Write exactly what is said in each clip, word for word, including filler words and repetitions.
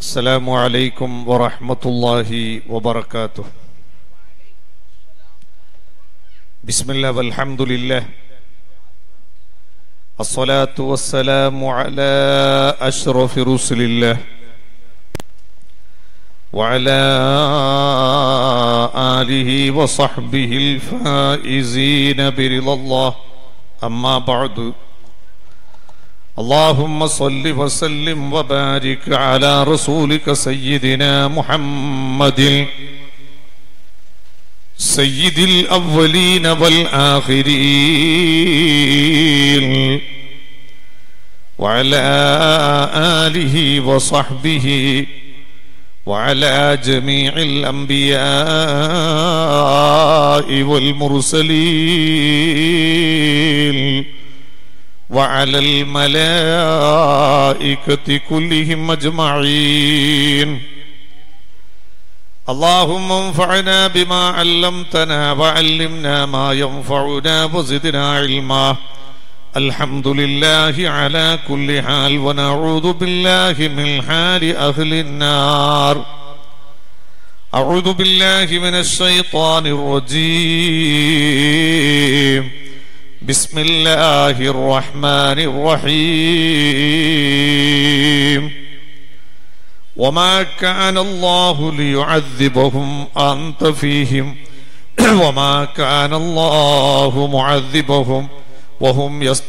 السلام عليكم ورحمة الله وبركاته. بسم الله والحمد لله، الصلاة والسلام على أشرف رسل الله وعلى آله وصحبه الفائزين برضا الله. أما بعد، اللهم صل وسلم وبارك على رسولك سيدنا محمد سيد الأولين والآخرين وعلى آله وصحبه وعلى جميع الأنبياء والمرسلين وعلى الملائكة كلهم أجمعين. اللهم انفعنا بما علمتنا وعلمنا ما ينفعنا وزدنا علما. الحمد لله على كل حال، ونعوذ بالله من حال أهل النار. أعوذ بالله من الشيطان الرجيم. بسم الله الرحمن الرحيم. وما كان الله ليعذبهم أنت فيهم وما كان الله معذبهم وهم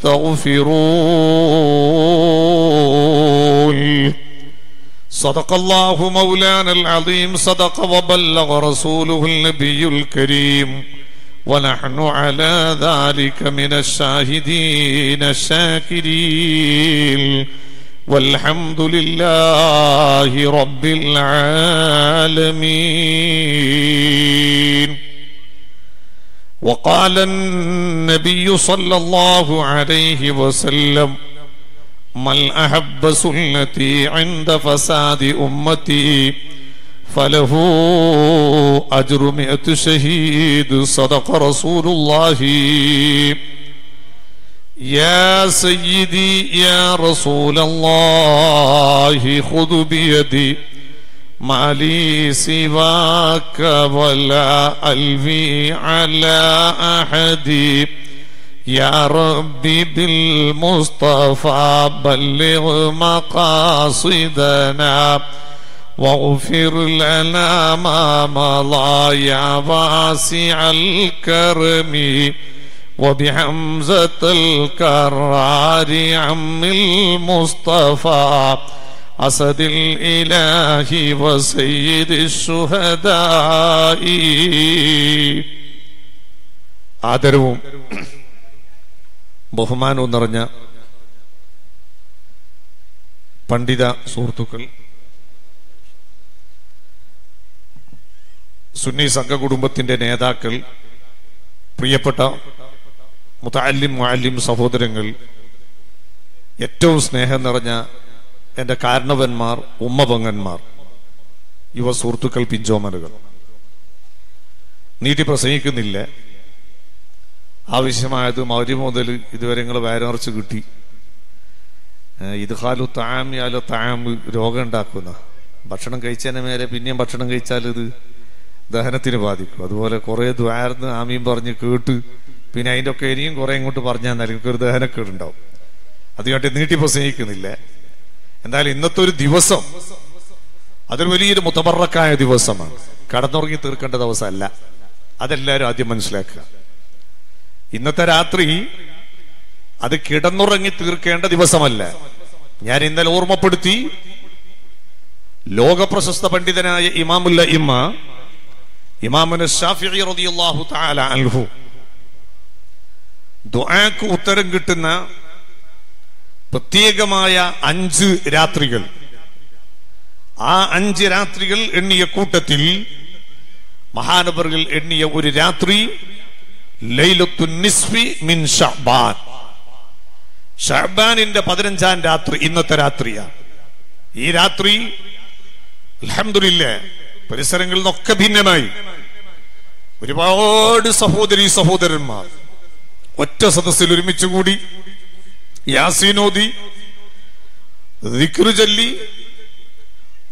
يستغفرون. صدق الله مولانا العظيم، صدق وبلغ رسوله النبي الكريم، ونحن على ذلك من الشاهدين الشاكرين، والحمد لله رب العالمين. وقال النبي صلى الله عليه وسلم: من أحب سنتي عند فساد أمتي فله أجر مئة شهيد. صدق رسول الله. يا سيدي يا رسول الله، خذ بيدي ما لي سواك ولا ألوي على أحد. يا ربي بالمصطفى بلغ مقاصدنا واغفر لنا ما مضى يا واسع الكرم. وبحمزة الكرار عم المصطفى أسد الإله وسيد الشهداء. ആദരവും ബഹുമാനവും നിറഞ്ഞ പണ്ഡിത സുഹൃത്തുക്കൾ, സുന്നി സംഘകുടുംബത്തിന്റെ നേതാക്കൾ, പ്രിയപ്പെട്ട മുതഅല്ലിം മുഅല്ലിം സഹോദരങ്ങൾ, ഏറ്റവും സ്നേഹം നിറഞ്ഞ എൻ്റെ കാരണവന്മാർ, ഉമ്മപങ്ങന്മാർ, യുവ സുഹൃത്തുക്കൾ, പിഞ്ചോമനുകൾ, നീട്ടി പ്രസംഗിക്കുന്നില്ല. ആവശ്യമായത് മഗ്‌രിബ് മുതൽ ഇതുവരെ നിങ്ങൾ വയറിറച്ച് കിട്ടി. ഇത് ഖാലു തആമി അല തആമ് രോഗം ഉണ്ടാക്കുന്ന ഭക്ഷണം കഴിച്ചതിന് മേലെ പിന്നെയും ഭക്ഷണം കഴിച്ചാൽ ഇത് ദഹനത്തിന് ബാധിക്കും. അതുപോലെ കുറെ ദ്വാരന്ന് ആമീൻ പറഞ്ഞ് കേട്ട് പിന്നെ അതിൻ്റെ ഒക്കെ ഇനിയും കുറെ ഇങ്ങോട്ട് പറഞ്ഞാൽ നിങ്ങൾക്ക് ഒരു ദഹനക്കേടുണ്ടാവും. അതുകൊണ്ട് നീട്ടി പ്രസംഗിക്കുന്നില്ല. എന്തായാലും ഇന്നത്തെ ഒരു ദിവസം അതൊരു വലിയൊരു മുതബറക്കായ ദിവസമാണ്. കടന്നുറങ്ങി തീർക്കേണ്ട ദിവസമല്ല. അതെല്ലാവരും ആദ്യം മനസ്സിലാക്കുക. ഇന്നത്തെ രാത്രി അത് കിടന്നുറങ്ങി തീർക്കേണ്ട ദിവസമല്ല. ഞാൻ ഇന്നലെ ഓർമ്മപ്പെടുത്തി, ലോക പ്രശസ്ത പണ്ഡിതനായ ഇമാമുൽ അഇമ്മ ഇമാമുന ശാഫിഈ റളിയല്ലാഹു തആല അൻഹു ദുആക്ക് ഉത്തരം കിട്ടുന്ന പ്രത്യേകമായ അഞ്ച് രാത്രികൾ, ആ അഞ്ച് രാത്രികൾ എണ്ണിയ കൂട്ടത്തിൽ മഹാനവറുകൾ എണ്ണിയ ഒരു രാത്രി ലൈലത്തുൻ നിസ്ഫി മിൻ ശഅബാൻ, ശഅബാനിന്റെ പതിനഞ്ചാം രാത്രി ഇന്നത്തെ രാത്രിയാണ്. ഈ രാത്രി അൽഹംദുലില്ലാഹ് പരിസരങ്ങളിൽ നിന്നൊക്കെ ഭിന്നമായി ഒരുപാട് സഹോദരീ സഹോദരന്മാർ ഒറ്റ സദസ്സിൽ ഒരുമിച്ച് കൂടി യാസീൻ ഓതി, ദിക്ർ ചൊല്ലി,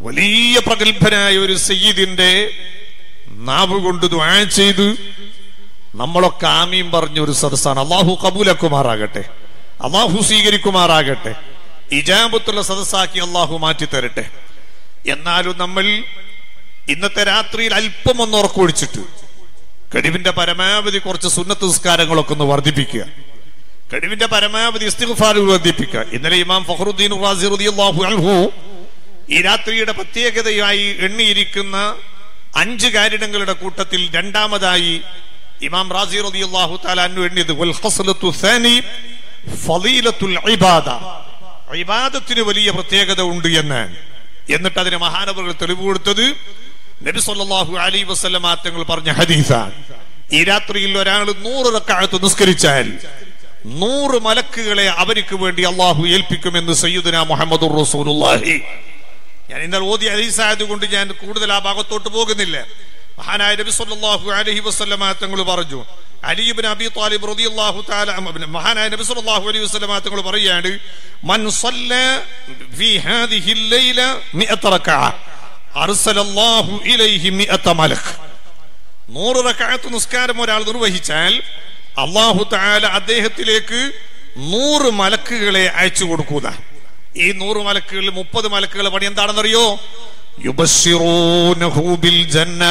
വലിയ പ്രഗത്ഭനായ ഒരു സയ്യിദിന്റെ നാവ് കൊണ്ട് ദുആ ചെയ്ത് നമ്മളൊക്കെ ആമീൻ പറഞ്ഞ ഒരു സദസ്സാണ്. അള്ളാഹു കബൂലക്കുമാറാകട്ടെ, അള്ളാഹു സ്വീകരിക്കുമാറാകട്ടെ, ഇജാബത്തുള്ള സദസ്സാക്കി അള്ളാഹു മാറ്റി തരട്ടെ. എന്നാലും നമ്മൾ ഇന്നത്തെ രാത്രിയിൽ അല്പം ഒന്ന് ഉറക്കൊഴിച്ചിട്ട് കഴിവിന്റെ പരമാവധി കുറച്ച് സുന്നത്ത് നിസ്കാരങ്ങളൊക്കെ ഒന്ന് വർദ്ധിപ്പിക്കുക, കഴിവിന്റെ പരമാവധി ഇസ്തിഗ്ഫാറുകൾ വർദ്ധിപ്പിക്കുക. ഇന്നലെ ഇമാം ഫഖറുദ്ദീൻ റാസി റളിയല്ലാഹു അൻഹു ഈ രാത്രിയുടെ പ്രത്യേകതയായി എണ്ണിയിരിക്കുന്ന അഞ്ച് കാര്യങ്ങളുടെ കൂട്ടത്തിൽ രണ്ടാമതായി ഇമാം റാസി റളിയല്ലാഹു തആല അൻഹു എണ്ണിയത് വൽ ഖസ്ലത്തു സാനി ഫളീലത്തുൽ ഇബാദ, ഇബാദത്തിന് വലിയ പ്രത്യേകത ഉണ്ട് എന്നാണ്. എന്നിട്ട് അതിന് മഹാനവറുകൾ തെളിവ് കൊടുത്തത് നബി സല്ലല്ലാഹു അലൈഹി വസല്ലം തങ്ങൾ പറഞ്ഞ ഹദീസാണ്. ഈ രാത്രിയിൽ ഒരാൾ നൂറ് റക്അത്ത് നിസ്കരിച്ചാൽ നൂറ് മലക്കുകളെ അവർക്ക് വേണ്ടി അള്ളാഹു ഏൽപ്പിക്കുമെന്ന് സയ്യിദുനാ മുഹമ്മദുർ റസൂലുള്ളാഹി. ഞാൻ ഇന്നലെ ഓതിയ ഹദീസായത് കൊണ്ട് ഞാൻ കൂടുതൽ ആ ഭാഗത്തോട്ട് പോകുന്നില്ല. മഹാനായ നബി സല്ലല്ലാഹു അലൈഹി വസല്ലം തങ്ങൾ പറഞ്ഞു, അലി ഇബ്നു അബീ ത്വാലിബ് റളിയല്ലാഹു തആല മഹാനായ നബി സല്ലല്ലാഹു അലൈഹി വസല്ലം തങ്ങൾ പറയാണ്, മൻ സല്ല ഫീ ഹാദിഹിൽ ലൈല മിഅത റക്അ അർസലല്ലാഹു ഇലൈഹി മിഅത മലക്. നൂറ് റക്അത്ത് നിസ്കാരം ഒരാൾ നിർവഹിച്ചാൽ അല്ലാഹു തആല അദ്ദേഹത്തിലേക്ക് നൂറ് മലക്കുകളെ അയച്ചു കൊടുക്കുക. ഈ നൂറ് മലക്കുകളിൽ മുപ്പത് മലക്കുകളുടെ പണി എന്താണെന്നറിയോ? യുബശ്ശിറൂനഹു ബിൽ ജന്ന.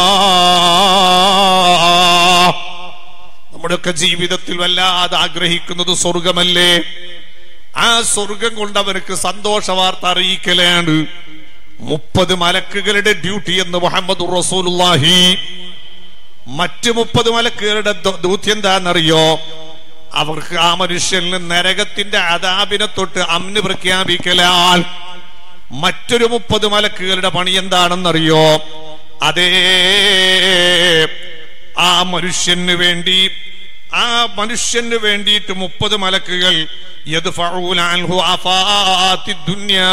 നമ്മുടെയൊക്കെ ജീവിതത്തിൽ വല്ലാതെ ആഗ്രഹിക്കുന്നത് സ്വർഗമല്ലേ? ആ സ്വർഗം കൊണ്ട് അവർക്ക് സന്തോഷ വാർത്ത അറിയിക്കലാണ്. മുപ്പത് മലക്കുകളുടെ ഡ്യൂട്ടി എന്ന് മുഹമ്മദുർ റസൂലുള്ളാഹി. മറ്റു മുപ്പത് മലക്കുകളുടെ ദൗത്യം എന്താണെന്നറിയോ? അവർക്ക് ആ മനുഷ്യന് നരകത്തിന്റെ അദാബിനെ തൊട്ട് അമ്ന് പ്രഖ്യാപിക്കലാൽ. മറ്റൊരു മുപ്പത് മലക്കുകളുടെ പണി എന്താണെന്നറിയോ? അതേ ആ മനുഷ്യന് വേണ്ടി ആ മനുഷ്യന് വേണ്ടിയിട്ട് മുപ്പത് മലക്കുകൾ യദ്ഫഊന അൻഹു ആഫാത്തി ദുനിയാ.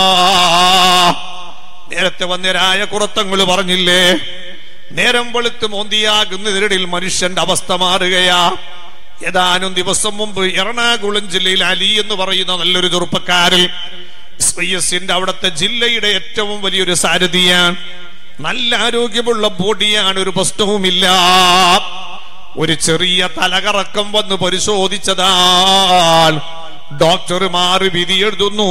നേരത്തെ വന്നരായ കുറത്തങ്ങൾ പറഞ്ഞില്ലേ, നേരം വെളുത്ത് മോന്തിയാകുന്നതിനിടയിൽ മനുഷ്യന്റെ അവസ്ഥ മാറുകയാ. ഏതാനും ദിവസം മുമ്പ് എറണാകുളം ജില്ലയിൽ അലി എന്ന് പറയുന്ന നല്ലൊരു ചെറുപ്പക്കാരൻ എസ് വൈ എസിന്റെ അവിടുത്തെ ജില്ലയുടെ ഏറ്റവും വലിയൊരു സാരഥിയാണ്. നല്ല ആരോഗ്യമുള്ള ബോഡിയാണ്, ഒരു പ്രശ്നവുമില്ല. ഒരു ചെറിയ തലകറക്കം വന്ന് പരിശോധിച്ചതാൽ ഡോക്ടർമാർ വിധി എഴുതുന്നു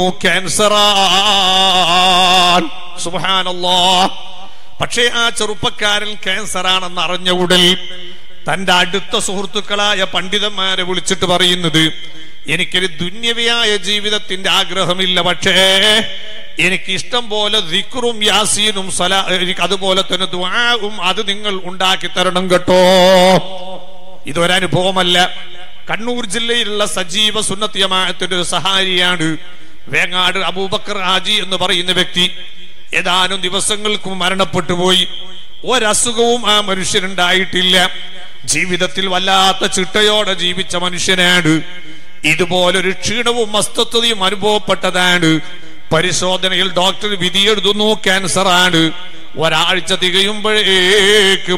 ക്യാൻസറാൻ. സുബ്ഹാനല്ലാഹ്. പക്ഷേ ആ ചെറുപ്പക്കാരൻ ക്യാൻസർ ആണെന്ന് അറിഞ്ഞ ഉടൻ തന്റെ അടുത്ത സുഹൃത്തുക്കളായ പണ്ഡിതന്മാരെ വിളിച്ചിട്ട് പറയുന്നത്, എനിക്കൊരു ദുന്യവിയായ ജീവിതത്തിന്റെ ആഗ്രഹമില്ല, പക്ഷേ എനിക്ക് ഇഷ്ടം പോലെ ദിക്റും യാസീനും സലാ അതുപോലെ തന്നെ ദുആഉം അത് നിങ്ങൾ ഉണ്ടാക്കി തരണം കേട്ടോ. ഇതൊരനുഭവമല്ല. കണ്ണൂർ ജില്ലയിലുള്ള സജീവ സുന്നത്ത് ജമാഅത്തിന്റെ ഒരു സഹായിയാണ് വേങ്ങാട് അബൂബക്കർ ഹാജി എന്ന് പറയുന്ന വ്യക്തി. ഏതാനും ദിവസങ്ങൾക്ക് മരണപ്പെട്ടു പോയി. ഒരസുഖവും ആ മനുഷ്യനുണ്ടായിട്ടില്ല. ജീവിതത്തിൽ വല്ലാത്ത ചിട്ടയോടെ ജീവിച്ച മനുഷ്യനാണ്. ഇതുപോലൊരു ക്ഷീണവും അസ്വസ്ഥതയും അനുഭവപ്പെട്ടതാണ്. പരിശോധനയിൽ ഡോക്ടർ വിധിയെഴുതുന്നു ക്യാൻസർ ആണ്. ഒരാഴ്ച തികയുമ്പോഴേക്ക്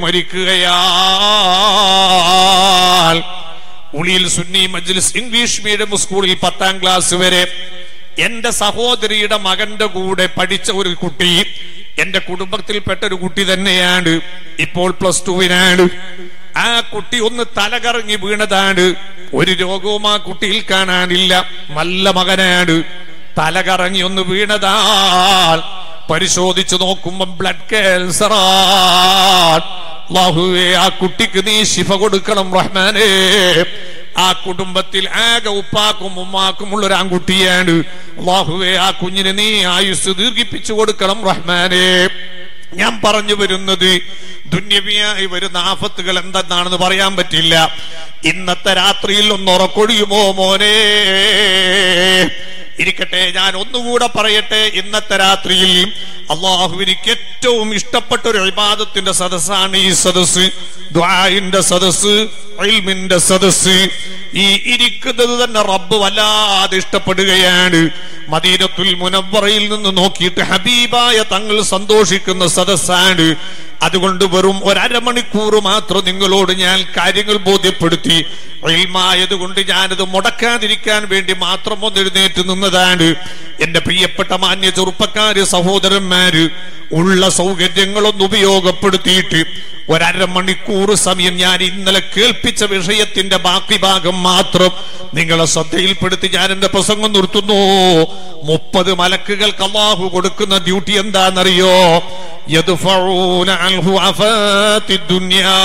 മരിക്കുകയാൽ. ഉളിയിൽ സുന്നി മജ്ലിസ് ഇംഗ്ലീഷ് മീഡിയം സ്കൂളിൽ പത്താം ക്ലാസ് വരെ എന്റെ സഹോദരിയുടെ മകന്റെ കൂടെ പഠിച്ച ഒരു കുട്ടി, എന്റെ കുടുംബത്തിൽപ്പെട്ട ഒരു കുട്ടി തന്നെയാണ്. ഇപ്പോൾ പ്ലസ് ടുവിനാണ്. ആ കുട്ടി ഒന്ന് തലകറങ്ങി വീണതാണ്. ഒരു രോഗവും ആ കുട്ടിയിൽ കാണാനില്ല. നല്ല മകനാണ്. തലകറങ്ങി ഒന്ന് വീണതാൽ പരിശോധിച്ചു നോക്കുമ്പോ ബ്ലഡ് ക്യാൻസർ. അല്ലാഹുവേ, ആ കുട്ടിക്ക് നീ ശിഫ കൊടുക്കണം റഹ്മാനേ. ആ കുടുംബത്തിൽ ആകെ ഉപ്പാക്കും ഉമ്മാക്കും ഉള്ള ഒരു ആൺകുട്ടിയാണ്. അല്ലാഹുവേ, ആ കുഞ്ഞിന് നീ ആയുസ് ദീർഘിപ്പിച്ചു കൊടുക്കണം റഹ്മാനേ. ഞാൻ പറഞ്ഞു വരുന്നത്, ദുന്യവിയായി വരുന്ന ആഫത്തുകൾ എന്തെന്നാണെന്ന് പറയാൻ പറ്റില്ല. ഇന്നത്തെ രാത്രിയിൽ ഒന്ന് ഉറക്കൊഴിയുമോ മോനെ? ഇരിക്കട്ടെ, ഞാൻ ഒന്നുകൂടെ പറയട്ടെ. ഇന്നത്തെ രാത്രിയിൽ അള്ളാഹുവിനിക്ക് ഏറ്റവും ഇഷ്ടപ്പെട്ട ഒരു ഇബാദത്തിന്റെ സദസ്സാണ് ഈ സദസ്. ദുആഇന്റെ സദസ്, ഇൽമിന്റെ സദസ്. ഈ ഇരിക്കുന്നത് തന്നെ റബ്ബ് വല്ലാതെ ഇഷ്ടപ്പെടുകയാണ്. മദീനത്തുൽ മുനവ്വറയിൽ നിന്ന് നോക്കിയിട്ട് ഹബീബായ തങ്ങൾ സന്തോഷിക്കുന്ന സദസ്സാണ്. അതുകൊണ്ട് വെറും ഒരമണിക്കൂർ മാത്രം നിങ്ങളോട് ഞാൻ കാര്യങ്ങൾ ബോധ്യപ്പെടുത്തി. ഇൽമായതുകൊണ്ട് ഞാനത് മുടക്കാതിരിക്കാൻ വേണ്ടി മാത്രം ഒന്ന് എഴുന്നേറ്റ് നിന്നതാണ്. എന്റെ പ്രിയപ്പെട്ട മാന്യ ചെറുപ്പക്കാര്, സഹോദരന്മാര്, ഉള്ള സൗകര്യങ്ങളൊന്ന് ഉപയോഗപ്പെടുത്തിയിട്ട് ഒരമണിക്കൂർ സമയം ഞാൻ ഇന്നലെ കേൾപ്പിച്ച വിഷയത്തിന്റെ ബാക്കി ഭാഗം മാത്രം നിങ്ങളെ ശ്രദ്ധയിൽപ്പെടുത്തി ഞാൻ എന്റെ പ്രസംഗം നിർത്തുന്നു. മുപ്പത് മലക്കുകൾക്ക് അല്ലാഹു കൊടുക്കുന്ന ഡ്യൂട്ടി എന്താണെന്നറിയോ? യദ്ഫഊന അൻഹു അഫാത്തി ദുനിയാ.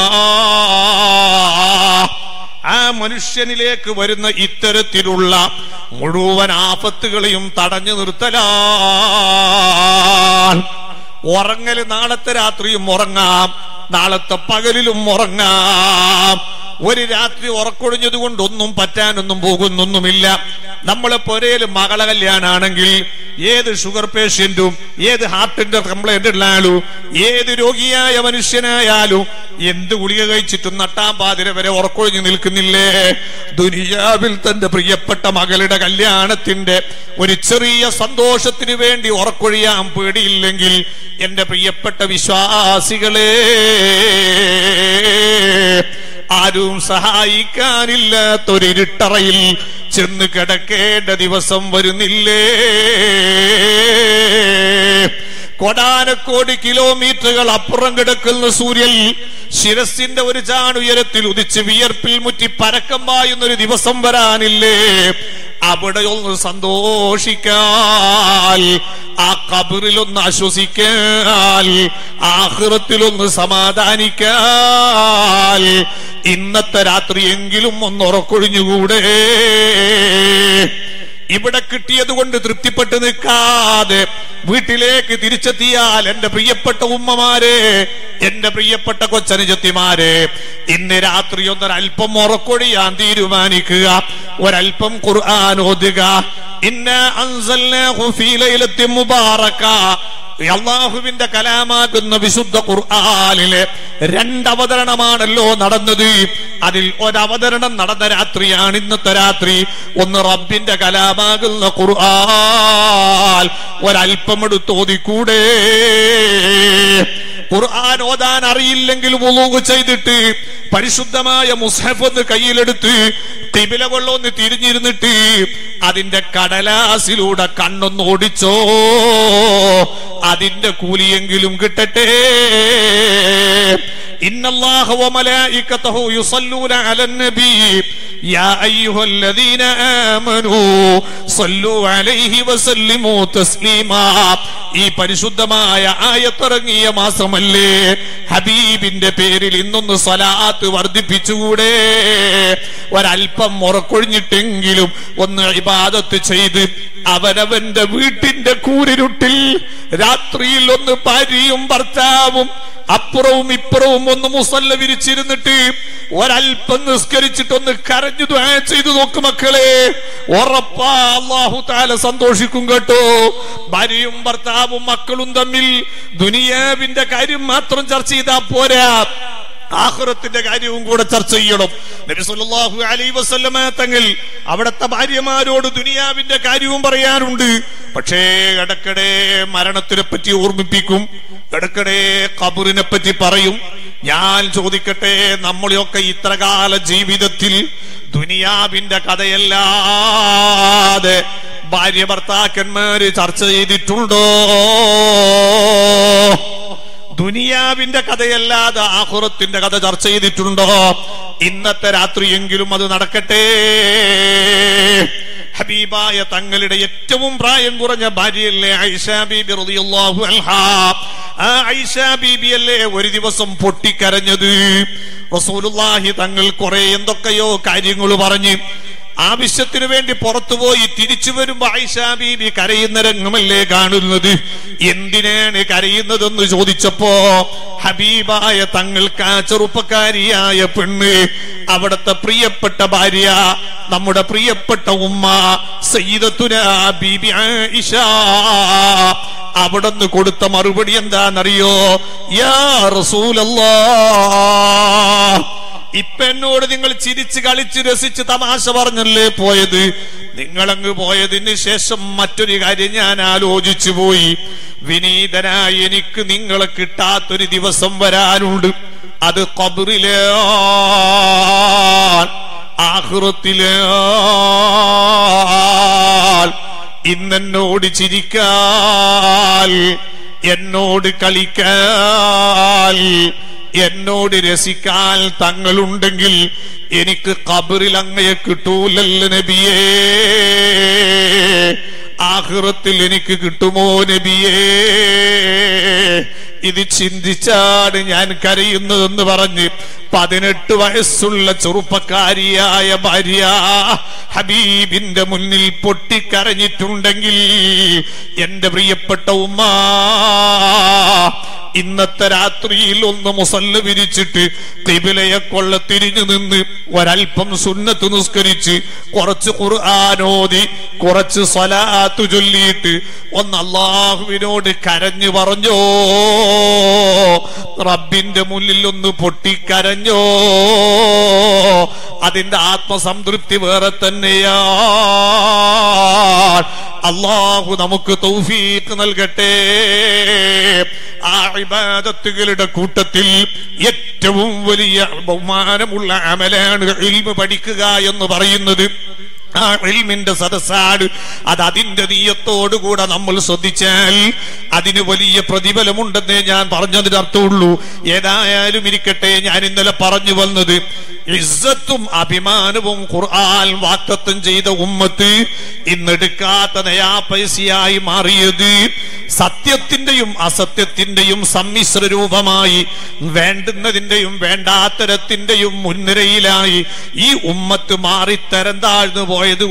ആ മനുഷ്യനിലേക്ക് വരുന്ന ഇത്തരത്തിലുള്ള മുഴുവൻ ആപത്തുകളെയും തടഞ്ഞു നിർത്തലാണ്. ഉറങ്ങല് നാളത്തെ രാത്രിയും ഉറങ്ങാം, നാളത്തെ പകലിലും ഉറങ്ങാം. ഒരു രാത്രി ഉറക്കൊഴിഞ്ഞത് കൊണ്ടൊന്നും പറ്റാനൊന്നും പോകുന്നൊന്നുമില്ല. നമ്മളെ പൊരയിൽ മകളെ കല്യാണാണെങ്കിൽ ഏത് ഷുഗർ പേഷ്യന്റും ഏത് ഹാർട്ടിന്റെ കംപ്ലൈന്റ് ഉള്ള ആളും ഏത് രോഗിയായ മനുഷ്യനായാലും എന്ത് ഗുളിക കഴിച്ചിട്ടും നട്ടാം പാതിര വരെ ഉറക്കൊഴിഞ്ഞു നിൽക്കുന്നില്ലേ? ദുനിയാവിൽ തന്റെ പ്രിയപ്പെട്ട മകളുടെ കല്യാണത്തിന്റെ ഒരു ചെറിയ സന്തോഷത്തിന് വേണ്ടി ഉറക്കൊഴിയാൻ പേടിയില്ലെങ്കിൽ എന്റെ പ്രിയപ്പെട്ട വിശ്വാസികളെ, ആരും സഹായിക്കാനില്ലാത്തൊരിട്ടറയിൽ ചെന്ന് കിടക്കേണ്ട ദിവസം വരുന്നില്ലേ? കോടാനക്കോടി കിലോമീറ്ററുകൾ അപ്പുറം കിടക്കുന്ന സൂര്യൻ ശിരസിന്റെ ഒരു ചാണുയരത്തിൽ ഉദിച്ച് വിയർപ്പിൽ മുറ്റി പരക്കം പായുന്നൊരു ദിവസം വരാനില്ലേ? അവിടെ ഒന്ന് സന്തോഷിക്കാൻ, ആ ഖബറിലൊന്ന് ആശ്വസിക്കാൻ, ആഖിറത്തിലൊന്ന് സമാധാനിക്കാൻ ഇന്നത്തെ രാത്രിയെങ്കിലും ഒന്ന് ഉറക്കൊഴിഞ്ഞുകൂടെ? ഇവിടെ കിട്ടിയത് കൊണ്ട് തൃപ്തിപ്പെട്ട് നിൽക്കാതെ വീട്ടിലേക്ക് തിരിച്ചെത്തിയാൽ എന്റെ പ്രിയപ്പെട്ട ഉമ്മമാരെ, എന്റെ പ്രിയപ്പെട്ട കൊച്ചനുജത്തിമാരെ, ഇന്ന് രാത്രി ഒന്നൊരൽപ്പം ഉറക്കൊഴിയാൻ തീരുമാനിക്കുക. ഒരൽപ്പം ഖുർആൻ ഓതുക. ഇന്നാ അൻസൽനാഹു ഫീ ലൈലത്തിൻ മുബാറക. അല്ലാഹുവിന്റെ കലാമാകുന്ന വിശുദ്ധ ഖുർആനിലെ രണ്ടവതരണമാണല്ലോ നടന്നത്. അതിൽ ഒരവതരണം നടന്ന രാത്രിയാണ് ഇന്നത്തെ രാത്രി. ഒന്ന് റബ്ബിന്റെ കലാമാകുന്ന ഖുർആൻ ഒരൽപ്പം എടുത്ത് ഓതിക്കൂടെ? ഖുർആൻ ഓതാൻ അറിയില്ലെങ്കിൽ വുളൂ ചെയ്തിട്ട് പരിശുദ്ധമായ മുസ്ഹഫ് ഒന്ന് കയ്യിലെടുത്ത് ഖിബില കൊള്ളൊന്ന് തിരിഞ്ഞിരുന്നിട്ട് അതിന്റെ കടലാസിലൂടെ കണ്ണൊന്ന് ഓടിച്ചോ, അതിന്റെ കൂലിയെങ്കിലും കിട്ടട്ടെ. ഇന്നല്ലാഹ വമലായികതഹു യുസല്ലൂന അലൻ നബി യാ അയ്യുഹല്ലദീന ആമനൂ സല്ലു അലൈഹി വസല്ലിമു തസ്ലീമാ. ഈ പരിശുദ്ധമായ ആയത്തിറങ്ങിയ മാസമല്ലേ? ഹബീബിന്റെ പേരിൽ ഇന്നൊന്ന് സ്വലാത്ത് വർദ്ധിപ്പിച്ചുകൂടെ? ഒരൽപ്പം ഉറക്കൊഴിഞ്ഞിട്ടെങ്കിലും ഒന്ന് ഇബാദത്ത് ചെയ്ത് അവനവന്റെ വീട്ടിന്റെ കൂരിരുട്ടിൽ രാത്രിയിൽ ഒന്ന് ഭാര്യയും ഭർത്താവും അപ്പുറവും ഇപ്പുറവും ഒന്ന് മുസല്ല വിരിച്ചിരുന്നിട്ട് ഒരൽപ്പം നിസ്കരിച്ചിട്ടൊന്ന് കരഞ്ഞു ദുആ ചെയ്തു നോക്ക് മക്കളെ. ഉറപ്പാ അല്ലാഹു തആല സന്തോഷിക്കും കേട്ടോ. ഭാര്യയും ഭർത്താവും മക്കളും തമ്മിൽ ദുനിയാവിന്റെ കാര്യം മാത്രം ചർച്ച ചെയ്താ പോരാ, ആഖിറത്തിന്റെ കാര്യവും കൂടെ ചർച്ച ചെയ്യണം. നബി സല്ലല്ലാഹു അലൈഹി വസല്ലമ തങ്ങൾ അവിടുത്തെ ഭാര്യമാരോട് ദുനിയാവിന്റെ കാര്യവും പറയാറുണ്ട്. പക്ഷേ ഇടയ്ക്കിടെ മരണത്തിനെ പറ്റി ഓർമ്മിപ്പിക്കും, ഇടയ്ക്കിടെ ഖബറിനെ പറ്റി പറയും. ഞാൻ ചോദിക്കട്ടെ, നമ്മളെയൊക്കെ ഇത്രകാല ജീവിതത്തിൽ ദുനിയാവിന്റെ കഥയല്ലാതെ ഭാര്യ ഭർത്താക്കന്മാര് ചർച്ച ചെയ്തിട്ടുണ്ടോ? ദുനിയാവിന്റെ കഥയല്ലാതെ ആഖിറത്തിന്റെ കഥ ചർച്ച ചെയ്തിട്ടുണ്ടോ? ഇന്നത്തെ രാത്രിയെങ്കിലും അത് നടക്കട്ടെ. ഹബീബായ തങ്ങളുടെ ഏറ്റവും പ്രായം കുറഞ്ഞ ഭാര്യയല്ലേ ആയിഷ ബീബി റളിയല്ലാഹു അൻഹാ. ആ ആയിഷ ബീബിയല്ലേ ഒരു ദിവസം പൊട്ടിക്കരഞ്ഞത്? റസൂലുള്ളാഹി തങ്ങൾ കുറെ എന്തൊക്കെയോ കാര്യങ്ങൾ പറഞ്ഞ് ആവശ്യത്തിനു വേണ്ടി പുറത്തുപോയി തിരിച്ചു വരുമ്പോ ആയിഷ ബീബി കരയുന്ന രംഗമല്ലേ കാണുന്നത്? എന്തിനാണ് കരയുന്നതെന്ന് ചോദിച്ചപ്പോ ഹബീബായ തങ്ങൾക്ക് ആ ചെറുപ്പക്കാരിയായ പെണ്ണ്, അവിടുത്തെ പ്രിയപ്പെട്ട ഭാര്യ, നമ്മുടെ പ്രിയപ്പെട്ട ഉമ്മ സയ്യിദത്തുനാ ബീബി ആയിഷ, അവിടുന്ന് കൊടുത്ത മറുപടി എന്താണെന്നറിയോ? യാ റസൂലല്ലാഹ്, ഇപ്പൊ എന്നോട് നിങ്ങൾ ചിരിച്ച് കളിച്ച് രസിച്ച് തമാശ പറഞ്ഞല്ലേ പോയത്? നിങ്ങളങ്ങ് പോയതിന് ശേഷം മറ്റൊരു കാര്യം ഞാൻ ആലോചിച്ചു പോയി. വിനീതനായി എനിക്ക് നിങ്ങളെ കിട്ടാത്തൊരു ദിവസം വരാനുണ്ട്. അത് ഖബറിലാണ്, ആഖിറത്തിലാണ്. ഇന്നെന്നോട് ചിരിക്കാൻ, എന്നോട് കളിക്കാൻ, എന്നോട് രസിക്കാൻ തങ്ങളുണ്ടെങ്കിൽ എനിക്ക് ഖബറിൽ അങ്ങയെ കിട്ടൂലല്ലോ നബിയേ. ആഖിറത്തിൽ എനിക്ക് കിട്ടുമോ നബിയേ? ഇത് ചിന്തിച്ചാണ് ഞാൻ കരയുന്നതെന്ന് പറഞ്ഞ് പതിനെട്ട് വയസ്സുള്ള ചെറുപ്പക്കാരിയായ ഭാര്യ ഹബീബിന്റെ മുന്നിൽ പൊട്ടിക്കരഞ്ഞിട്ടുണ്ടെങ്കിൽ എന്റെ പ്രിയപ്പെട്ട ഉമ്മ, ഇന്നത്തെ രാത്രിയിൽ ഒന്ന് മുസല്ല വിരിച്ചിട്ട് ഖിബിലയെ കൊള്ള തിരിഞ്ഞു നിന്ന് ഒരൽപ്പം സുന്നത്ത് നിസ്കരിച്ച് കുറച്ച് ഖുർആനോദി കുറച്ച് സ്വലാത്ത് ചൊല്ലിയിട്ട് ഒന്ന് അല്ലാഹുവിനോട് കരഞ്ഞു പറഞ്ഞോ, റബ്ബിന്റെ മുന്നിൽ ഒന്ന് പൊട്ടിക്കരഞ്ഞോ, അതിന്റെ ആത്മസംതൃപ്തി വേറെ തന്നെയാ. അല്ലാഹു നമുക്ക് തൗഫീഖ് നൽകട്ടെ. ആ ഇബാദത്തുകളുടെ കൂട്ടത്തിൽ ഏറ്റവും വലിയ ബഹുമാനമുള്ള അമലാണ് ഇൽമ് പഠിക്കുക എന്ന് പറയുന്നത്. ആ ഇൽമിന്റെ സദസ്സാണ്. അത് അതിന്റെ നീയത്തോടുകൂടെ നമ്മൾ ശ്രദ്ധിച്ചാൽ അതിന് വലിയ പ്രതിഫലമുണ്ടെന്നേ ഞാൻ പറഞ്ഞതിന് അർത്ഥമുള്ളൂ. ഏതായാലും ഇരിക്കട്ടെ, ഞാൻ ഇന്നലെ പറഞ്ഞു വന്നത് ഇസ്സത്തും അഭിമാനവും ഖുർആൻ വാഗ്ദത്തം ചെയ്ത ഉമ്മത്ത് ഇന്നെടുക്കാത്ത നയാ പൈസയായി മാറിയത് സത്യത്തിന്റെയും അസത്യത്തിന്റെയും സമ്മിശ്ര രൂപമായി, വേണ്ടുന്നതിന്റെയും വേണ്ടാത്തരത്തിന്റെയും മുൻനിരയിലായി ഈ ഉമ്മത്ത് മാറിത്തരം താഴ്ന്നു പോയത്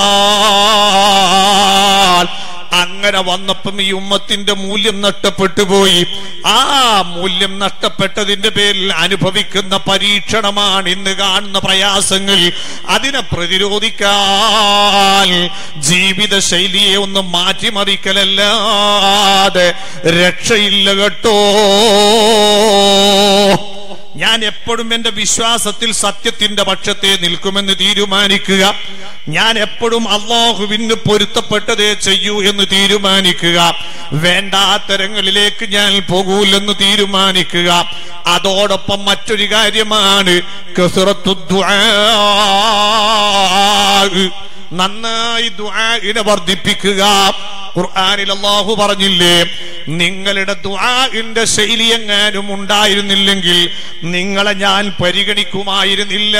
കൊണ്ടാൽ അങ്ങനെ വന്നപ്പം ഈ ഉമ്മത്തിന്റെ മൂല്യം നഷ്ടപ്പെട്ടു പോയി. ആ മൂല്യം നഷ്ടപ്പെട്ടതിന്റെ പേരിൽ അനുഭവിക്കുന്ന പരീക്ഷണമാണ് ഇന്ന് കാണുന്ന പ്രയാസങ്ങൾ. അതിനെ പ്രതിരോധിക്കാൻ ജീവിത ശൈലിയെ ഒന്ന് മാറ്റിമറിക്കലല്ലാതെ രക്ഷയില്ല കേട്ടോ. ഞാൻ എപ്പോഴും എന്റെ വിശ്വാസത്തിൽ സത്യത്തിന്റെ പക്ഷത്തെ നിൽക്കുമെന്ന് തീരുമാനിക്കുക. ഞാൻ എപ്പോഴും അല്ലാഹുവിന് പൊരുത്തപ്പെട്ടതേ ചെയ്യൂ എന്ന് തീരുമാനിക്കുക. വേണ്ടാത്തരങ്ങളിലേക്ക് ഞാൻ പോകൂലെന്ന് തീരുമാനിക്കുക. അതോടൊപ്പം മറ്റൊരു കാര്യമാണ് കസറത്തു ദുആ. നന്നായി ദുആഇനെ വർദ്ധിപ്പിക്കുക. ഖുർആനിൽ അല്ലാഹു പറഞ്ഞില്ലേ, നിങ്ങളുടെ ദുആഇന്റെ ശൈലി എങ്ങാനും ഉണ്ടായിരുന്നില്ലെങ്കിൽ നിങ്ങളെ ഞാൻ പരിഗണിക്കുമായിരുന്നില്ല.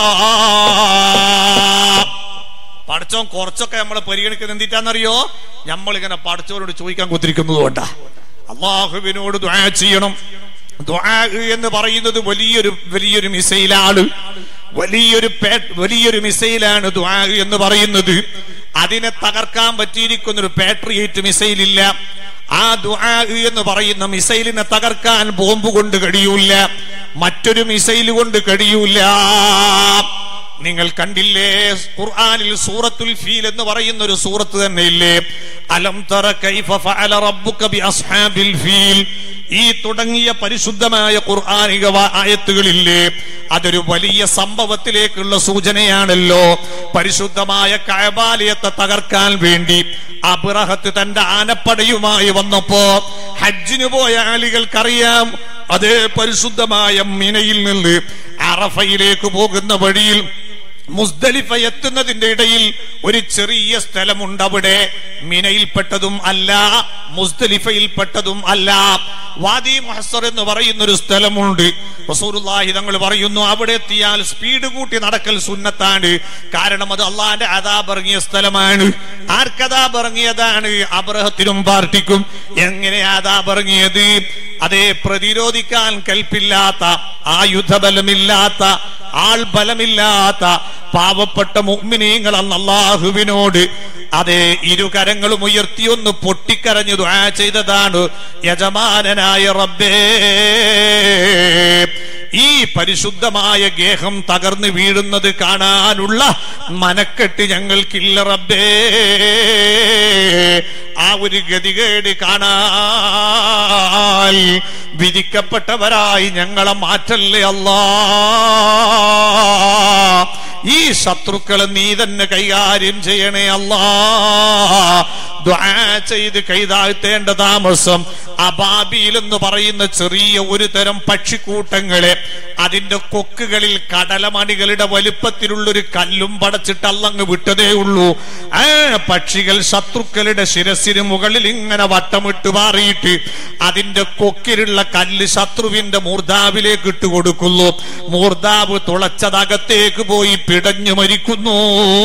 പഠിച്ചോൻ കുറച്ചൊക്കെ നമ്മളെ പരിഗണിക്കുന്നത് എന്തിട്ടാന്നറിയോ? നമ്മളിങ്ങനെ പഠിച്ചവരോട് ചോദിക്കാൻ കുത്തിരിക്കുന്നത് കൊണ്ടാ. അല്ലാഹുവിനോട് ദുആ ചെയ്യണം. ദുആ എന്ന് പറയുന്നത് വലിയൊരു വലിയൊരു മിസൈലാണ്, വലിയൊരു വലിയൊരു മിസൈലാണ് ദുആ എന്ന് പറയുന്നത്. അതിനെ തകർക്കാൻ പറ്റിയിരിക്കുന്ന ഒരു പാട്രിയേറ്റ് മിസൈൽ ഇല്ല. ആ ദുആ എന്ന് പറയുന്ന മിസൈലിനെ തകർക്കാൻ ബോംബ് കൊണ്ട് കഴിയൂല, മറ്റൊരു മിസൈൽ കൊണ്ട് കഴിയൂല. നിങ്ങൾ കണ്ടില്ലേ ഖുർആനിൽ സൂറത്തുൽ ഫീൽ എന്ന് പറയുന്ന ഒരു സൂറത്ത് തന്നെ ഇല്ലേ? അലം തറ കൈഫ ഫഅല റബ്ബുക ബി അസ്ഹാബിൽ ഫീൽ. ഈ തുടങ്ങിയ പരിശുദ്ധമായ ഖുർആനിക ആയത്തുകളില്ലേ, അതൊരു വലിയ സംഭവത്തിലേക്കുള്ള സൂചനയാണല്ലോ. പരിശുദ്ധമായ കഅബാലയത്തെ തകർക്കാൻ വേണ്ടി അബ്റഹത്ത് തന്റെ ആനപ്പടയുമായി വന്നപ്പോ ഹജ്ജിന് പോയ ആളുകൾക്കറിയാം, അതേ പരിശുദ്ധമായ മിനയിൽ നിന്ന് അറഫയിലേക്ക് പോകുന്ന വഴിയിൽ മുസ്ദലിഫ എത്തുന്നതിന്റെ ഇടയിൽ ഒരു ചെറിയ സ്ഥലമുണ്ട്. അവിടെ മിനയിൽപ്പെട്ടതും അല്ല മുസ്ദലിഫയിൽപ്പെട്ടതും അല്ല, വാദി മുഹസ്സർ എന്ന് പറയുന്ന ഒരു സ്ഥലമുണ്ട്. റസൂലുള്ളാഹി തങ്ങൾ പറയുന്നു, അവിടെ എത്തിയാൽ സ്പീഡ് കൂട്ടി നടക്കൽ സുന്നത്താണ്. കാരണം അത് അള്ളാന്റെ അദാബ് ഇറങ്ങിയ സ്ഥലമാണ്. ആർക്കദാബ് ഇറങ്ങിയതാണ്? അബ്റഹത്തിനും പാർട്ടിക്കും. എങ്ങനെ അദാബ് ഇറങ്ങിയത്? അതേ പ്രതിരോധിക്കാൻ കൽപ്പില്ലാത്ത, ആയുധബലമില്ലാത്ത, ആൾ ബലമില്ലാത്ത പാവപ്പെട്ട മുഅ്മിനീങ്ങൾ അല്ലാഹുവിനോട് അതേ ഇരുകരങ്ങളും ഉയർത്തി ഒന്ന് പൊട്ടിക്കരഞ്ഞു ദുആ ചെയ്തതാണ്, യജമാനനായ റബ്ബേ, ഈ പരിശുദ്ധമായ ഗേഹം തകർന്നു വീഴുന്നത് കാണാനുള്ള മനക്കെട്ട് ഞങ്ങൾക്കില്ല റബ്ബേ. ആ ഒരു ഗതികേട് കാണാൻ വിധിക്കപ്പെട്ടവരായി ഞങ്ങളെ മാറ്റല്ലേ അല്ലാ. ഈ ശത്രുക്കളെ നീ തന്നെ കൈകാര്യം ചെയ്യണേ അല്ലാ. ദുആ ചെയ്ത് കൈതാഴ്ത്തേണ്ട താമസം അബാബീൽ എന്ന് പറയുന്ന ചെറിയ ഒരു തരം പക്ഷിക്കൂട്ടങ്ങളെ അതിന്റെ കൊക്കുകളിൽ കടലമണികളുടെ വലുപ്പത്തിലുള്ളൊരു കല്ലും പടച്ചിട്ട് അല്ലങ്ങ് വിട്ടതേ ഉള്ളൂ. ആ പക്ഷികൾ ശത്രുക്കളുടെ ശിരസിന് മുകളിൽ ഇങ്ങനെ വട്ടമിട്ട് മാറിയിട്ട് അതിന്റെ കൊക്കിലുള്ള കല്ല് ശത്രുവിന്റെ മൂർധാവിലേക്ക് ഇട്ട് കൊടുക്കുന്നു. മൂർധാവ് തുളച്ചതകത്തേക്ക് പോയി പിടഞ്ഞു മരിക്കുന്നു.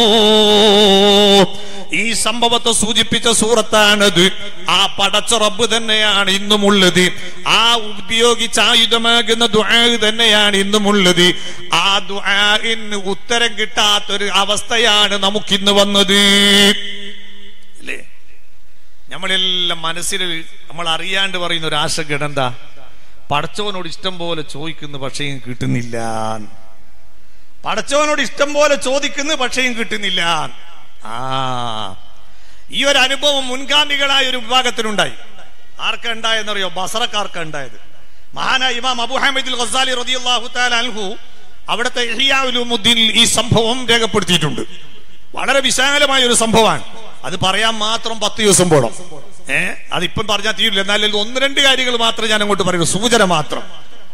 ഈ സംഭവത്തെ സൂചിപ്പിച്ച സൂറത്താണത്. ആ പടച്ച റബ്ബ് തന്നെയാണ് ഇന്നുമുള്ളത്. ആ ഉപയോഗിച്ച ആയുധമാകുന്ന ദുആ തന്നെയാണ് ഇന്നുമുള്ളത്. ആ ദുആഇന് ഉത്തരം കിട്ടാത്തൊരു അവസ്ഥയാണ് നമുക്കിന്ന് വന്നത് അല്ലേ? നമ്മളെല്ലാം മനസ്സിൽ നമ്മൾ അറിയാണ്ട് പറയുന്ന ഒരു ആശങ്ക എന്താ? പടച്ചവനോട് ഇഷ്ടം പോലെ ചോദിക്കുന്നു പക്ഷേ കിട്ടുന്നില്ല. പടച്ചവനോട് ഇഷ്ടം പോലെ ചോദിക്കുന്നു പക്ഷേയും കിട്ടുന്നില്ല. ആ ഈ ഒരു അനുഭവം മുൻഗാമികളായ ഒരു വിഭാഗത്തിനുണ്ടായി. ആർക്കാ ഉണ്ടായെന്നറിയോ? ബസറക്കാർക്കാ ഉണ്ടായത്. മഹാനായ ഇമാം അബൂ ഹമീദ് ഗസാലി റളിയല്ലാഹു തആല അൻഹു അവിടുത്തെ ഇഹ്യാ ഉലൂമുദ്ദീനിൽ ഈ സംഭവം രേഖപ്പെടുത്തിയിട്ടുണ്ട്. വളരെ വിശാലമായ ഒരു സംഭവമാണ്. അത് പറയാൻ മാത്രം പത്ത് ദിവസം പോണം. ഏഹ് അതിപ്പം പറഞ്ഞാൽ തീരില്ല. എന്നാലും ഒന്ന് രണ്ട് കാര്യങ്ങൾ മാത്രം ഞാൻ അങ്ങോട്ട് പറയുന്നു, സൂചന മാത്രം.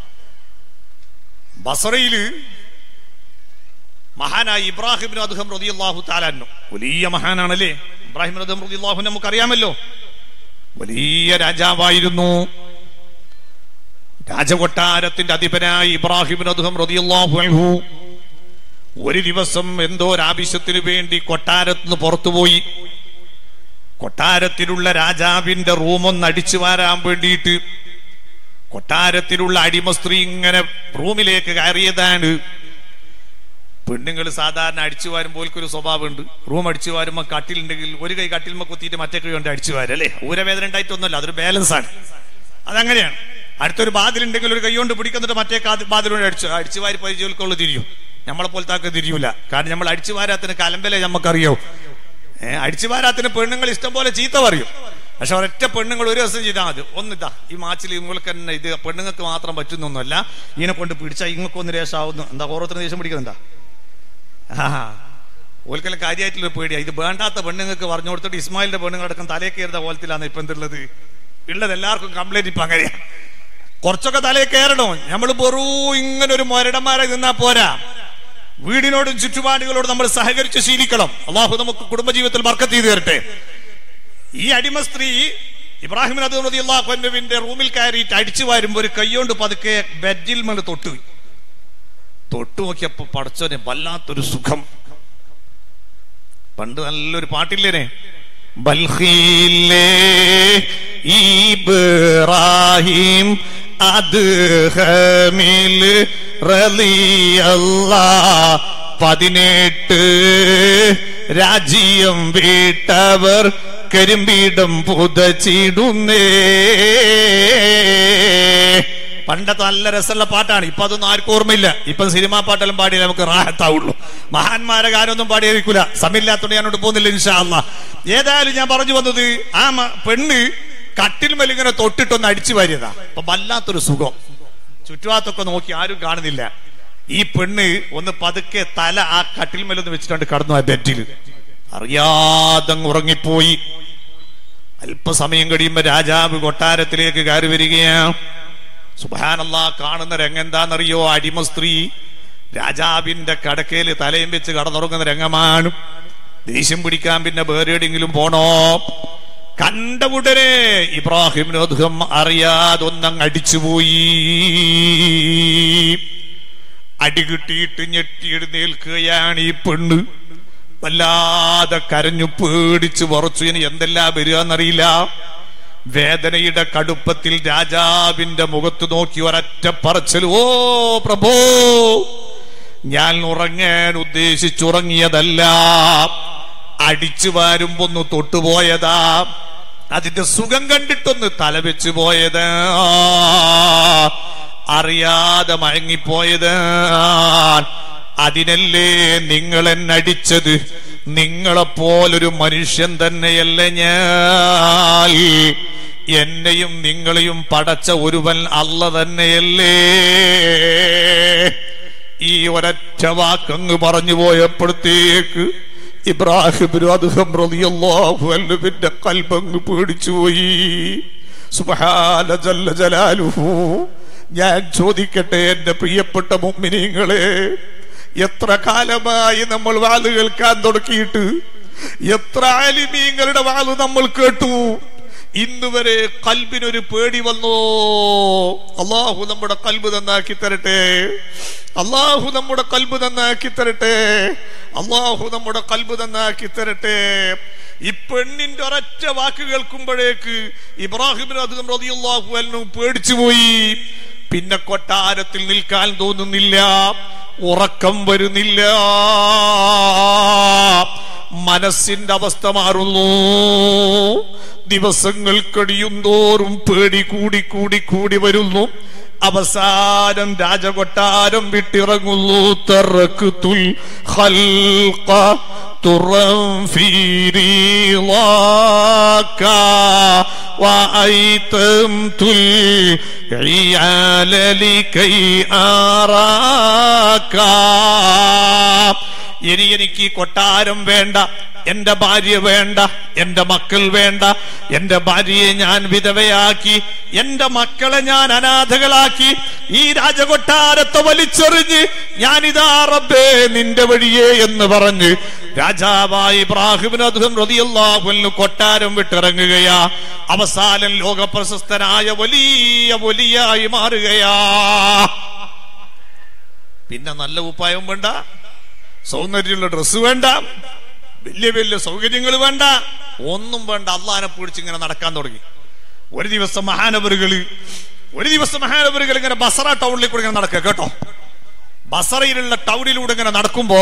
ബസറയില് മഹാനായ ഇബ്രാഹിം ഇബ്നു അദ്ഹം റളിയല്ലാഹു തആല അൻഹു, വലിയ മഹാനാണല്ലേ ഇബ്രാഹിം ഇബ്നു അദ്ഹം റളിയല്ലാഹു അൻഹു, നമുക്കറിയാമല്ലോ. വലിയ രാജാവായിരുന്നു. രാജകൊട്ടാരത്തിന്റെ അധിപനായ ഇബ്രാഹിം ഇബ്നു അദ്ഹം റളിയല്ലാഹു അൻഹു ഒരു ദിവസം എന്തോ ഒരാവശ്യത്തിന് വേണ്ടി കൊട്ടാരത്തിന് പുറത്തുപോയി. കൊട്ടാരത്തിലുള്ള രാജാവിന്റെ റൂമൊന്ന് അടിച്ചു വാരാൻ വേണ്ടിയിട്ട് കൊട്ടാരത്തിലുള്ള അടിമ സ്ത്രീ ഇങ്ങനെ റൂമിലേക്ക് കയറിയതാണ്. പെണ്ണുങ്ങൾ സാധാരണ അടിച്ചു വാരുമ്പോൾ ഒരു സ്വഭാവമുണ്ട്. റൂം അടിച്ചു വാരുമ്പോൾ കട്ടിലുണ്ടെങ്കിൽ ഒരു കൈ കട്ടിൽമ കുത്തിയിട്ട് മറ്റേ കൈ കൊണ്ട് അടിച്ചു വാരും അല്ലേ? ഊരവേദന ഉണ്ടായിട്ടൊന്നുമല്ല, അതൊരു ബാലൻസ് ആണ്. അതങ്ങനെയാണ്. അടുത്തൊരു ബാതിലുണ്ടെങ്കിൽ ഒരു കൈ കൊണ്ട് പിടിക്കുന്നിട്ട് മറ്റേ ബാതിലോട് അടിച്ചു അടിച്ചു വാരി പരിചയക്കുള്ള തിരിയും. നമ്മളെ പോലത്തെ ആൾക്ക് തിരിയൂല. കാരണം നമ്മൾ അടിച്ചു വാരാത്തിന് കലമ്പലെ നമുക്കറിയോ. ഏഹ് അടിച്ചു വാരാത്തിന് പെണ്ണുങ്ങൾ ഇഷ്ടം പോലെ ചീത്ത പറയും. പക്ഷെ ഒരൊറ്റ പെണ്ണുങ്ങൾ ഒരു ദിവസം ചെയ്താൽ മതി. ഒന്നിതാ ഈ മാച്ചിൽ നിങ്ങൾക്ക് തന്നെ ഇത് പെണ്ണുങ്ങൾക്ക് മാത്രം പറ്റുന്നൊന്നുമല്ല, ഇതിനെ കൊണ്ട് പിടിച്ചാൽ ഇങ്ങക്കൊന്ന് രേഷാവുന്നു. എന്താ ഓരോരുത്തരും ദേഷ്യം പിടിക്കുന്നുണ്ടാ? ആ ഓൽക്കെല്ലാം കാര്യമായിട്ടുള്ള പേടിയാ. ഇത് വേണ്ടാത്ത പെണ്ണുങ്ങൾക്ക് പറഞ്ഞു കൊടുത്തിട്ട് ഇസ്മായിലിന്റെ പെണ്ണുങ്ങളടക്കം തലേ കയറുന്ന പോലത്തിലാണ് ഇപ്പൊ എന്തുള്ളത് ഉള്ളത്. എല്ലാവർക്കും കംപ്ലൈന്റ് ഇപ്പൊ അങ്ങനെയാ. കുറച്ചൊക്കെ തലേ കയറണോ? നമ്മൾ വെറൂ ഇങ്ങനെ ഒരു മൊരടന്മാരായി നിന്നാ പോരാ. വീടിനോടും ചുറ്റുപാടുകളോടും നമ്മൾ സഹകരിച്ച് ശീലിക്കണം. അള്ളാഹു നമുക്ക് കുടുംബജീവിതത്തിൽ ബർക്കത്ത് ചെയ്തു തരട്ടെ. ഈ അടിമ സ്ത്രീ ഇബ്രാഹിം റളിയല്ലാഹു അൻഹുവിന്റെ റൂമിൽ കയറിയിട്ട് അടിച്ചു വാരുമ്പോ ഒരു കൈയോണ്ട് പതുക്കെ ബെഡിൽ മേൽ തൊട്ടു തൊട്ടു നോക്കിയപ്പോ പടച്ചോനെ വല്ലാത്തൊരു സുഖം. പണ്ട് നല്ലൊരു പാട്ടില്ലേനെ, ബൽഖീലേ ഇബ്രാഹിം അദ്ഹമിൽ റളിയല്ലാഹ് പതിനെട്ട് രാജ്യം വീട്ടവർ കരിമ്പീടം പുതച്ചിടുന്നേ. പണ്ടത്തെ നല്ല രസമുള്ള പാട്ടാണ്. ഇപ്പൊ അതൊന്നും ആർക്കും ഓർമ്മയില്ല. ഇപ്പൊ സിനിമാ പാട്ടെല്ലാം പാടിയാൽ നമുക്ക് റാഹത്താവുള്ളൂ. മഹാന്മാരെ ഗാനമൊന്നും പാടിയിരിക്കൂല. സമയമില്ലാത്തോണ്ട് ഞാനോട് പോകുന്നില്ല ഇൻഷാ അല്ലാഹ്. ഏതായാലും ഞാൻ പറഞ്ഞു വന്നത്, ആ പെണ്ണ് കട്ടിൽ മേലിങ്ങനെ തൊട്ടിട്ടൊന്ന് അടിച്ചു വാരിയതാ. അപ്പൊ വല്ലാത്തൊരു സുഖം. ചുറ്റുഭാഗത്തൊക്കെ നോക്കി ആരും കാണുന്നില്ല. ഈ പെണ്ണ് ഒന്ന് പതുക്കെ തല ആ കട്ടിൽ മേലൊന്ന് വെച്ചിട്ടുണ്ട് കടന്നു ആ ബെഡിൽ. അറിയാതെ ഉറങ്ങിപ്പോയി. അല്പസമയം കഴിയുമ്പോ രാജാവ് കൊട്ടാരത്തിലേക്ക് കയറി വരികയാണ്. സുബ്ഹാനല്ലാഹ്, കാണുന്ന രംഗെന്താന്നറിയോ? അടിമ സ്ത്രീ രാജാവിന്റെ കടക്കയിൽ തലയും വെച്ച് കടന്നുറങ്ങുന്ന രംഗമാണ്. ദേഷ്യം പിടിക്കാൻ പിന്നെ വേറെ എവിടെയെങ്കിലും പോണോ? കണ്ട ഉടനെ ഇബ്രാഹിം അദ്ഹം അറിയാതൊന്നങ്ങ് അടിച്ചുപോയി. അടി കിട്ടിയിട്ട് ഞെട്ടിയെഴുന്നേൽക്കുകയാണ് ഈ പെണ്ണ്. വല്ലാതെ കരഞ്ഞു, പേടിച്ചു വറച്ചു. ഇനി എന്തെല്ലാം വരികയെന്നറിയില്ല. വേദനയുടെ കടുപ്പത്തിൽ രാജാവിന്റെ മുഖത്ത് നോക്കി ഒരൊറ്റ പറച്ചൽ, ഓ പ്രഭോ, ഞാൻ ഉറങ്ങാൻ ഉദ്ദേശിച്ചുറങ്ങിയതല്ല, അടിച്ചു വാരുമ്പൊന്ന് തൊട്ടുപോയതാ, അതിന്റെ സുഖം കണ്ടിട്ടൊന്ന് തലവെച്ചു പോയത്, അറിയാതെ മയങ്ങിപ്പോയത്. അതിനല്ലേ നിങ്ങൾ എന്നെ അടിച്ചത്? നിങ്ങളെപ്പോലൊരു മനുഷ്യൻ തന്നെയല്ലേ ഞാൻ? എന്നെയും നിങ്ങളെയും പടച്ച ഒരുവൻ അല്ല തന്നെയല്ലേ? ഈ ഒരൊറ്റ വാക്കങ്ങ് പറഞ്ഞു പോയപ്പോഴത്തേക്ക് ഇബ്രാഹിം അദ്ഹം റളിയല്ലാഹു അൻഹുവിന്റെ ഖൽബ് പേടിച്ചു പോയി. സുബ്ഹാന ജല്ല ജലാലുഹു. ഞാൻ ചോദിക്കട്ടെ എന്റെ പ്രിയപ്പെട്ട മുഅ്മിനീങ്ങളെ, എത്ര കാലമായി നമ്മൾ വാള് കേൾക്കാൻ തുടങ്ങിയിട്ട്, എത്ര ആലിമീങ്ങളുടെ വാള് നമ്മൾ കേട്ടു, ഇന്നുവരെ ഖൽബിനൊരു പേടി വന്നോ? അല്ലാഹു നമ്മുടെ ഖൽബ് നന്നാക്കി തരട്ടെ. അല്ലാഹു നമ്മുടെ ഖൽബ് നന്നാക്കി തരട്ടെ. അല്ലാഹു നമ്മുടെ ഖൽബ് നന്നാക്കി തരട്ടെ. ഈ പെണ്ണിന്റെ ഒരൊറ്റ വാക്ക് കേൾക്കുമ്പോഴേക്ക് ഇബ്രാഹിം റളിയല്ലാഹു അൻഹു പേടിച്ചു പോയി. പിന്നെ കൊട്ടാരത്തിൽ നിൽക്കാൻ തോന്നുന്നില്ല, ഉറക്കം വരുന്നില്ല, മനസ്സിന്റെ അവസ്ഥ മാറുന്നു. ദിവസങ്ങൾ കഴിയും തോറും പേടി കൂടി കൂടി കൂടി വരുന്നു. അവസാനം രാജകൊട്ടാരം വിട്ടിറങ്ങുന്നു. തറഖ്തുൽ ഖൽഖ തുറം ഫീ റിളാക വഅയ്തംതുൽ ഇയാല ലികൈ ആറാക. ഇനി എനിക്ക് ഈ കൊട്ടാരം വേണ്ട, എന്റെ ഭാര്യ വേണ്ട, എന്റെ മക്കൾ വേണ്ട. എന്റെ ഭാര്യയെ ഞാൻ വിധവയാക്കി, എന്റെ മക്കളെ ഞാൻ അനാഥകളാക്കി, ഈ രാജകൊട്ടാരത്തെ വലിച്ചെറിഞ്ഞ് ഞാനിതാ റബ്ബേ നിന്റെ വഴിയേ എന്ന് പറഞ്ഞ് രാജാവായ ഇബ്രാഹിം അദ്ഹം റളിയല്ലാഹു അൻഹു കൊട്ടാരം വിട്ടിറങ്ങുകയാ. അവസാനം ലോകപ്രശസ്തനായ വലിയ വലിയായി മാറുകയാ. പിന്നെ നല്ല ഉപ്പായം വേണ്ട, സൗന്ദര്യമുള്ള ഡ്രസ്സ് വേണ്ട, വലിയ വലിയ സൗകര്യങ്ങൾ വേണ്ട, ഒന്നും വേണ്ട. അള്ളാനെ പിടിച്ച് ഇങ്ങനെ നടക്കാൻ തുടങ്ങി. ഒരു ദിവസം മഹാനവറുകള് ഒരു ദിവസം മഹാനവറുകൾ ഇങ്ങനെ ബസറ ടൗണിലേക്ക് കൂടെ ഇങ്ങനെ നടക്കുക കേട്ടോ. ബസറയിലുള്ള ടൗണിലൂടെ ഇങ്ങനെ നടക്കുമ്പോ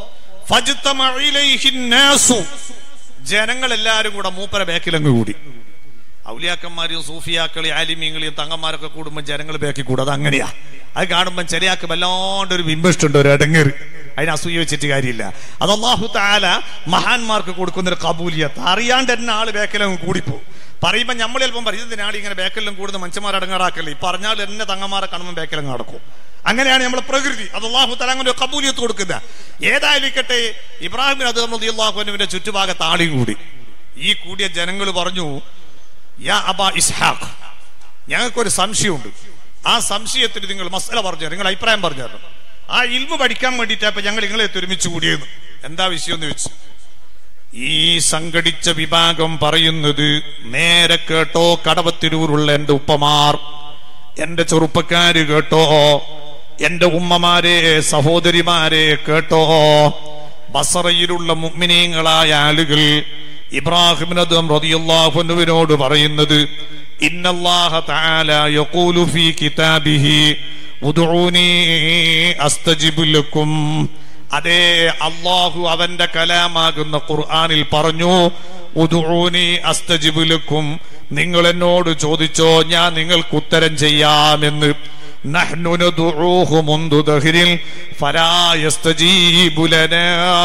ജനങ്ങളെല്ലാരും കൂടെ മൂപ്പര ബാക്കിലങ്ങ് കൂടി. ഔലിയാക്കന്മാരും സൂഫിയാക്കളി ആലിമീങ്ങളെയും തങ്ങന്മാരൊക്കെ കൂടുമ്പോൾ ജനങ്ങൾ ബാക്കി കൂടും. അത് അങ്ങനെയാ. അത് കാണുമ്പോൾ ചെറിയാക്ക് വല്ലാണ്ടൊരു ബിംബിഷ്ടുണ്ട്, ഒരു ഇടങ്ങേറ്. അതിന് അസൂയ വെച്ചിട്ട് കാര്യമില്ല. അത് അല്ലാഹു തആല മഹാന്മാർക്ക് കൊടുക്കുന്നൊരു കബൂലിയത്ത്. അറിയാണ്ട് തന്നെ ആള് ബാക്കിലങ്ങ് കൂടിപ്പോ. പറയുമ്പോ നമ്മൾ ചിലപ്പം പറയുന്നത് ആൾ ഇങ്ങനെ ബാക്കിലും കൂടുന്ന മനുഷ്യന്മാർ അടങ്ങാറാക്കല്ലേ. ഈ പറഞ്ഞാൽ എന്നെ തങ്ങന്മാരെ കാണുമ്പോൾ ബാക്കിലങ്ങ് നടക്കും. അങ്ങനെയാണ് നമ്മളെ പ്രകൃതി. അത് അല്ലാഹു തആല അങ്ങനെ ഒരു കബൂലിയത്ത് കൊടുക്കുന്ന. ഏതായാലിക്കട്ടെ, ഇബ്രാഹിം അദ്ഹം റളിയല്ലാഹു അൻഹുവിന്റെ ചുറ്റുഭാഗത്ത് ആളും കൂടി. ഈ കൂടിയ ജനങ്ങൾ പറഞ്ഞു, യാ അബാ ഇസ്ഹാഖ്, ഞങ്ങൾക്കൊരു സംശയമുണ്ട്. ആ സംശയത്തിന് നിങ്ങൾ മസല പറഞ്ഞു, നിങ്ങൾ അഭിപ്രായം പറഞ്ഞു തരണം. ആ ഇൽമു പഠിക്കാൻ വേണ്ടിയിട്ടപ്പോ ഞങ്ങൾ നിങ്ങളെ ഒരുമിച്ച് കൂടിയെന്ന്. എന്താ വിഷയം എന്ന് ചോദിച്ചു. ഈ സംഘടിച്ച വിഭാഗം പറയുന്നത്, നേരെ കേട്ടോ കടവത്തിരൂരുള്ള എന്റെ ഉപ്പമാർ, എന്റെ ചെറുപ്പക്കാര് കേട്ടോ, എന്റെ ഉമ്മമാരെ സഹോദരിമാരെ കേട്ടോ, ബസറയിലുള്ള മുഅ്മിനീങ്ങളായ ആളുകൾ ഇബ്രാഹിം അദ്ഹം റളിയല്ലാഹു അൻഹുവിനോട് പറയുന്നത്, ഇന്നല്ലാഹ തആല യഖൂലു ഫീ കിതാബിഹി ഉദ്ഊനി അസ്തജിബ് ലക്കും. അതേ അല്ലാഹു അവന്റെ കലാമാകുന്ന ഖുർആനിൽ പറഞ്ഞു, ഉദ്ഊനി അസ്തജിബ് ലക്കും, നിങ്ങൾ എന്നോട് ചോദിച്ചോ ഞാൻ നിങ്ങൾക്ക് ഉത്തരം ചെയ്യാമെന്ന്. നഹ്നു നദഊഹു മുൻദു ദഹ്രിൻ ഫലാ യസ്തജീബു ലനാ.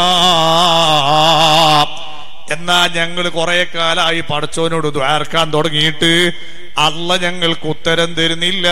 എന്നാ ഞങ്ങൾ കുറെ കാലമായി പടച്ചോനോട് ദ്വാരക്കാൻ തുടങ്ങിയിട്ട് അല്ല ഞങ്ങൾക്ക് ഉത്തരം തരുന്നില്ല.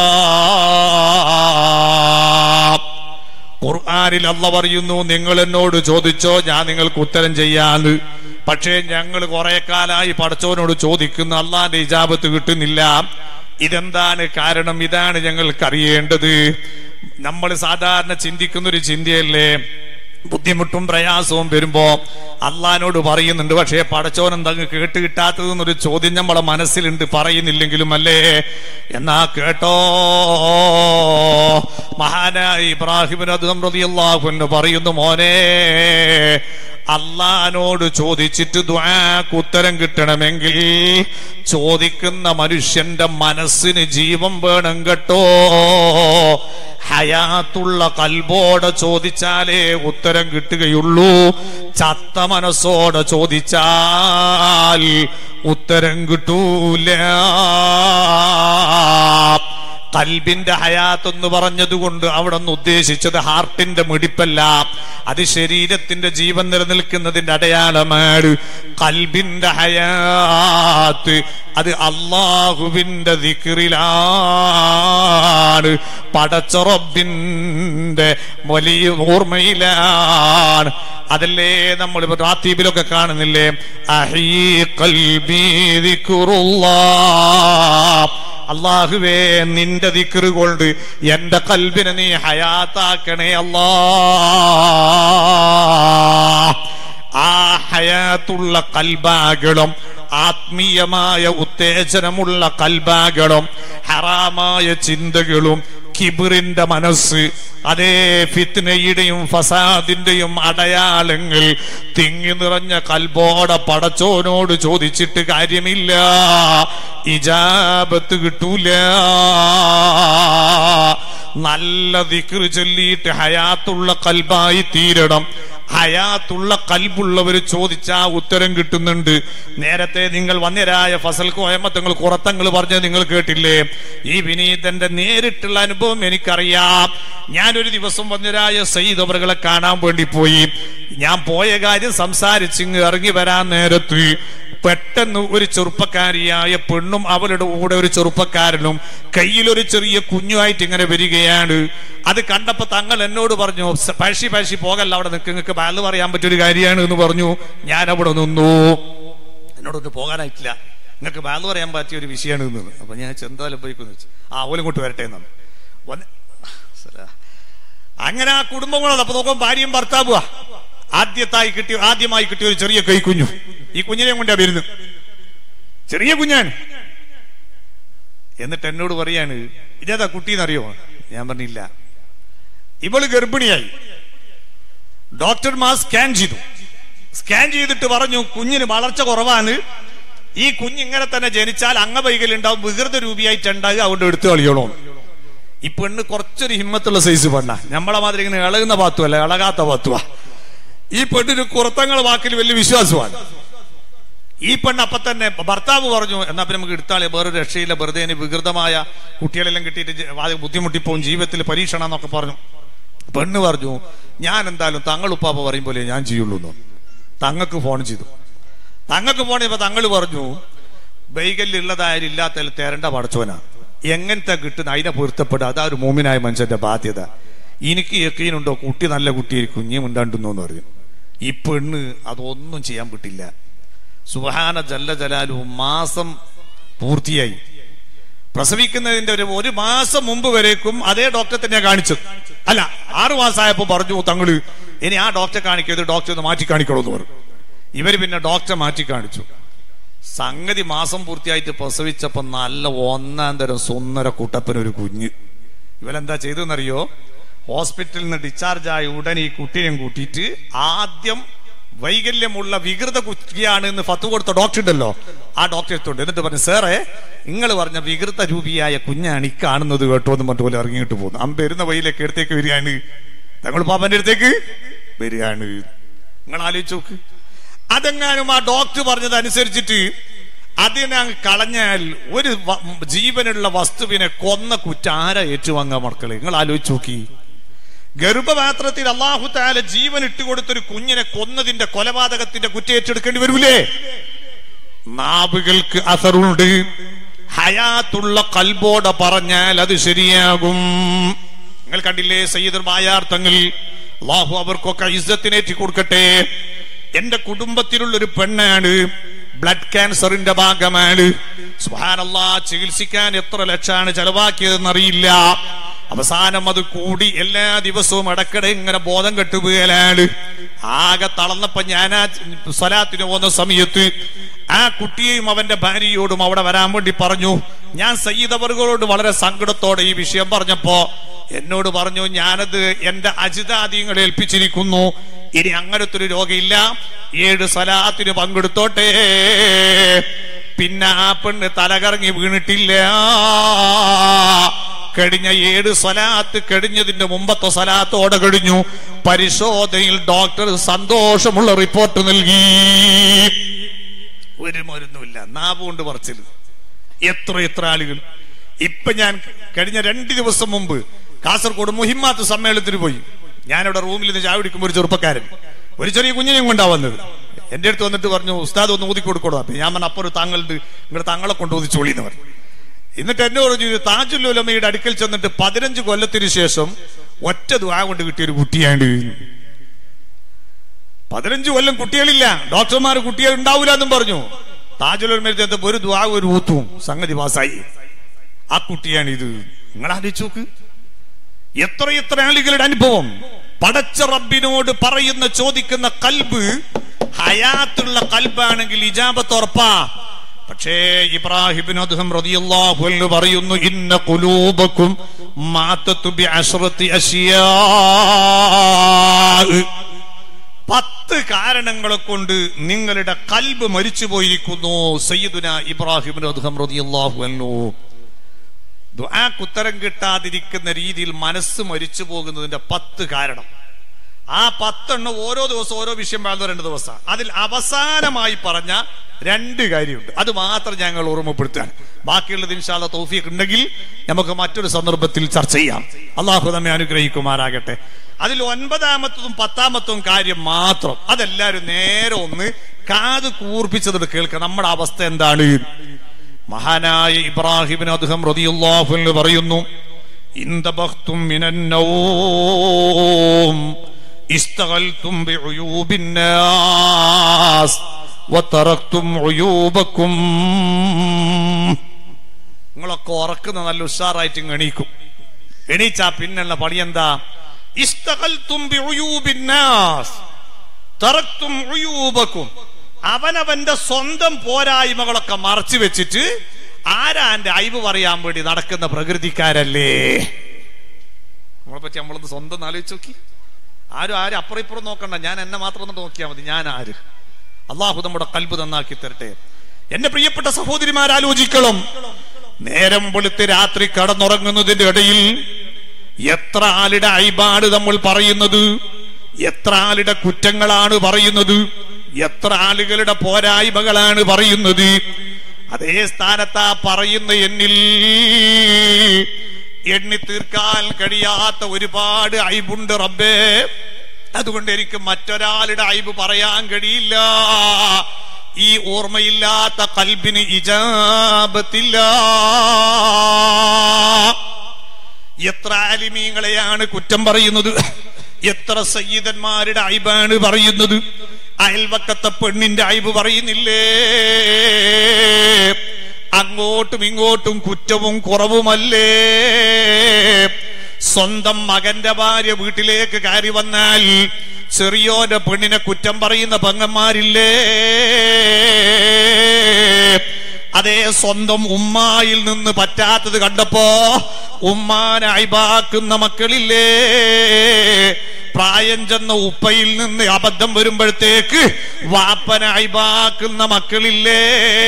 ഖുർആനിൽ അല്ല പറയുന്നു, നിങ്ങൾ എന്നോട് ചോദിച്ചോ ഞാൻ നിങ്ങൾക്ക് ഉത്തരം ചെയ്യാന്ന്. പക്ഷേ ഞങ്ങൾ കുറെ കാലമായി പടച്ചോനോട് ചോദിക്കുന്ന അള്ളാന്റെ ഇജാബത്ത് കിട്ടുന്നില്ല. ഇതെന്താണ് കാരണം? ഇതാണ് ഞങ്ങൾക്ക് അറിയേണ്ടത്. നമ്മൾ സാധാരണ ചിന്തിക്കുന്നൊരു ചിന്തയല്ലേ, ബുദ്ധിമുട്ടും പ്രയാസവും വരുമ്പോ അള്ളഹാനോട് പറയുന്നുണ്ട്, പക്ഷേ പടച്ചോനം തങ്ങ് കേട്ട് കിട്ടാത്തതെന്നൊരു ചോദ്യം നമ്മളെ മനസ്സിലുണ്ട്, പറയുന്നില്ലെങ്കിലും അല്ലേ. എന്നാ കേട്ടോ, മഹാനായ ഇബ്രാഹിം അദ്ഹം റളിയല്ലാഹു അൻഹു പറയുന്നു, മോനെ അള്ളഹാനോട് ചോദിച്ചിട്ട് ദുആക്ക് ഉത്തരം കിട്ടണമെങ്കിൽ ചോദിക്കുന്ന മനുഷ്യന്റെ മനസ്സിന് ജീവൻ വേണം കേട്ടോ. ഹയാത്തുള്ള കൽബോടെ ചോദിച്ചാലേ ഉത്തരം കിട്ടുകയുള്ളൂ. ചത്ത മനസ്സോടെ ചോദിച്ചാൽ ഉത്തരം കിട്ടൂല. കൽബിന്റെ ഹയാത്ത് എന്ന് പറഞ്ഞതുകൊണ്ട് അവിടെ നിന്ന് ഉദ്ദേശിച്ചത് ഹാർട്ടിന്റെ മിടിപ്പല്ല, അത് ശരീരത്തിന്റെ ജീവൻ നിലനിൽക്കുന്നതിന്റെ അടയാളമാണ്. കൽബിന്റെ ഹയാത്ത് അത് അല്ലാഹുവിന്റെ ദിക്റിലാണ്, പടച്ച റബ്ബിന്റെ വലിയ ഓർമ്മയിലാണ്. അതല്ലേ നമ്മൾ റാത്തീബിലൊക്കെ കാണുന്നില്ലേ, അഹീ ഖൽബി ദിക്റുല്ലാഹ്, അല്ലാഹുവേ നിന്റെ ദിക്റ് കൊണ്ട് എന്റെ ഖൽബിനെ നീ ഹയാത്താക്കണേ അല്ലാഹ്. ആ ഹയാത്തുള്ള ഖൽബാകളും ആത്മീയമായ ഉത്തേജനമുള്ള ഖൽബാകളും ഹറാമായ ചിന്തകളും കിബിറിന്റെ മനസ്സ്, അതേ ഫിത്നയുടെയും ഫസാദിന്റെയും അടയാളങ്ങൾ തിങ്ങി നിറഞ്ഞ കൽബോടെ പടച്ചോനോട് ചോദിച്ചിട്ട് കാര്യമില്ല, ഇജാബത്ത് കിട്ടൂല. നല്ല ദിക്ർ ചൊല്ലിയിട്ട് ഹയാത്തുള്ള കൽബായി തീരണം. ഹയാത്തുള്ള കൽബുള്ളവർ ചോദിച്ചാ ഉത്തരം കിട്ടുന്നുണ്ട്. നേരത്തെ നിങ്ങൾ വന്യരായ ഫസൽ കോയമ്മത്തങ്ങൾ കുറത്തങ്ങൾ പറഞ്ഞത് നിങ്ങൾ കേട്ടില്ലേ? ഈ വിനീതന്റെ നേരിട്ടുള്ള അനുഭവം എനിക്കറിയാം. ഞാനൊരു ദിവസം വന്യരായ സയ്യിദ് അവറുകളെ കാണാൻ വേണ്ടി പോയി. ഞാൻ പോയ കാര്യം സംസാരിച്ചിങ്ങ് ഇറങ്ങി വരാൻ നേരത്ത് പെട്ടെന്ന് ഒരു ചെറുപ്പക്കാരിയായ പെണ്ണും അവളുടെ കൂടെ ഒരു ചെറുപ്പക്കാരനും കയ്യിലൊരു ചെറിയ കുഞ്ഞുമായിട്ട് ഇങ്ങനെ വരികയാണ്. അത് കണ്ടപ്പോ തങ്ങൾ എന്നോട് പറഞ്ഞു, പഴശി പഴശി പോകല്ല, അവിടെ നിൽക്ക്, നിങ്ങൾക്ക് ബാല് പറയാൻ പറ്റിയൊരു കാര്യമാണ് എന്ന് പറഞ്ഞു. ഞാൻ അവിടെ നിന്നു. എന്നോടൊന്ന് പോകാനായിട്ടില്ല, നിങ്ങൾക്ക് ബാല് പറയാൻ പറ്റിയ ഒരു വിഷയമാണ് എന്ന്. അപ്പൊ ഞാൻ ചെന്താലും പോയിക്കൊന്ന് വെച്ചു, ആ ഓലും കൊണ്ട് വരട്ടെ എന്നാണ്. അങ്ങനെ ആ കുടുംബങ്ങളാണ്. അപ്പൊ നോക്കുമ്പോൾ ഭാര്യയും ഭർത്താവുക. ആദ്യത്തായി കിട്ടിയ ആദ്യമായി കിട്ടിയ ഒരു ചെറിയ കൈക്കുഞ്ഞു. ഈ കുഞ്ഞിനെ കൊണ്ടാ വരുന്നു, ചെറിയ കുഞ്ഞാണ്. എന്നിട്ട് എന്നോട് പറയാണ്, ഇതേതാ കുട്ടീന്നറിയോ? ഞാൻ പറഞ്ഞില്ല. ഇവള് ഗർഭിണിയായി. ഡോക്ടർമാർ സ്കാൻ ചെയ്തു. സ്കാൻ ചെയ്തിട്ട് പറഞ്ഞു കുഞ്ഞിന് വളർച്ച കുറവാണ്, ഈ കുഞ്ഞിങ്ങനെ തന്നെ ജനിച്ചാൽ അംഗവൈകല്യം ഉണ്ടാവും, വികൃത രൂപിയായിട്ടുണ്ടാകുക, അതുകൊണ്ട് എടുത്തു കളിയോളൂ. ഈ പെണ്ണ് കുറച്ചൊരു ഹിമ്മത്തുള്ള സൈസ് പെണ്ണ, നമ്മളെ മാതിരി ഇങ്ങനെ ഇളകുന്ന പാത്തുവല്ല, ഇളകാത്ത പാത്തുവാ. ഈ പെണ്ണിന് കുറത്തങ്ങൾ വാക്കിൽ വലിയ വിശ്വാസമാണ്. ഈ പെണ്ണ് അപ്പൊ തന്നെ ഭർത്താവ് പറഞ്ഞു, എന്നാ പിന്നെ നമുക്ക് എടുത്താളെ, വേറൊരു രക്ഷയില്ല, വെറുതെ വികൃതമായ കുട്ടികളെല്ലാം കിട്ടിയിട്ട് ബുദ്ധിമുട്ടിപ്പോവും, ജീവിതത്തിൽ പരീക്ഷണം എന്നൊക്കെ പറഞ്ഞു. പെണ്ണ് പറഞ്ഞു, ഞാൻ എന്തായാലും തങ്ങൾ ഉപ്പാപ്പ പറയും പോലെ ഞാൻ ചെയ്യുള്ളൂ എന്ന്. തങ്ങൾക്ക് ഫോൺ ചെയ്തു. തങ്ങൾക്ക് ഫോൺ ചെയ്തപ്പോ തങ്ങൾ പറഞ്ഞു, വൈകല്യമുള്ളതായാലും ഇല്ലാത്തതിൽ തേരണ്ട പടച്ചോനാ, എങ്ങനത്തെ കിട്ടുന്ന അതിനെ പൊരുത്തപ്പെടുക, അതാ ഒരു മോമിനായ മനുഷ്യന്റെ ബാധ്യത. എനിക്ക് യക്കീനുണ്ടോ കുട്ടി നല്ല കുട്ടിയായിരിക്കും, കുഞ്ഞി മുണ്ടാണ്ടുന്നു എന്ന് പറഞ്ഞു. ഈ പെണ്ണ് അതൊന്നും ചെയ്യാൻ പറ്റില്ല. സുബ്ഹാന ജല്ല ജലാലു മാസം പൂർത്തിയായി. പ്രസവിക്കുന്നതിന്റെ ഒരു ഒരു മാസം മുമ്പ് വരേക്കും അതേ ഡോക്ടറെ തന്നെയാ കാണിച്ചത്. അല്ല, ആറു മാസമായപ്പോ പറഞ്ഞു തങ്ങള് ഇനി ആ ഡോക്ടറെ കാണിക്കരുത്, ഡോക്ടറെ ഒന്ന് മാറ്റി കാണിക്കണമെന്ന് പറഞ്ഞു. ഇവര് പിന്നെ ഡോക്ടറെ മാറ്റി കാണിച്ചു. സംഗതി മാസം പൂർത്തിയായിട്ട് പ്രസവിച്ചപ്പോ നല്ല ഒന്നാം തരം സുന്ദര കുട്ടപ്പനൊരു കുഞ്ഞ്. ഇവരെന്താ ചെയ്തെന്നറിയോ? ഹോസ്പിറ്റലിൽ നിന്ന് ഡിസ്ചാർജ് ആയ ഉടനെ ഈ കുട്ടിയെയും കൂട്ടിയിട്ട് ആദ്യം വൈകല്യമുള്ള വികൃത കുട്ടിയാണ് എന്ന് ഫത്വ കൊടുത്ത ഡോക്ടർ ഉണ്ടല്ലോ, ആ ഡോക്ടറെ എത്തുണ്ട്. എന്നിട്ട് പറഞ്ഞു, സാറേ നിങ്ങൾ പറഞ്ഞ വികൃത രൂപിയായ കുഞ്ഞാണ് ഈ കാണുന്നത് കേട്ടോ എന്ന് പറഞ്ഞ പോലെ ഇറങ്ങിയിട്ട് പോകുന്നു. അമ്പ വരുന്ന വഴിയിലേക്ക് അടുത്തേക്ക് വരികയാണ്, തങ്ങൾ പാപ്പന്റെ അടുത്തേക്ക് വരികയാണ്. നിങ്ങൾ ആലോചിച്ച് നോക്ക്. അതെങ്ങാനും ആ ഡോക്ടർ പറഞ്ഞത് അനുസരിച്ചിട്ട് അതിനെ കളഞ്ഞാൽ ഒരു ജീവനുള്ള വസ്തുവിനെ കൊന്ന കുറ്റം ആരാ ഏറ്റുവാങ്ങാ മക്കളെ? നിങ്ങൾ ആലോചിച്ച് നോക്കി. ഗർഭപാത്രത്തിൽ അല്ലാഹു തആല ജീവൻ ഇട്ടുകൊടുത്തൊരു കുഞ്ഞിനെ കൊന്നതിന്റെ കൊലപാതകത്തിന്റെ കുറ്റം ഏറ്റെടുക്കേണ്ടി വരൂലേ? നാവുകൾക്ക് അസറുണ്ട്. ഹയാത്തുള്ള കൽബോടെ പറഞ്ഞാൽ അത് ശരിയാകും. നിങ്ങൾ കണ്ടില്ലേ സയ്യിദുൽ ബായാർത്ഥങ്ങൾ, അല്ലാഹു അവർക്കൊക്കെ ഇസ്സത്തിനേറ്റി കൊടുക്കട്ടെ. എന്റെ കുടുംബത്തിലുള്ളൊരു പെണ്ണാണ്, ബ്ലഡ് ക്യാൻസറിന്റെ ഭാഗമാണ്. സുബ്ഹാനല്ലാഹ്, ചികിത്സിക്കാൻ എത്ര ലക്ഷമാണ് ചെലവാക്കിയതെന്നറിയില്ല. അവസാനം അത് കൂടി എല്ലാ ദിവസവും ഇടയ്ക്കിടെ ഇങ്ങനെ ബോധം കെട്ടുപോയാലാണ്. ആകെ തളർന്നപ്പോ ഞാൻ ആ സ്വലാത്തിന് പോകുന്ന സമയത്ത് ആ കുട്ടിയെയും അവന്റെ ഭാര്യയോടും അവിടെ വരാൻ വേണ്ടി പറഞ്ഞു. ഞാൻ സയ്യിദ് അവറുകളോട് വളരെ സങ്കടത്തോടെ ഈ വിഷയം പറഞ്ഞപ്പോ എന്നോട് പറഞ്ഞു, ഞാനത് എന്റെ അജിതാദീങ്ങളെ ഏൽപ്പിച്ചിരിക്കുന്നു, ഇനി അങ്ങനത്തെ ഒരു രോഗമില്ല, ഏഴ് സ്വലാത്തിന് പങ്കെടുത്തോട്ടെ. പിന്നെ ആ പെണ്ണ് തലകറങ്ങി വീണിട്ടില്ല. കഴിഞ്ഞ ഏഴ് സ്വലാത്ത് കഴിഞ്ഞതിന്റെ മുമ്പത്തെ സ്വലാത്തോടെ കഴിഞ്ഞു. പരിശോധനയിൽ ഡോക്ടർ സന്തോഷമുള്ള റിപ്പോർട്ട് നൽകി. ഒരു മരുന്നുമില്ല, നാവ് കൊണ്ട് പറിച്ചത്. എത്ര എത്ര ആളുകൾ ഇപ്പൊ ഞാൻ കഴിഞ്ഞ രണ്ട് ദിവസം മുമ്പ് കാസർഗോഡ് മുഹിമ്മാത്ത് സമ്മേളനത്തിന് പോയി. ഞാനിവിടെ റൂമിൽ നിന്ന് ചായ കുടിക്കുമ്പോൾ ഒരു ചെറുപ്പക്കാരൻ ഒരു ചെറിയ കുഞ്ഞിനെയും കൊണ്ടാ വന്നത്. എന്റെ അടുത്ത് വന്നിട്ട് പറഞ്ഞു, ഉസ്താദ് ഒന്ന് ഊതി കൊടുക്കണോ? അപ്പൊ ഞാൻ പറഞ്ഞ അപ്പൊ ഒരു താങ്കളുടെ നിങ്ങളുടെ താങ്കളെ കൊണ്ട് ഊതിച്ചോളി എന്ന് പറഞ്ഞു. എന്നിട്ട് എന്നെ പറഞ്ഞു, താജുൽ ഉലമയുടെ അടുക്കൽ ചെന്നിട്ട് പതിനഞ്ച് കൊല്ലത്തിന് ശേഷം ഒറ്റ ദുആ കൊണ്ട് കിട്ടിയൊരു കുട്ടിയാണ്. പതിനഞ്ച് കൊല്ലം കുട്ടികളില്ല, ഡോക്ടർമാർ കുട്ടികൾ ഉണ്ടാവില്ല എന്നും പറഞ്ഞു. താജുൽ ഉലമയുടെ ഒരു ദുആ ഒരു ഊത്തും സംഗതി പാസായി. ആ കുട്ടിയാണ് ഇത്. നിങ്ങൾ ആലോചിച്ച് നോക്ക്, എത്ര എത്ര ആളുകളുടെ അനുഭവം. പടച്ച റബ്ബിനോട് പറയുന്ന ചോദിക്കുന്ന കൽബ് ഹയാത്തുള്ള കൽബാണെങ്കിൽ ഇജാബത്ത് ഉറപ്പാ. പക്ഷേ ഇബ്രാഹിം അദ്ഹം റളിയല്ലാഹു അൻഹു പറയുന്നു, ഇന്ന ഖുലൂബകും മാതതു ബിഅശ്റതി അശ്യാ, പത്ത് കാരണങ്ങളെ കൊണ്ട് നിങ്ങളുടെ കൽബ് മരിച്ചു പോയിരിക്കുന്നു. സയ്യിദുനാ ഇബ്രാഹിം അദ്ഹം റളിയല്ലാഹു അൻഹു ദുആക്ക് ഉത്തരം കിട്ടാതിരിക്കുന്ന രീതിയിൽ മനസ്സ് മരിച്ചു പോകുന്നതിന്റെ പത്ത് കാരണം. ആ പത്തെണ്ണം ഓരോ ദിവസം ഓരോ വിഷയം പറയുന്ന രണ്ട് ദിവസം. അതിൽ അവസാനമായി പറഞ്ഞ രണ്ട് കാര്യമുണ്ട്, അത് മാത്രം ഞങ്ങൾ ഓർമ്മപ്പെടുത്താൻ. ബാക്കിയുള്ളത് ഇൻഷാ അല്ലാഹ് തൗഫീഖ് ഉണ്ടെങ്കിൽ നമുക്ക് മറ്റൊരു സന്ദർഭത്തിൽ ചർച്ച ചെയ്യാം. അള്ളാഹു നമ്മെ അനുഗ്രഹിക്കുമാറാകട്ടെ. അതിൽ ഒൻപതാമത്തതും പത്താമത്തതും കാര്യം മാത്രം, അതെല്ലാവരും നേരെ ഒന്ന് കാത് കൂർപ്പിച്ചത് കേൾക്കുക. നമ്മുടെ അവസ്ഥ എന്താണ്? മഹാനായ ഇബ്രാഹിം അദ്ഹം റളിയല്ലാഹു അൻഹു പറയുന്നു, ഇൻതബഖ്തും മിനന്നൗം ഇസ്തഗൽതും ബിഉയൂബിന്നാസ് വതറക്തും ഉയൂബകും. നിങ്ങളൊക്കെ ഉറക്കുന്ന നല്ല ഉഷാറായിട്ട് എണീക്കും. എണീച്ചാ പിന്നുള്ള പണി എന്താ? ഇസ്തഗൽതും ബിഉയൂബിന്നാസ് തറക്തും ഉയൂബകും. അവനവന്റെ സ്വന്തം പോരായ്മകളൊക്കെ മറച്ചു വെച്ചിട്ട് ആരാന്റെ അയവ് പറയാൻ വേണ്ടി നടക്കുന്ന പ്രകൃതിക്കാരല്ലേ. നമ്മളെ പറ്റി നമ്മളൊന്ന് സ്വന്തം ആലോചിച്ച് നോക്കി. ആരും ആരും അപ്പുറം ഇപ്പുറം നോക്കണ്ട, ഞാൻ എന്നെ മാത്രം ഒന്ന് നോക്കിയാൽ മതി. ഞാൻ ആര്? അള്ളാഹു നമ്മുടെ കൽബ് നന്നാക്കി തരട്ടെ. എന്റെ പ്രിയപ്പെട്ട സഹോദരിമാരാലോചിക്കണം. നേരം വെളുത്ത് രാത്രി കടന്നുറങ്ങുന്നതിന്റെ ഇടയിൽ എത്ര ആളുടെ അയ്ബാണ് നമ്മൾ പറയുന്നത്, എത്ര ആളുടെ കുറ്റങ്ങളാണ് പറയുന്നത്, എത്ര ആളുകളുടെ പോരായ്മകളാണ് പറയുന്നത്. അതേ സ്ഥാനത്താ പറയുന്ന എന്നിൽ എണ്ണി തീർക്കാൻ കഴിയാത്ത ഒരുപാട് അയ്ബുണ്ട് റബ്ബേ. അതുകൊണ്ട് എനിക്ക് മറ്റൊരാളുടെ അയ്ബ് പറയാൻ കഴിയില്ല. ഈ ഓർമ്മയില്ലാത്ത കൽബിന് ഇജാബത്തില്ല. എത്ര ആലിമീങ്ങളെയാണ് കുറ്റം പറയുന്നത്, എത്ര സയ്യിദന്മാരുടെ അയ്ബാണ് പറയുന്നത്. അയൽവക്കത്തെ പെണ്ണിന്റെ അയ്ബ് പറയുന്നില്ലേ? അങ്ങോട്ടും ഇങ്ങോട്ടും കുറ്റവും കുറവുമല്ലേ? സ്വന്തം മകന്റെ ഭാര്യ വീട്ടിലേക്ക് കയറി വന്നാൽ ചെറിയോന്റെ പെണ്ണിനെ കുറ്റം പറയുന്ന പെങ്ങന്മാരില്ലേ? അതേ സ്വന്തം ഉമ്മായിൽ നിന്ന് പറ്റാത്തത് കണ്ടപ്പോ ഉമ്മാനെ അയ്ബാക്കുന്ന മക്കളില്ലേ? പ്രായം ചെന്ന ഉപ്പയിൽ നിന്ന് അബദ്ധം വരുമ്പോഴത്തേക്ക് വാപ്പനെ അയ്ബാക്കുന്ന മക്കളില്ലേ?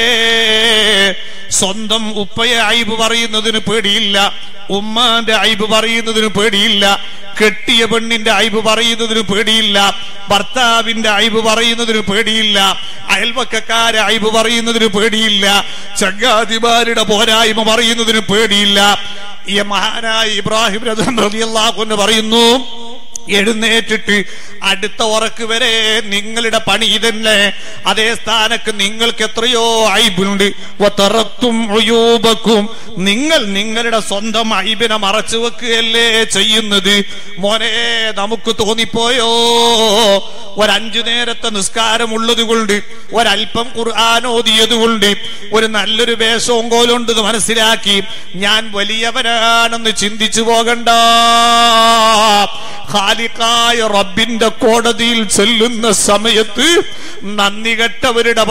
സ്വന്തം ഉപ്പയെ അയ്ബ് പറയുന്നതിന് പേടിയില്ല, ഉമ്മാന്റെ അയ്ബ് പറയുന്നതിന് പേടിയില്ല, കെട്ടിയ പെണ്ണിന്റെ അയ്ബ് പറയുന്നതിന് പേടിയില്ല, ഭർത്താവിന്റെ അയ്ബ് പറയുന്നതിന് പേടിയില്ല, അയൽവക്കക്കാരെ അയ്ബ് പറയുന്നതിന് പേടിയില്ല, ചങ്ങാതിമാരുടെ പോരായ്മ പറയുന്നതിന് പേടിയില്ല. ഈ മഹാനായ ഇബ്രാഹിം റളിയല്ലാഹു അൻഹു പറയുന്നു, എഴുന്നേറ്റിട്ട് അടുത്ത ഉറക്ക് വരെ നിങ്ങളുടെ പണി ഇതന്നെ. അതേ സ്ഥാനക്ക് നിങ്ങൾക്ക് എത്രയോ അയ്ബുണ്ട്. വതറക്തും ഉയൂബകും, നിങ്ങൾ നിങ്ങളുടെ സ്വന്തം അയ്ബിനെ മറച്ചു വെക്കുകയല്ലേ ചെയ്യുന്നത്. മോനെ, നമുക്ക് തോന്നിപ്പോയോ ഒരഞ്ചു നേരത്തെ നിസ്കാരമുള്ളത് കൊണ്ട്, ഒരൽപ്പം ഖുർആൻ ഓതിയത് കൊണ്ട്, ഒരു നല്ലൊരു വേഷവും കോലുണ്ടെന്ന് മനസ്സിലാക്കി ഞാൻ വലിയവനാണെന്ന് ചിന്തിച്ചു പോകണ്ട. ഖാലിഖായ റബ്ബിന്റെ കോടതിയിൽ ചെല്ലുന്ന സമയത്ത് നന്ദി കെട്ടവരുടെ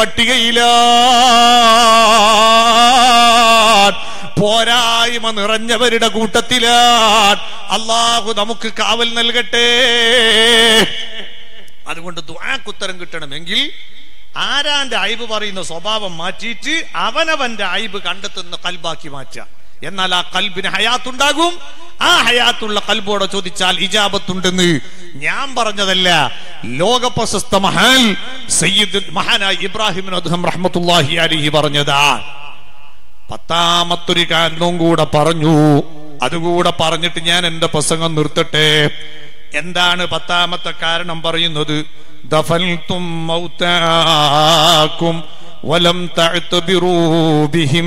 പട്ടികയിലാണ്, പോരായ്മ നിറഞ്ഞവരുടെ കൂട്ടത്തിലാണ്. അല്ലാഹു നമുക്ക് കാവൽ നൽകട്ടെ. അതുകൊണ്ട് ദുആക്ക് ഉത്തരം കിട്ടണമെങ്കിൽ ആരാന്റെ അയ്ബ് പറയുന്ന സ്വഭാവം മാറ്റിയിട്ട് അവനവന്റെ അയ്ബ് കണ്ടെത്തുന്ന കൽബാക്കി മാറ്റുക. എന്നാൽ ആ കൽബിന് ഹയാത്തുണ്ടാകും. ആ ഹയാത്തുള്ള കൽബോടെ ചോദിച്ചാൽ ഇജാബത്തുണ്ടെന്ന് ഞാൻ പറഞ്ഞതല്ല, ലോക പ്രശസ്ത മഹാൻ സയ്യിദ് മഹാനായ ഇബ്രാഹിം അദ്ഹം റഹ്മത്തുള്ളാഹി അലൈഹി പറഞ്ഞതാ. പത്താമത്തൊരു കാരണവും കൂടെ പറഞ്ഞു. അതുകൂടെ പറഞ്ഞിട്ട് ഞാൻ എന്റെ പ്രസംഗം നിർത്തട്ടെ. എന്താണ് പത്താമത്തെ കാരണം പറയുന്നത്? ദഫൽതും മൗതാകും വലം തഅ്തബിറൂ ബിഹിം.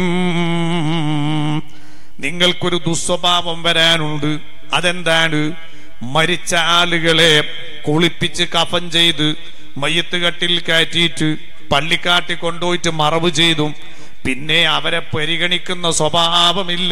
നിങ്ങൾക്കൊരു ദുസ്വഭാവം വരാനുണ്ട്. അതെന്താണ്? മരിച്ച ആളുകളെ കുളിപ്പിച്ച് കഫൻ ചെയ്ത് മയ്യത്ത് കട്ടിൽ കയറ്റിയിട്ട് പള്ളിക്കാട്ടി കൊണ്ടുപോയിട്ട് മറവ് ചെയ്തും പിന്നെ അവരെ പരിഗണിക്കുന്ന സ്വഭാവമില്ല.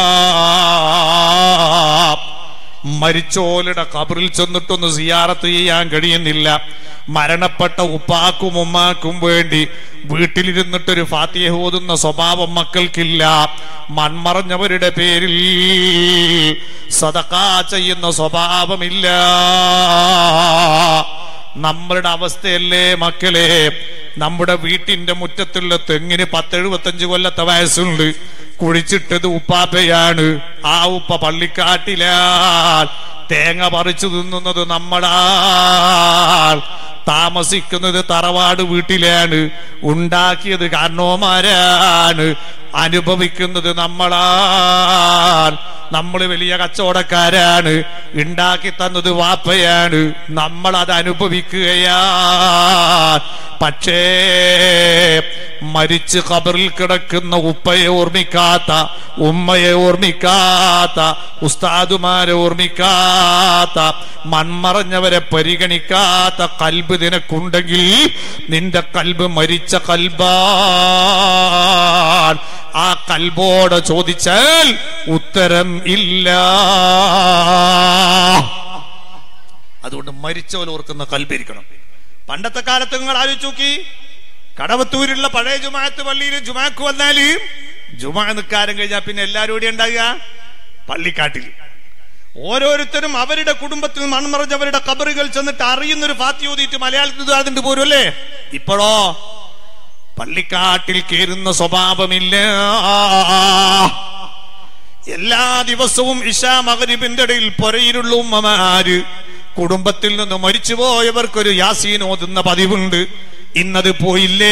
മരിച്ചോലുടെ ഖബറിൽ ചെന്നിട്ടൊന്ന് സിയാറത്ത് ചെയ്യാൻ കഴിയുന്നില്ല. മരണപ്പെട്ട ഉപ്പാക്കും ഉമ്മാക്കും വേണ്ടി വീട്ടിലിരുന്നിട്ടൊരു ഫാത്തിഹ ഓതുന്ന സ്വഭാവം മക്കൾക്കില്ല. മൺമറഞ്ഞവരുടെ പേരിൽ സദഖാ ചെയ്യുന്ന സ്വഭാവമില്ല. നമ്മളുടെ അവസ്ഥയല്ലേ മക്കളെ? നമ്മുടെ വീട്ടിന്റെ മുറ്റത്തുള്ള തെങ്ങിന് പത്തെഴുപത്തഞ്ച് കൊല്ലത്തെ വയസ്സുണ്ട്. കുഴിച്ചിട്ടത് ഉപ്പാപ്പയാണ്. ആ ഉപ്പ പള്ളിക്കാട്ടിലാൽ തേങ്ങ പറിച്ചു തിന്നുന്നത് നമ്മളാൽ. താമസിക്കുന്നത് തറവാട് വീട്ടിലാണ്. ഉണ്ടാക്കിയത് കാരണോമാരാണ്. അനുഭവിക്കുന്നത് നമ്മളാൽ. നമ്മൾ വലിയ കച്ചവടക്കാരാണ്. ഉണ്ടാക്കി തന്നത് വാപ്പയാണ്. നമ്മൾ അത് അനുഭവിക്കുകയാ. പക്ഷേ മരിച്ച് ഖബറിൽ കിടക്കുന്ന ഉപ്പയെ ഓർമ്മിക്കാത്ത, ഉമ്മയെ ഓർമ്മിക്കാത്ത, ഉസ്താദുമാരെ ഓർമ്മിക്കാത്ത, മൺമറഞ്ഞവരെ പരിഗണിക്കാത്ത കൽബ് നിനക്കുണ്ടെങ്കിൽ നിന്റെ കൽബ് മരിച്ച കൽബാൻ. ആ കൽബോട് ചോദിച്ചാൽ ഉത്തരം ഇല്ല. അതുകൊണ്ട് മരിച്ചവർ ഓർക്കുന്ന കൽബിരിക്കണം. പണ്ടത്തെ കാലത്ത് നിങ്ങൾ ആലോചിച്ച് നോക്കി, കടവത്തൂരുള്ള പഴയ ജുമാഅത്ത് പള്ളിയിൽ ജുമാക്ക് വന്നാല് ജുമാ നിൽക്കാരം കഴിഞ്ഞാൽ പിന്നെ എല്ലാവരും കൂടി ഉണ്ടാകുക പള്ളിക്കാട്ടിൽ. ഓരോരുത്തരും അവരുടെ കുടുംബത്തിൽ മൺമറഞ്ഞവരുടെ ഖബറുകൾ ചെന്നിട്ട് അറിയുന്നൊരു ഫാത്തിഹ ഓതിയിട്ട് മലയാളത്തിൽ അതിന്റെ പോരും അല്ലേ? ഇപ്പോഴോ പള്ളിക്കാട്ടിൽ കയറുന്ന സ്വഭാവമില്ല. എല്ലാ ദിവസവും ഇശാ മഗ്രിബിന്റെ ഇടയിൽ പൊരയിലുള്ള ഉമ്മമാര് കുടുംബത്തിൽ നിന്ന് മരിച്ചുപോയവർക്കൊരു യാസീൻ ഓതുന്ന പതിവുണ്ട്. ഇന്നത് പോയില്ലേ?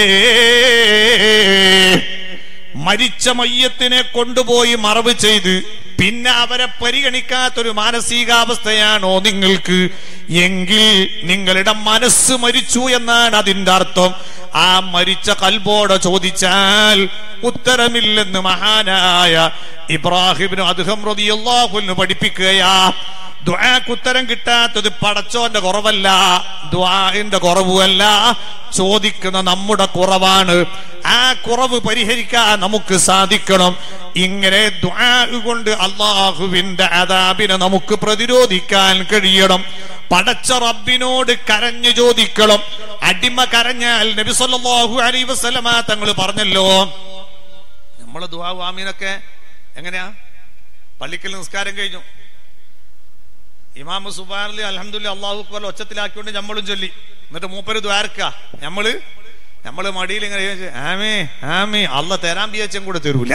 മരിച്ച മയ്യത്തിനെ കൊണ്ടുപോയി മറവ് ചെയ്ത് പിന്നെ അവരെ പരിഗണിക്കാത്തൊരു മാനസികാവസ്ഥയാണോ നിങ്ങൾക്ക്? എങ്കിൽ നിങ്ങളുടെ മനസ്സ് മരിച്ചു എന്നാണ് അതിന്റെ അർത്ഥം. ആ മരിച്ച കൽബോട് ചോദിച്ചാൽ ഉത്തരമില്ലെന്ന് മഹാനായ ഇബ്രാഹിം അദ്ഹം റളിയല്ലാഹു അൻഹു പഠിപ്പിക്കുകയാ. ദുആക്ക് ഉത്തരം കിട്ടാത്തത് പടച്ചോന്റെ കുറവല്ല, ദുആഇന്റെ കുറവുമല്ല, ചോദിക്കുന്ന നമ്മുടെ കുറവാണ്. ആ കുറവ് പരിഹരിക്കാൻ നമുക്ക് സാധിക്കണം. ഇങ്ങനെ ദുആ കൊണ്ട് അല്ലാഹുവിന്റെ അദാബിനെ നമുക്ക് പ്രതിരോധിക്കാൻ കഴിയണം. പടച്ച റബ്ബിനോട് കരഞ്ഞു ചോദിക്കണം. അടിമ കരഞ്ഞാൽ നബി സല്ലല്ലാഹു അലൈഹി വസല്ലമ തങ്ങൾ പറഞ്ഞല്ലോ, നമ്മളെ ദുആ ആമീനൊക്കെ എങ്ങനെയാ? പള്ളിക്കൽ നിസ്കാരം കഴിഞ്ഞു, ഇമാമ് സുബ്ഹാനല്ലാഹി അൽഹംദുലില്ലാഹി അല്ലാഹു അക്ബർ ഒച്ചത്തിലാക്കിക്കൊണ്ട് നമ്മളും ചൊല്ലി. എന്നിട്ട് മൂപ്പര് ദ്വാരക്ക, നമ്മള് നമ്മള് മടിയിൽ ഇങ്ങനെ ആമേ ആമേ അല്ല തരാൻ വിചാരിച്ചും കൂടെ തരൂല.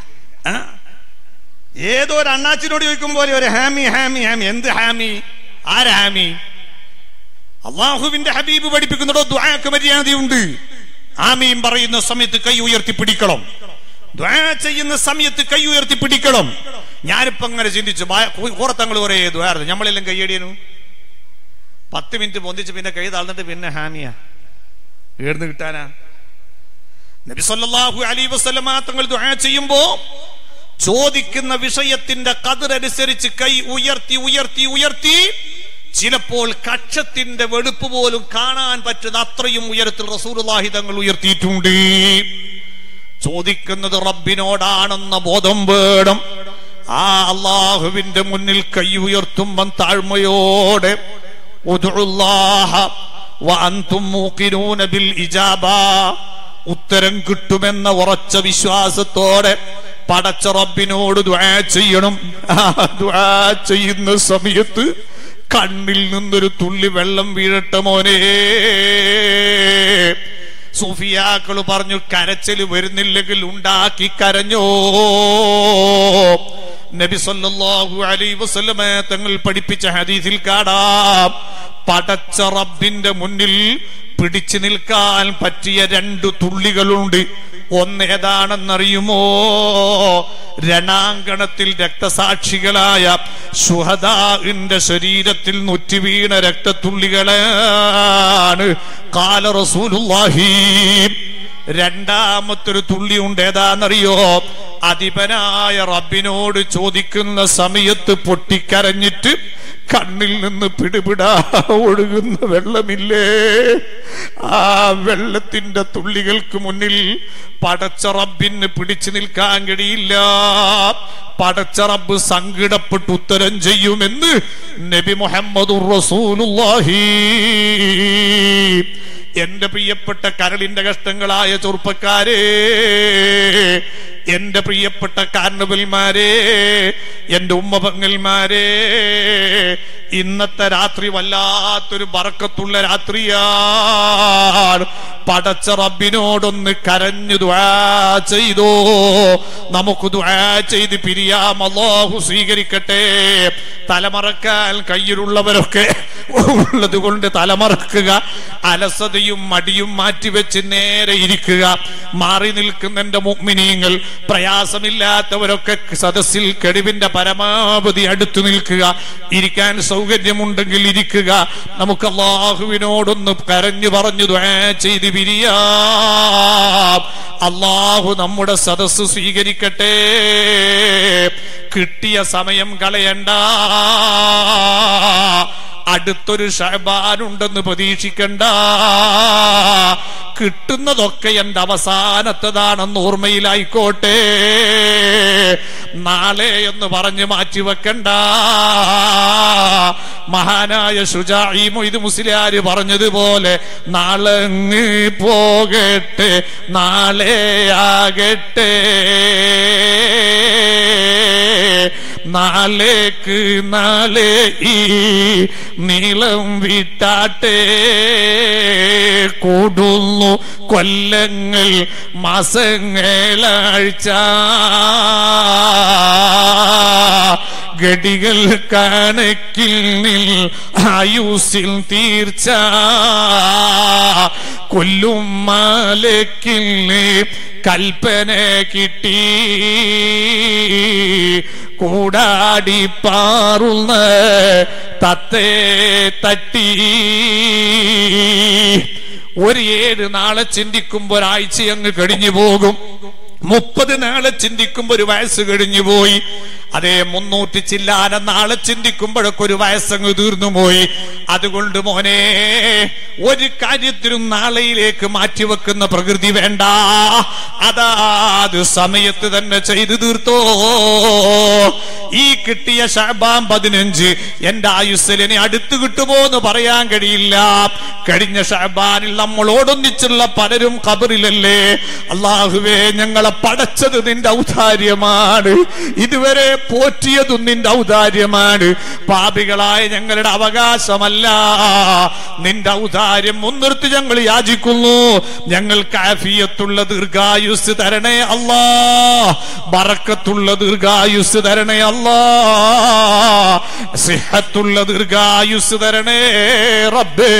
ഏതോ ഒരു അണ്ണാച്ചിനോട് ചോദിക്കും പോലെ ഒരു ഹാമി ഹാമി ഹാമി. എന്ത് ഹാമി? ആരാ ഹാമി? അള്ളാഹുവിന്റെ ഹബീബ് പഠിപ്പിക്കുന്നുണ്ടോ ദുആക്ക് മര്യാദയുണ്ട്. ആമീൻ പറയുന്ന സമയത്ത് കൈ ഉയർത്തി പിടിക്കണം. ദുആ ചെയ്യുന്ന സമയത്ത് കൈ ഉയർത്തി പിടിക്കണം. ഞാനിപ്പോ അങ്ങനെ ചിന്തിച്ചു, ഓർത്തങ്ങൾ ഒരേ ദ്വാര നമ്മളെല്ലാം കൈയടിയനു. പത്ത് മിനിറ്റ് പൊന്തിച്ച് പിന്നെ കൈ താഴ്ന്നിട്ട് പിന്നെ ഹാമിയാ ഏർന്ന് കിട്ടാനാ? നബി സല്ലല്ലാഹു അലൈഹി വസല്ലമ തങ്ങൾ ദുആ ചെയ്യുമ്പോ ചോദിക്കുന്ന വിഷയത്തിന്റെ ഖദർ അനുസരിച്ച് കൈ ഉയർത്തി ഉയർത്തി ഉയർത്തി ചിലപ്പോൾ കക്ഷത്തിന്റെ വെളുപ്പ് പോലും കാണാൻ പറ്റുന്ന അത്രയും ഉയരത്തിൽ റസൂലുള്ളാഹി തങ്ങൾ ഉയർത്തിയിട്ടുണ്ട്. ചോദിക്കുന്നത് റബ്ബിനോടാണെന്ന ബോധം വേണം. ആ അള്ളാഹുവിന്റെ മുന്നിൽ കൈ ഉയർത്തുമ്പം താഴ്മയോടെ ഉദ്ഉല്ലാഹ വഅൻതും മൂഖിനൂന ബിൽ ഇജാബ, ഉത്തരം കിട്ടുമെന്ന ഉറച്ച വിശ്വാസത്തോടെ പടച്ച റബ്ബിനോട് ദുആ ചെയ്യണം. ആ ദുആ ചെയ്യുന്ന സമയത്ത് കണ്ണിൽ നിന്നൊരു തുള്ളി വെള്ളം വീഴട്ടെ മോനെ. സൂഫിയാക്കള് പറഞ്ഞു, കരച്ചില് വരുന്നില്ലെങ്കിൽ ഉണ്ടാക്കി കരഞ്ഞോ. നബി സല്ലല്ലാഹു അലൈഹി വസല്ലമ തങ്ങൾ പഠിപ്പിച്ച ഹദീസിൽ കാണാം, പടച്ച റബ്ബിന്റെ മുന്നിൽ പിടിച്ചു നിൽക്കാൻ പറ്റിയ രണ്ടു തുള്ളികളുണ്ട്. ഒന്ന് ഏതാണെന്നറിയുമോ? രണാങ്കണത്തിൽ രക്തസാക്ഷികളായ ശുഹദാഇന്റെ ശരീരത്തിൽ നുറ്റി വീണ രക്തത്തുള്ളികളാണ്. ഖാല റസൂലുള്ളാഹി. രണ്ടാമത്തൊരു തുള്ളി ഉണ്ട്, ഏതാന്നറിയോ? അധിപനായ റബ്ബിനോട് ചോദിക്കുന്ന സമയത്ത് പൊട്ടിക്കരഞ്ഞിട്ട് കണ്ണിൽ നിന്ന് പിടിപിടാ ഒഴുകുന്ന വെള്ളമില്ലേ, ആ വെള്ളത്തിന്റെ തുള്ളികൾക്ക് മുന്നിൽ പടച്ച റബ്ബിന് പിടിച്ചു നിൽക്കാൻ കഴിയില്ല. പടച്ച റബ്ബ് സങ്കടപ്പെട്ട് ഉത്തരം ചെയ്യുമെന്ന് നബി മുഹമ്മദുർ റസൂലുള്ളാഹി. എന്റെ പ്രിയപ്പെട്ട കരളിന്റെ കഷ്ടങ്ങളായ ചെറുപ്പക്കാരെ, എന്റെ പ്രിയപ്പെട്ട കാരണവന്മാരെ, എന്റെ ഉമ്മപങ്ങന്മാരെ, ഇന്നത്തെ രാത്രി വല്ലാത്തൊരു ബറക്കത്തുള്ള രാത്രിയാണ്. പടച്ച റബ്ബിനോടൊന്ന് കരഞ്ഞു ദുആ ചെയ്തോ. നമുക്ക് ദുആ ചെയ്ത് പിരിയാം. അല്ലാഹു സ്വീകരിക്കട്ടെ. തലമറക്കാൻ കയ്യിലുള്ളവരൊക്കെ ഉള്ളത് കൊണ്ട് തലമറക്കുക. അലസതയും മടിയും മാറ്റിവെച്ച് നേരെ ഇരിക്കുക. മാറി നിൽക്കുന്ന എന്റെ മുഅ്മിനീങ്ങൾ, പ്രയാസമില്ലാത്തവരൊക്കെ സദസ്സിൽ കഴിവിന്റെ പരമാവധി അടുത്തു നിൽക്കുക. ഇരിക്കാൻ സൗകര്യമുണ്ടെങ്കിൽ ഇരിക്കുക. നമുക്ക് അല്ലാഹുവിനോടൊന്ന് കരഞ്ഞു പറഞ്ഞു ദുആ ചെയ്ത് പിരിയാം. അല്ലാഹു നമ്മുടെ സദസ്സ് സ്വീകരിക്കട്ടെ. കിട്ടിയ സമയം കളയണ്ട. അടുത്തൊരു ശഅബാനുണ്ടെന്ന് പ്രതീക്ഷിക്കണ്ട. കിട്ടുന്നതൊക്കെ എന്റെ അവസാനത്തതാണെന്ന് ഓർമ്മയിലായിക്കോട്ടെ. നാളെ എന്ന് പറഞ്ഞ് മാറ്റിവെക്കണ്ട. മഹാനായ ശുജാഇ മൊയ്ദ് മുസ്ലിയാര് പറഞ്ഞതുപോലെ, നാളെ പോകട്ടെ നാളെ ആകട്ടെ, നാളേക്ക് നാളെ ഈ നീളം വിട്ടാട്ടെ. കൂടുന്നു കൊല്ലങ്ങൾ മാസങ്ങളാഴ്ച, ഗടികൾ കണക്കിൽ നിൽ ആയുസിൽ തീർച്ച. കൊല്ലും മാലക്കിൽ കൽപ്പന കിട്ടി, കൂടാടി പാറുന്ന തത്തേ തട്ടി. ഒരു ഏഴ് നാളെ ചിന്തിക്കുമ്പോ ഒരാഴ്ച അങ്ങ് കഴിഞ്ഞു പോകും. മുപ്പത് നാളെ ചിന്തിക്കുമ്പോ ഒരു വയസ്സ് കഴിഞ്ഞു പോയി. അതേ മുന്നൂറ്റി ചില്ലാന നാളെ ചിന്തിക്കുമ്പോഴൊക്കെ ഒരു വയസ്സങ്ങ് തീർന്നു പോയി. അതുകൊണ്ട് മോനെ, ഒരു കാര്യത്തിനും നാളെയിലേക്ക് മാറ്റിവെക്കുന്ന പ്രകൃതി വേണ്ട. അതാത് സമയത്ത് തന്നെ ചെയ്തു തീർത്തോ. ഈ കിട്ടിയ ശഅബാൻ പതിനഞ്ച് എന്റെ ആയുസ്സിൽ ഇനി അടുത്ത് കിട്ടുമോ എന്ന് പറയാൻ കഴിയില്ല. കഴിഞ്ഞ ശഅബാനിൽ നമ്മളോടൊന്നിച്ചുള്ള പലരും ഖബറിലല്ലേ. അല്ലാഹുവേ, ഞങ്ങളെ പടച്ചത് നിന്റെ ഔദാര്യമാണ്, ഇതുവരെ പോറ്റിയതും നിന്റെ ഔദാര്യമാണ്. പാപികളായ ഞങ്ങളുടെ അവകാശമല്ല, നിന്റെ ഔദാര്യം മുൻനിർത്തി ഞങ്ങൾ യാചിക്കുന്നു. ഞങ്ങൾക്ക് ആഫിയത്തുള്ള ദീർഘായുസ് തരണേ അല്ലാ, ബറക്കത്തുള്ള ദീർഘായുസ് തരണേ അല്ലാ, സിഹത്തുള്ള ദീർഘായുസ് തരണേ റബ്ബേ.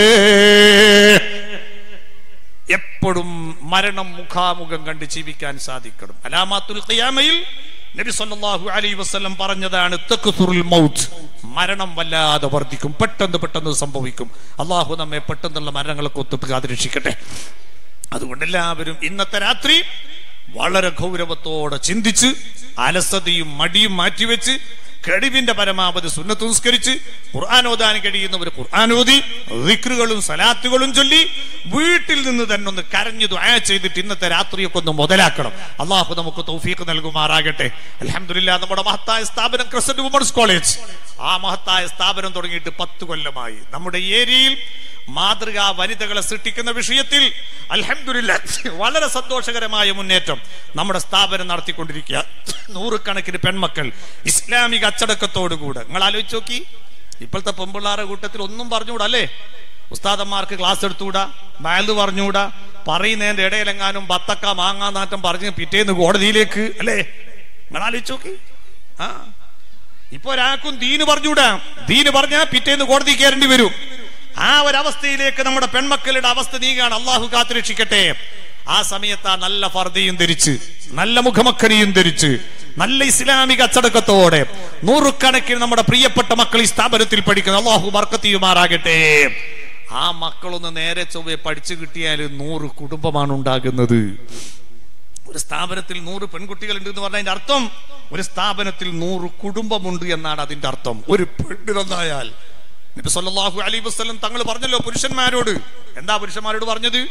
എപ്പോഴും മരണം മുഖാമുഖം കണ്ട് ജീവിക്കാൻ സാധിക്കണം. അലാമാത്തുൽ ഖിയാമയിൽ നബി സല്ലല്ലാഹു അലൈഹി വസല്ലം പറഞ്ഞതാണ്, തക്സുറുൽ മൗത്ത്, മരണം വല്ലാതെ വർദ്ധിക്കും, പെട്ടെന്ന് പെട്ടെന്ന് സംഭവിക്കും. അള്ളാഹു നമ്മെ പെട്ടെന്നുള്ള മരണങ്ങളൊക്കെ ഒത്തിട്ട് കാത്തിരക്ഷിക്കട്ടെ. അതുകൊണ്ട് എല്ലാവരും ഇന്നത്തെ രാത്രി വളരെ ഗൗരവത്തോടെ ചിന്തിച്ച് അലസതയും മടിയും മാറ്റിവെച്ച് കഴിവിന്റെ പരമാവധി സുന്നത്ത് നിസ്കരിച്ച് ഖുർആൻ ഓതാൻ കഴിയുന്നവർ ഖുർആൻ ഓതി ദിക്റുകളും സലാത്തുകളും ചൊല്ലി വീട്ടിൽ നിന്ന് തന്നെ ഒന്ന് കരഞ്ഞു ദുആ ചെയ്തിട്ട് ഇന്നത്തെ രാത്രിയൊക്കെ ഒന്ന് മുതലാക്കണം. അള്ളാഹു നമുക്ക് തൗഫീഖ് നൽകുമാറാകട്ടെ. അൽഹംദുലില്ലാഹ്, നമ്മുടെ മഹത്തായ സ്ഥാപനം ക്രസന്റ് വുമൻസ് കോളേജ്, ആ മഹത്തായ സ്ഥാപനം തുടങ്ങിയിട്ട് പത്ത് കൊല്ലമായി. നമ്മുടെ ഏരിയയിൽ മാതൃകാ വനിതകളെ സൃഷ്ടിക്കുന്ന വിഷയത്തിൽ അൽഹംദുലില്ലാഹ് വളരെ സന്തോഷകരമായ മുന്നേറ്റം നമ്മുടെ സ്ഥാപനം നടത്തിക്കൊണ്ടിരിക്കുക. നൂറുകണക്കിന് പെൺമക്കൾ ഇസ്ലാമിക അച്ചടക്കത്തോടുകൂടെ. നിങ്ങൾ ആലോചിച്ച് നോക്കി, ഇപ്പോഴത്തെ പെമ്പിള്ളാരുടെ കൂട്ടത്തിൽ ഒന്നും പറഞ്ഞുകൂടാ അല്ലേ? ഉസ്താദന്മാർക്ക് ക്ലാസ് എടുത്തുകൂടാ, വയല് പറഞ്ഞുകൂടാ, പറയുന്നതിന്റെ ഇടയിലെങ്ങാനും ബത്തക്ക മാങ്ങാ നാറ്റം പറഞ്ഞ് പിറ്റേന്ന് കോടതിയിലേക്ക് അല്ലേ? നിങ്ങൾ ആലോചിച്ച് നോക്കി. ആ ഇപ്പൊ ഒരാൾക്കും ദീന് പറഞ്ഞുകൂടാ, ദീന് പറഞ്ഞാൽ പിറ്റേന്ന് കോടതി കയറേണ്ടി വരും. ആ ഒരവസ്ഥയിലേക്ക് നമ്മുടെ പെൺമക്കളുടെ അവസ്ഥ നീങ്ങാണ്. അള്ളാഹു കാത്തുരക്ഷിക്കട്ടെ. ആ സമയത്ത് നല്ല ഫർദിയും ധരിച്ച് നല്ല മുഖമക്കനിയും ധരിച്ച് നല്ല ഇസ്ലാമിക അച്ചടക്കത്തോടെ നൂറുകണക്കിന് നമ്മുടെ പ്രിയപ്പെട്ട മക്കൾ ഈ സ്ഥാപനത്തിൽ പഠിക്കുന്നു. അല്ലാഹു ബർക്കത്ത് ചെയ്യുമാറാകട്ടെ. ആ മക്കളൊന്ന് നേരെ ചൊവ്വെ പഠിച്ചു കിട്ടിയാൽ നൂറ് കുടുംബമാണ് ഉണ്ടാകുന്നത്. ഒരു സ്ഥാപനത്തിൽ നൂറ് പെൺകുട്ടികൾ ഉണ്ട് എന്ന് പറഞ്ഞതിന്റെ അർത്ഥം ഒരു സ്ഥാപനത്തിൽ നൂറ് കുടുംബമുണ്ട് എന്നാണ് അതിന്റെ അർത്ഥം. ഒരു പെണ്ണ് നന്നായാൽ നബി സല്ലല്ലാഹു അലൈഹി വസല്ലം തങ്ങൾ പറഞ്ഞല്ലോ പുരുഷന്മാരോട്. എന്താ പുരുഷന്മാരോട് പറഞ്ഞത്?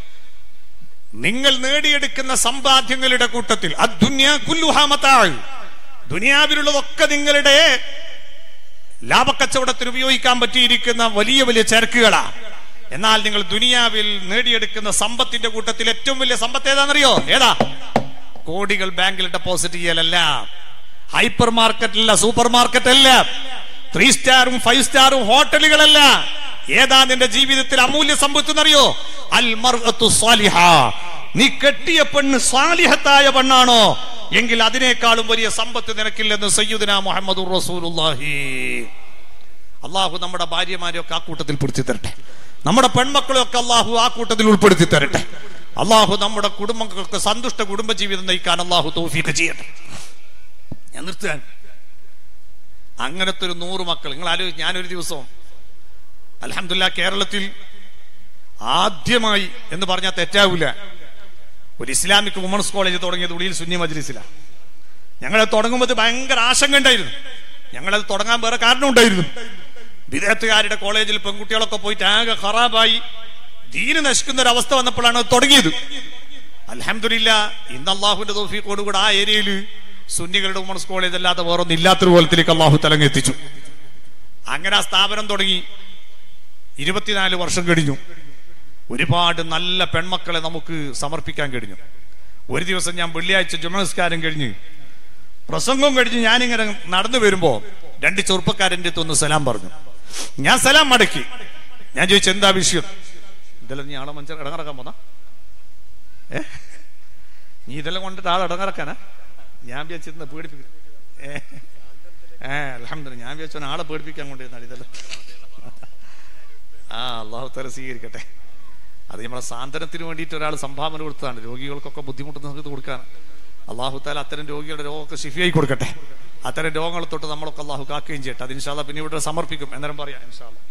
നിങ്ങൾ നേടിയെടുക്കുന്ന സമ്പാദ്യങ്ങളുടെ കൂട്ടത്തിൽ അദ്ദുന്യാ കുല്ലുഹാ മതാഅ്, ദുനിയാവിലുള്ളതൊക്കെ നിങ്ങളുടെ ലാഭക്കച്ചവടത്തിന് ഉപയോഗിക്കാൻ പറ്റിയിരിക്കുന്ന വലിയ വലിയ ചരക്കുകളാ. എന്നാൽ നിങ്ങൾ ദുനിയാവിൽ നേടിയെടുക്കുന്ന സമ്പത്തിന്റെ കൂട്ടത്തിൽ ഏറ്റവും വലിയ സമ്പത്ത് ഏതാണെന്നറിയോ? ഏതാ? കോടികൾ ബാങ്കിൽ ഡെപ്പോസിറ്റ് ചെയ്യലല്ല, ഹൈപ്പർ മാർക്കറ്റല്ല, സൂപ്പർ മാർക്കറ്റ് അല്ല, ത്രീ സ്റ്റാറും ഫൈവ് സ്റ്റാറും ഹോട്ടലുകളല്ല. ഏതാ നിന്റെ ജീവിതത്തിൽ അമൂല്യ സമ്പത്ത് എന്നറിയോ? അൽ മർഅത്തു സ്വാലിഹ. നീ കെട്ടിയ പെണ്ണ് സ്വാലിഹത്തായ പെണ്ണാണോ എങ്കിൽ അതിനേക്കാളും വലിയ സമ്പത്ത് നിനക്കില്ലെന്ന് സയ്യിദുനാ മുഹമ്മദുർ റസൂലുള്ളാഹി. അള്ളാഹു നമ്മുടെ ഭാര്യമാരെയൊക്കെ ആ കൂട്ടത്തിൽ പിടിച്ചു തരട്ടെ. നമ്മുടെ പെൺമക്കളെയൊക്കെ അള്ളാഹു ആ കൂട്ടത്തിൽ ഉൾപ്പെടുത്തി തരട്ടെ. അള്ളാഹു നമ്മുടെ കുടുംബങ്ങൾക്ക് സന്തുഷ്ട കുടുംബജീവിതം നയിക്കാൻ അള്ളാഹു തൗഫീഖ് ചെയ്യട്ടെ. ഞാൻ നിർത്തുകയാണ്. അങ്ങനത്തെ ഒരു നൂറ് മക്കൾ നിങ്ങൾ ആലോചിച്ച്. ഞാനൊരു ദിവസം അൽഹംദുലില്ലാഹ് കേരളത്തിൽ ആദ്യമായി എന്ന് പറഞ്ഞാൽ തെറ്റാവില്ല ഒരു ഇസ്ലാമിക് വുമൻസ് കോളേജ് തുടങ്ങിയത് ഉളിയിൽ സുന്നി മജ്ലിസിലാണ്. ഞങ്ങളത് തുടങ്ങുമ്പോൾ ഭയങ്കര ആശങ്ക ഉണ്ടായിരുന്നു. ഞങ്ങളത് തുടങ്ങാൻ വേറെ കാരണം ഉണ്ടായിരുന്നു. വിദേഹത്തുകാരുടെ കോളേജിൽ പെൺകുട്ടികളൊക്കെ പോയിട്ട് ആകെ ഖറാബായി ദീന് നശിക്കുന്ന ഒരു അവസ്ഥ വന്നപ്പോഴാണ് അത് തുടങ്ങിയത്. അൽഹംദുലില്ലാഹ് ഇന്ന് അള്ളാഹുവിന്റെ തൗഫീഖോടുകൂടെ ആ ഏരിയയിൽ സുന്നികളുടെ വുമൻസ് കോളേജ് അല്ലാതെ വേറൊന്നും ഇല്ലാത്തൊരു കോലത്തിലേക്ക് അള്ളാഹു തലങ്ങെത്തിച്ചു. അങ്ങനെ ആ സ്ഥാപനം തുടങ്ങി. ഇരുപത്തിനാല് വർഷം കഴിഞ്ഞു. ഒരുപാട് നല്ല പെൺമക്കളെ നമുക്ക് സമർപ്പിക്കാൻ കഴിഞ്ഞു. ഒരു ദിവസം ഞാൻ വെള്ളിയാഴ്ച ജുമുഅ നിസ്കാരം കഴിഞ്ഞ് പ്രസംഗം കഴിഞ്ഞ് ഞാനിങ്ങനെ നടന്നു വരുമ്പോ രണ്ട് ചെറുപ്പക്കാരൻ്റെ അടുത്ത് ഒന്ന് സലാം പറഞ്ഞു. ഞാൻ സലാം മടക്കി. ഞാൻ ചോദിച്ചു എന്താ വിഷയം? ഇതെല്ലാം നീ ആളെ മനുഷ്യർ ഇടങ്ങറക്കാൻ പോന്നാ? ഏ നീ ഇതെല്ലാം കൊണ്ടിട്ട് ആളെ ഇടങ്ങറക്കാനാ? ഞാൻ വിചാരിച്ചിരുന്ന പേടിപ്പിക്കും. ഏ ഏ അൽഹംദുലില്ലാഹ് ഞാൻ വിചാരിച്ചു ആളെ പേടിപ്പിക്കാൻ കൊണ്ടിരുന്നാൽ ഇതെല്ലാം. ആ അള്ളാഹു തആല സ്വീകരിക്കട്ടെ. അത് നമ്മളെ സാന്ത്വനത്തിന് വേണ്ടിയിട്ട് ഒരാൾ സംഭാവന കൊടുത്തതാണ്. രോഗികൾക്കൊക്കെ ബുദ്ധിമുട്ടുന്ന സമയത്ത് കൊടുക്കാൻ അള്ളാഹു തആല അത്തരം രോഗികളുടെ രോഗമൊക്കെ ശിഫയായി കൊടുക്കട്ടെ. അത്തരം രോഗങ്ങൾ തൊട്ട് നമ്മളൊക്കെ അള്ളാഹു കാക്കുകയും ചെയ്യട്ടെ. അത് ഇൻഷാ അല്ലാഹ് പിന്നെ ഇവിടെ സമർപ്പിക്കും. എന്നേരം പറയാം ഇൻഷാ അല്ലാഹ്.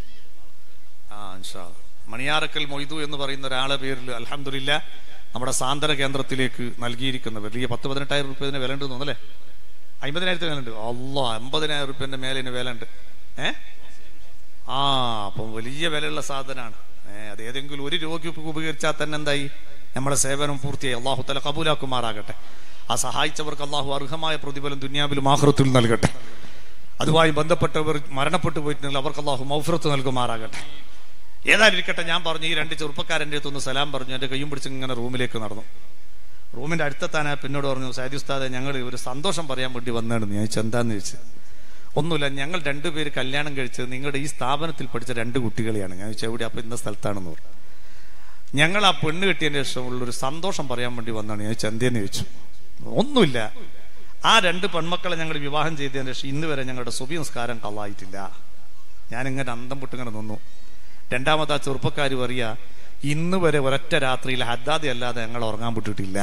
ആ ഇൻഷാ അല്ലാഹ് മണിയാറക്കൽ മൊയ്തു എന്ന് പറയുന്ന ഒരാളെ പേരിൽ അൽഹംദുലില്ലാഹ് നമ്മുടെ സാന്ത്വന കേന്ദ്രത്തിലേക്ക് നൽകിയിരിക്കുന്ന വലിയ പത്ത് പതിനെട്ടായിരം റുപ്യതിന് വില ഉണ്ട് തോന്നല്ലേ? അമ്പതിനായിരത്തിന് വില ഉണ്ട്. അള്ളാ അമ്പതിനായിരം റുപ്യന്റെ മേലെ വില ഉണ്ട്. ഏഹ് ആ അപ്പം വലിയ വിലയുള്ള സാധനമാണ്. ഏഹ് അത് ഏതെങ്കിലും ഒരു രോഗിക്ക് ഉപകരിച്ചാൽ തന്നെ എന്തായി? നമ്മുടെ സേവനം പൂർത്തിയായി. അള്ളാഹു തആല ഖബൂലാക്കുമാറാകട്ടെ. ആ സഹായിച്ചവർക്ക് അള്ളാഹു അർഹമായ പ്രതിഫലം ദുനിയാവിലും ആഖിറത്തിലും നൽകട്ടെ. അതുമായി ബന്ധപ്പെട്ടവർ മരണപ്പെട്ടു പോയിട്ടുണ്ടെങ്കിൽ അവർക്ക് അള്ളാഹു മഗ്ഫിറത്ത് നൽകുമാറാകട്ടെ. ഏതായിരിക്കട്ടെ, ഞാൻ പറഞ്ഞു ഈ രണ്ട് ചെറുപ്പക്കാരൻ്റെ അടുത്തൊന്ന് സലാം പറഞ്ഞു. എൻ്റെ കയ്യും പിടിച്ച് ഇങ്ങനെ റൂമിലേക്ക് നടന്നു. റൂമിന്റെ അടുത്തെത്താൻ പിന്നോട് പറഞ്ഞു, സയ്യിദ് ഉസ്താദെ ഞങ്ങൾ ഒരു സന്തോഷം പറയാൻ വേണ്ടി വന്നതാണെന്ന്. ഞാൻ ചോദിച്ചു എന്താന്ന് ചോദിച്ചു. ഒന്നുമില്ല, ഞങ്ങൾ രണ്ടുപേര് കല്യാണം കഴിച്ചത് നിങ്ങളുടെ ഈ സ്ഥാപനത്തിൽ പഠിച്ച രണ്ട് കുട്ടികളെയാണ്. ഞാൻ ചോദിച്ചു എവിടെ? അപ്പൊ ഇന്ന സ്ഥലത്താണെന്ന് പറഞ്ഞു. ഞങ്ങൾ ആ പെണ്ണ് കെട്ടിയതിന് ശേഷം ഉള്ളൊരു സന്തോഷം പറയാൻ വേണ്ടി വന്നതാണ്. ഞാൻ ചോദിച്ചു എന്തേന്ന് ചോദിച്ചു. ഒന്നുമില്ല, ആ രണ്ട് പെൺമക്കളെ ഞങ്ങൾ വിവാഹം ചെയ്തതിന് ശേഷം ഇന്ന് വരെ ഞങ്ങളുടെ സുബഹി നിസ്കാരം കള്ളായിട്ടില്ല. ഞാനിങ്ങനെ അന്തം പൊട്ടിങ്ങനെ നിന്നു. രണ്ടാമത് ആ ചെറുപ്പക്കാർ പറയാ ഇന്ന് വരെ ഒരൊറ്റ രാത്രിയിൽ ഹദ്ദാദി അല്ലാതെ ഞങ്ങൾ ഉറങ്ങാൻ വിട്ടിട്ടില്ല.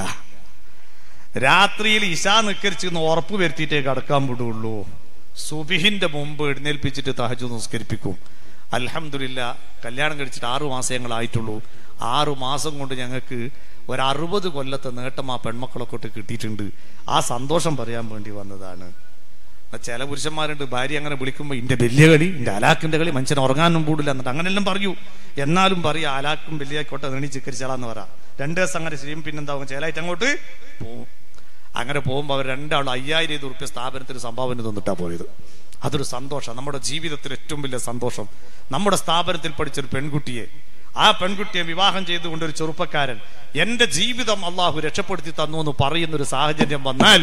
രാത്രിയിൽ ഇശാ നിസ്കരിച്ച് ഉറപ്പ് വരുത്തിയിട്ടേ കടക്കാൻ വിടുള്ളൂ. സുബഹിന്റെ മുമ്പ് എഴുന്നേൽപ്പിച്ചിട്ട് തഹജ്ജുദ് നിസ്കരിപ്പിക്കും. അൽഹംദുലില്ലാഹ് കല്യാണം കഴിച്ചിട്ട് ആറു മാസങ്ങളായിട്ടുള്ളൂ. ആറു മാസം കൊണ്ട് ഞങ്ങൾക്ക് ഒരു അറുപത് കൊല്ലത്തെ നേട്ടം ആ പെൺമക്കളൊക്കെ തൊട്ട് കിട്ടിയിട്ടുണ്ട്. ആ സന്തോഷം പറയാൻ വേണ്ടി വന്നതാണ്. ചില പുരുഷന്മാരുണ്ട് ഭാര്യ അങ്ങനെ വിളിക്കുമ്പോൾ ഇന്റെ വലിയ കളി, ഇന്റെ അലാക്കിന്റെ കളി, മനുഷ്യൻ ഉറങ്ങാനും കൂടില്ല എന്നിട്ട് അങ്ങനെല്ലാം പറയൂ. എന്നാലും പറയാ അലാക്കും വലിയായിക്കോട്ടെ നീണി ചിക്കരിച്ചാളാന്ന് പറ. രണ്ടു ദിവസം അങ്ങനെ ചെയ്യും. പിന്നെന്താവും ചേലായിട്ട് അങ്ങോട്ട് പോവും. അങ്ങനെ പോകുമ്പോൾ അവർ രണ്ടാളും അയ്യായിരം ഇരുപത് റുപ്യ സ്ഥാപനത്തിന് സംഭാവന തന്നിട്ടാ പോയത്. അതൊരു സന്തോഷം, നമ്മുടെ ജീവിതത്തിൽ ഏറ്റവും വലിയ സന്തോഷം. നമ്മുടെ സ്ഥാപനത്തിൽ പഠിച്ചൊരു പെൺകുട്ടിയെ, ആ പെൺകുട്ടിയെ വിവാഹം ചെയ്തുകൊണ്ട് ഒരു ചെറുപ്പക്കാരൻ എന്റെ ജീവിതം അള്ളാഹു രക്ഷപ്പെടുത്തി തന്നു എന്ന് പറയുന്നൊരു സാഹചര്യം വന്നാൽ